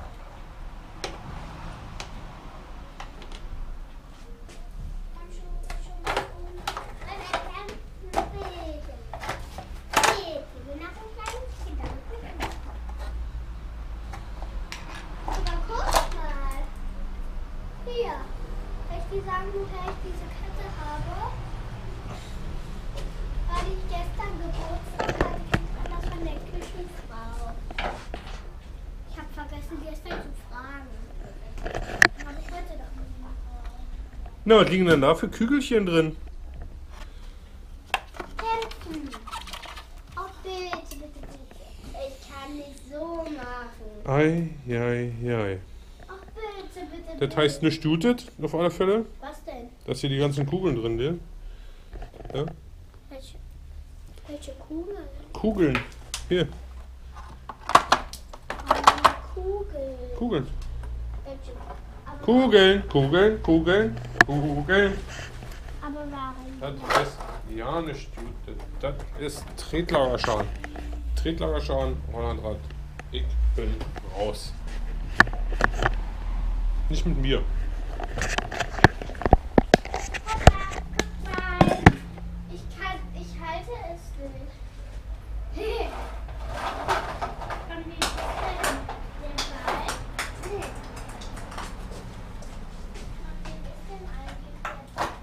Komm schon mal um. Weil er kann bewegen. Bitte, wir machen ein kleines Gedanken. Aber guck. Soll ich dir sagen, woher ich diese Kette habe? Weil ich gestern Geburtstag hatte, kriegt man das von der Küchenfrau. Ich habe vergessen, gestern zu fragen. Aber ich heute doch nicht machen.
Na, was liegen denn da für Kügelchen drin?
Kämpfen. Oh, bitte, bitte, bitte. Ich kann nicht so machen.
Ei, ei, ei.
Ach, bitte, bitte,
Das heißt nicht jutet, auf alle Fälle.
Was denn?
Dass hier die ganzen Kugeln drin sind. Ja?
Welche Kugeln?
Kugeln. Hier,
Kugeln.
Kugeln.
Welche? Aber,
Kugeln, Kugeln, Kugeln, Kugeln.
aber warum?
Das heißt ja nicht jutet. Das ist Tretlagerschaden. Tretlagerschaden, Rollandrad. Ich bin raus. Nicht mit mir.
Nein. Ich halte es nicht. Hey. Und wie ist denn der Ball? Hey. Und wie ist denn eigentlich der Ball?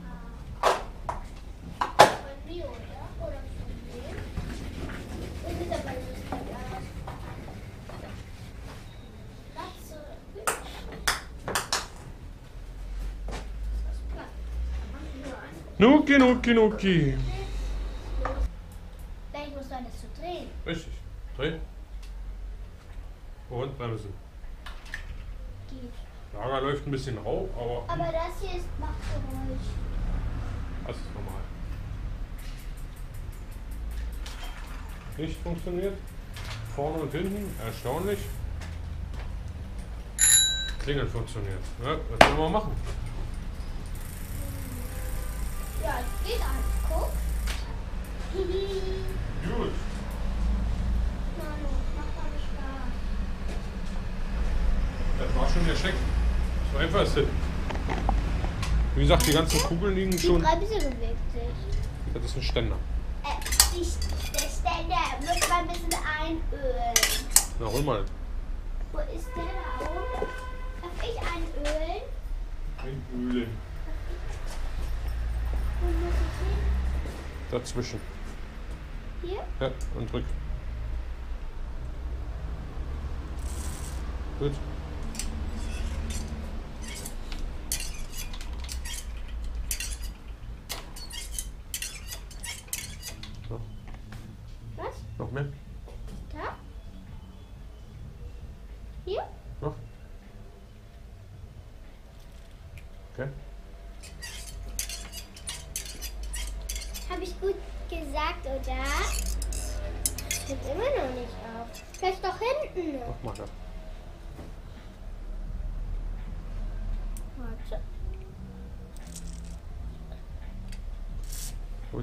Von mir, oder? Oder von wem? Das sieht aber lustig aus. Das so hübsch.
Nuki, Nuki, Nuki.
Vielleicht musst du alles zu drehen.
Richtig. Dreh. Und bremsen.
Geht.
Lager läuft ein bisschen rau, aber
Aber das hier macht Geräusch.
das ist normal. Nicht funktioniert. Vorne und hinten, erstaunlich. Klingeln funktioniert. Ja, was wollen wir machen?
Ja, es geht alles. Guck.
Gut.
Manu, mach mal Spaß.
Das war schon der Scheck. So einfach ist das. Wie gesagt, die ganzen Kugeln liegen
Die
schon.
Bremse bewegt sich.
Das ist ein Ständer.
Der Ständer muss man ein bisschen einölen.
Na, hol mal.
Wo ist der da oben? Darf ich einölen?
Einölen.
Wo muss ich hin?
Dazwischen.
Hier?
Ja, und drück. Gut. Noch.
Was?
Noch mehr?
Da? Hier?
Noch. Okay.
Habe ich gut gesagt, oder? Hört immer noch nicht auf. Vielleicht doch hinten.
Mach mal da.
Warte.
Gut.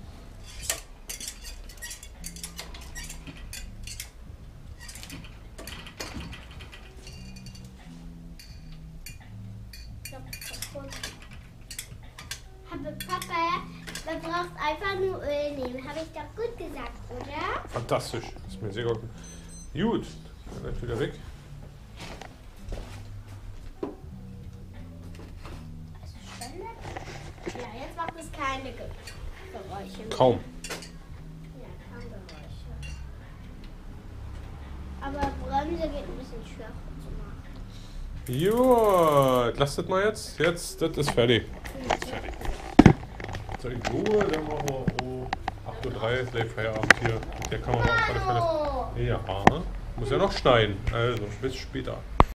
Aber Papa, man braucht einfach nur Öl nehmen. Habe ich doch gut gesagt, oder?
Fantastisch. Das ist mir sehr geholfen. Gut. Dann gleich wieder weg.
Ja, jetzt macht es keine Geräusche mehr.
Kaum.
Ja, kaum Geräusche. Aber Bremse geht ein bisschen schwerer zu machen.
Gut. Lasst das mal jetzt. Jetzt, das ist fertig. Das ist fertig. So, in Ruhe, dann machen wir um 8:03 Uhr gleich Feierabend hier. Mit der Kamera auf alle Fälle. Ja, muss ja noch schneiden. Also, bis später.